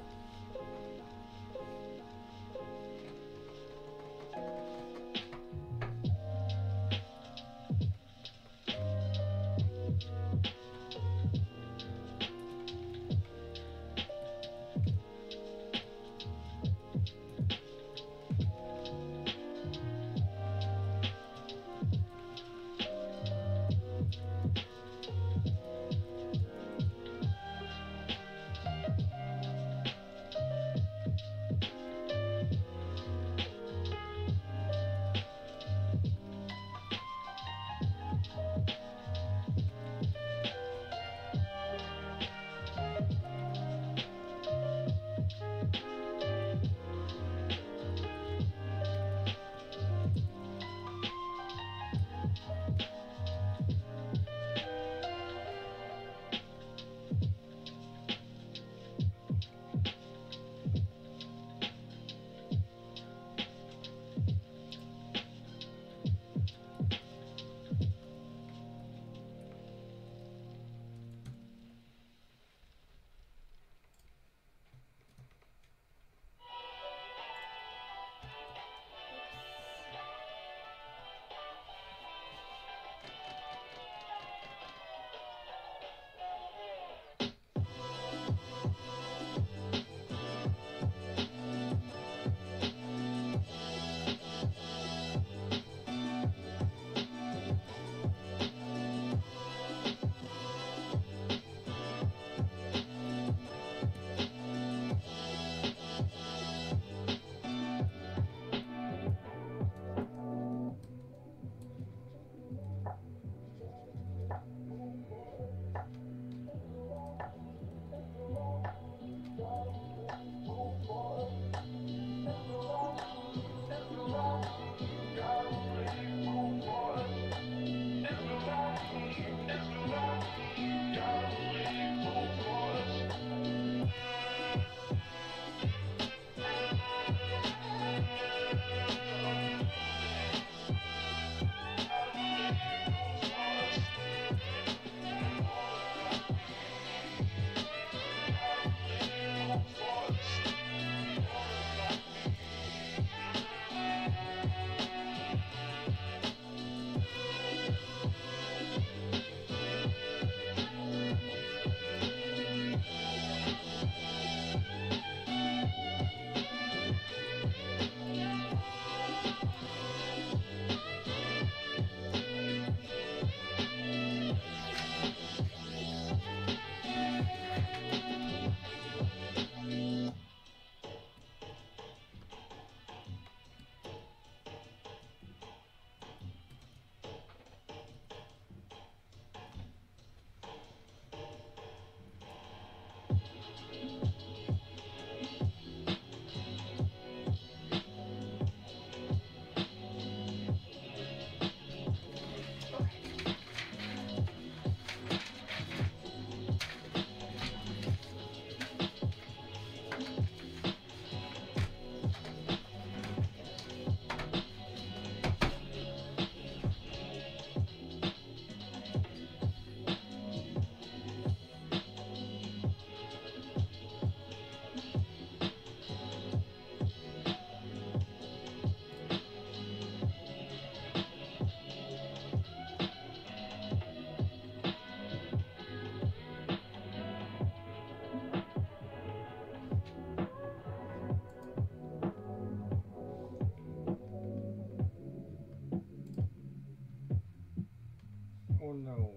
[SPEAKER 1] Oh no.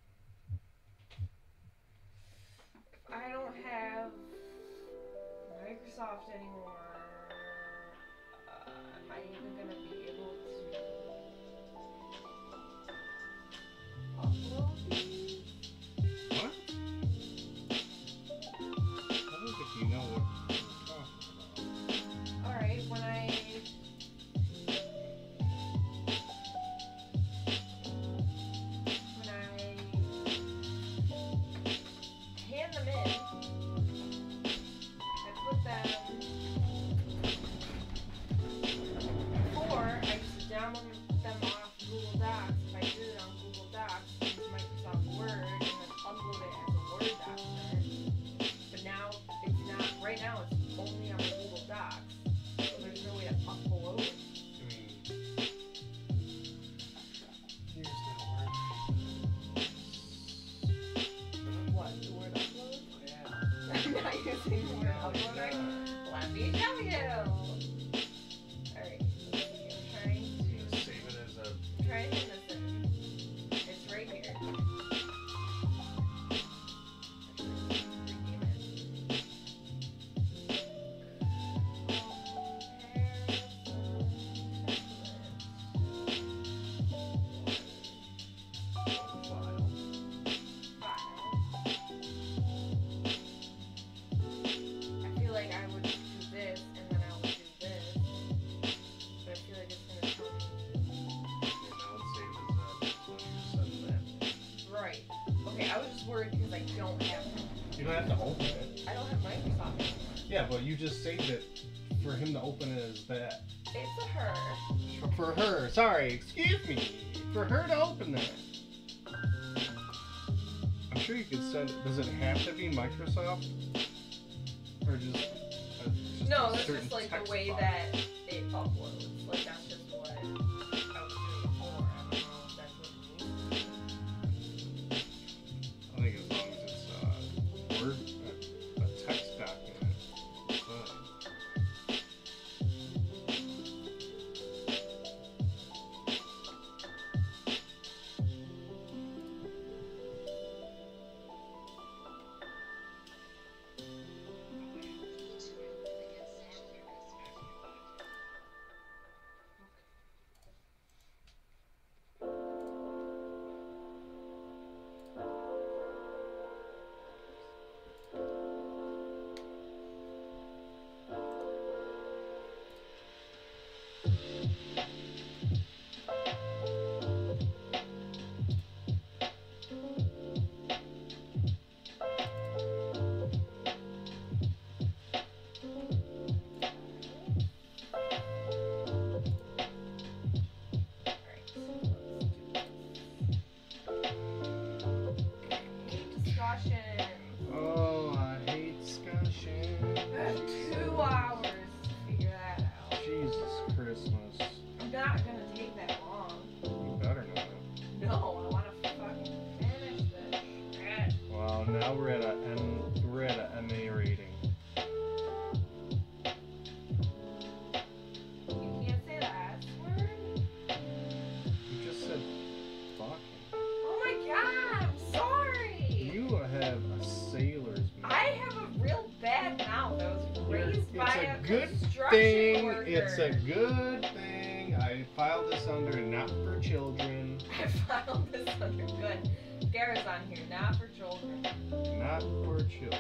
[SPEAKER 2] I don't have Microsoft anymore. Uh, am I even gonna be able to upload these?
[SPEAKER 1] What? I don't think you know what you're talking about.
[SPEAKER 2] Alright, when I when I hand them in, I put them before I things were uploading. Let me show you. Alright, I'm trying to
[SPEAKER 1] Save it as a.
[SPEAKER 2] try and listen. It's right here. Because I don't have
[SPEAKER 1] You don't have to open it.
[SPEAKER 2] I don't have Microsoft anymore.
[SPEAKER 1] Yeah, but you just saved it for him to open it as that.
[SPEAKER 2] It's a her.
[SPEAKER 1] For her, sorry, excuse me. For her to open that. I'm sure you could send it. Does it have to be Microsoft? Or just, uh, just
[SPEAKER 2] No,
[SPEAKER 1] a
[SPEAKER 2] that's
[SPEAKER 1] certain
[SPEAKER 2] just like the
[SPEAKER 1] text
[SPEAKER 2] way
[SPEAKER 1] box?
[SPEAKER 2] that it uploads. Like that's just what I was doing before. I don't know if that's what it means.
[SPEAKER 1] I think as long as it's uh, Word, a, a text document. It's fine. Oh, I hate discussion.
[SPEAKER 2] I have two hours to figure that out.
[SPEAKER 1] Jesus Christmas.
[SPEAKER 2] I'm not gonna take that long.
[SPEAKER 1] You better not.
[SPEAKER 2] No, I wanna fucking finish this shit.
[SPEAKER 1] Well, now we're at a M. We're at a M A rating.
[SPEAKER 2] You can't say the S word?
[SPEAKER 1] You just said fucking.
[SPEAKER 2] Oh my god, I'm sorry!
[SPEAKER 1] You have a sailor's mouth.
[SPEAKER 2] I have a real bad mouth. I was raised
[SPEAKER 1] It's
[SPEAKER 2] by
[SPEAKER 1] a
[SPEAKER 2] a,
[SPEAKER 1] good
[SPEAKER 2] construction
[SPEAKER 1] thing.
[SPEAKER 2] worker.
[SPEAKER 1] It's a good thing. I filed this under not for children.
[SPEAKER 2] I filed this under good. Gara's on here, not for children.
[SPEAKER 1] Not for children.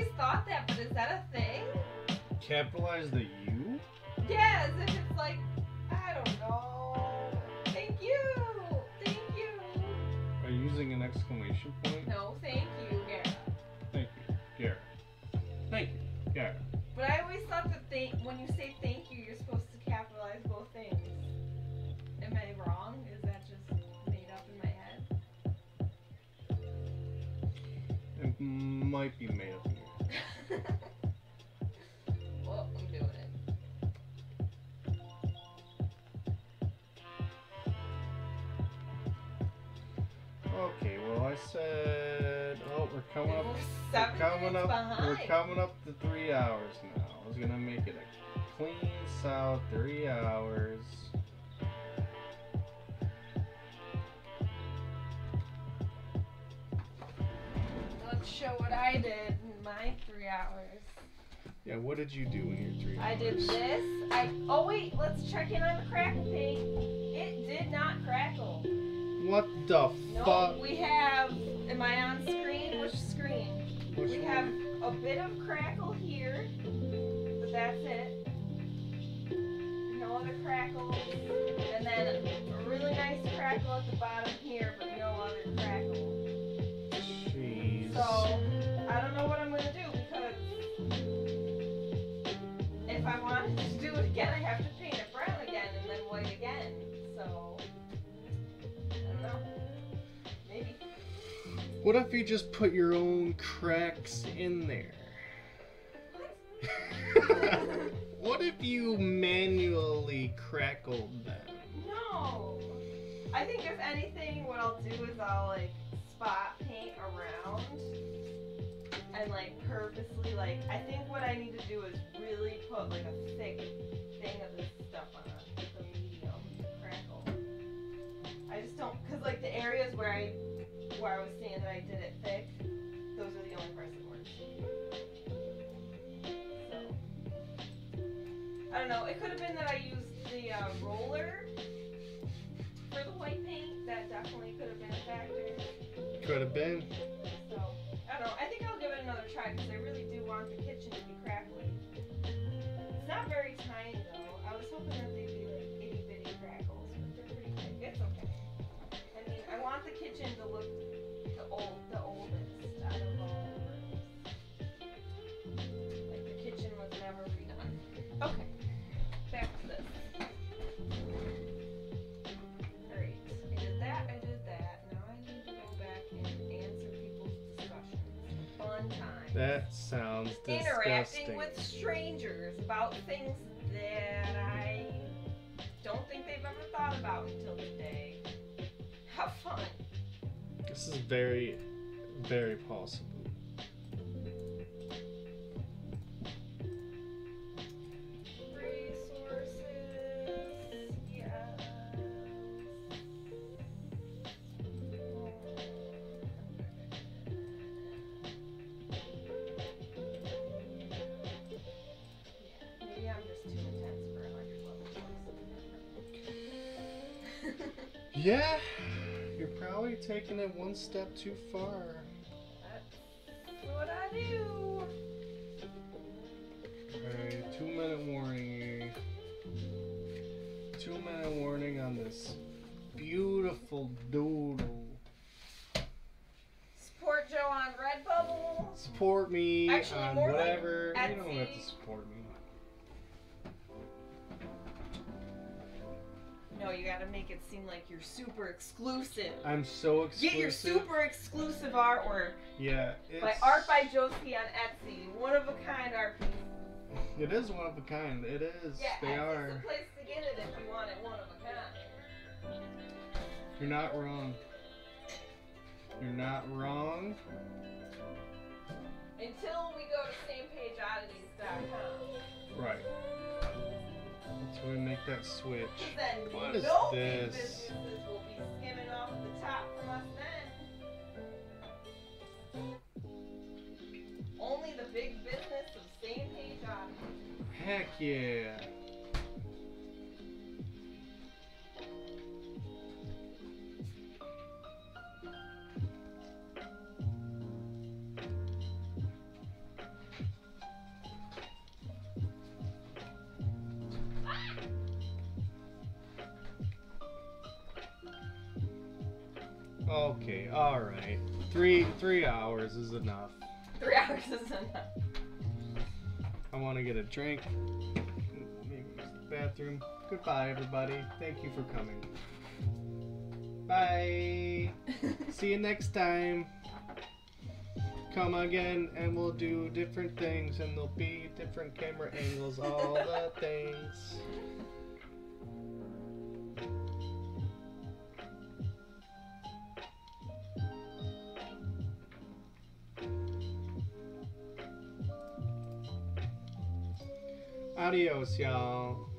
[SPEAKER 2] always thought that, but is that a thing?
[SPEAKER 1] Capitalize the U?
[SPEAKER 2] Yeah, as if it's like, I don't know. Thank you. Thank you.
[SPEAKER 1] Are you using an exclamation point?
[SPEAKER 2] No, thank you, Gara.
[SPEAKER 1] Thank you, Gara. Thank you, Gara.
[SPEAKER 2] But I always thought that they, when you say thank you, you're supposed to capitalize both things. Am I wrong? Is that just made up in my head?
[SPEAKER 1] It might be made up in your head.
[SPEAKER 2] Well, I'm doing it.
[SPEAKER 1] Okay, well I said, oh, we're coming up,
[SPEAKER 2] We're
[SPEAKER 1] we're
[SPEAKER 2] seven
[SPEAKER 1] coming
[SPEAKER 2] minutes
[SPEAKER 1] up, we're
[SPEAKER 2] behind.
[SPEAKER 1] coming up to three hours now. I was gonna make it a clean, solid three hours.
[SPEAKER 2] Let's show what I did in my three hours.
[SPEAKER 1] Yeah, what did you do in your three
[SPEAKER 2] I
[SPEAKER 1] hours?
[SPEAKER 2] did this. I oh wait, let's check in on the crackle paint. It did not crackle.
[SPEAKER 1] What the
[SPEAKER 2] No,
[SPEAKER 1] fuck?
[SPEAKER 2] we have. Am I on screen? Which screen?
[SPEAKER 1] Which
[SPEAKER 2] We
[SPEAKER 1] one?
[SPEAKER 2] have a bit of crackle here, but that's it. No other crackles. And then a really nice crackle at the bottom here, but no other crackle.
[SPEAKER 1] Jeez.
[SPEAKER 2] So I don't know what I'm gonna do because if I wanted to do it again, I have to paint it brown again and then white again. So I don't know. Maybe.
[SPEAKER 1] What if you just put your own cracks in there? What if you manually crackled them?
[SPEAKER 2] No. I think if anything, what I'll do is I'll like spot paint around and like purposely like I think what I need to do is really put like a thick thing of this stuff on a, the medium crackle. I just don't cause like the areas where I where I was saying that I did it thick, those are the only parts that weren't. So I don't know. It could have been that I used the uh, roller for the white paint. That definitely could have been a factor.
[SPEAKER 1] Could have been.
[SPEAKER 2] So I don't know. I think I'll give it another try because I really do want the kitchen to be crackly. It's not very tiny though. I was hoping that they'd be like itty bitty crackles, but they're pretty big. It's okay. I mean, I want the kitchen to look the old, the oldest out of all the rooms. Like the kitchen was never redone. Okay, back to this. Great. I did that. I did that. Now I need to go back and answer people's discussions. Fun time.
[SPEAKER 1] That sounds
[SPEAKER 2] Interacting
[SPEAKER 1] disgusting.
[SPEAKER 2] with strangers about things that I don't think they've ever thought about until today. Have fun.
[SPEAKER 1] This is very, very possible.
[SPEAKER 2] Resources, yes. Yeah, maybe I'm just too intense for a hundred level course.
[SPEAKER 1] Yeah, you're probably taking it one step too far.
[SPEAKER 2] That's what I do.
[SPEAKER 1] Alright, two minute warning. Two minute warning on this beautiful doodle.
[SPEAKER 2] Support Joe on Redbubble.
[SPEAKER 1] Support me
[SPEAKER 2] Actually,
[SPEAKER 1] on
[SPEAKER 2] more like
[SPEAKER 1] whatever. You don't have
[SPEAKER 2] Etsy.
[SPEAKER 1] to support me.
[SPEAKER 2] No, you gotta make it seem like you're super exclusive.
[SPEAKER 1] I'm so exclusive.
[SPEAKER 2] Get your super exclusive artwork
[SPEAKER 1] Yeah, it's,
[SPEAKER 2] by Art by Josie on Etsy. One of a kind art piece.
[SPEAKER 1] It is one of a kind. It is.
[SPEAKER 2] Yeah,
[SPEAKER 1] they
[SPEAKER 2] Etsy's
[SPEAKER 1] are.
[SPEAKER 2] the place to get it if you want it one of a kind.
[SPEAKER 1] You're not wrong. You're not wrong.
[SPEAKER 2] Until we go to same page oddities dot com.
[SPEAKER 1] Right. Until we make that switch.
[SPEAKER 2] Then
[SPEAKER 1] What is
[SPEAKER 2] no
[SPEAKER 1] this?
[SPEAKER 2] businesses will be skimming off the top from us then. Only the big business of same page oddities.
[SPEAKER 1] Heck yeah. Okay, alright. Three three hours is enough.
[SPEAKER 2] Three hours is enough.
[SPEAKER 1] I want to get a drink. Maybe use the bathroom. Goodbye, everybody. Thank you for coming. Bye. See you next time. Come again and we'll do different things and there'll be different camera angles, all the things. Adios, y'all.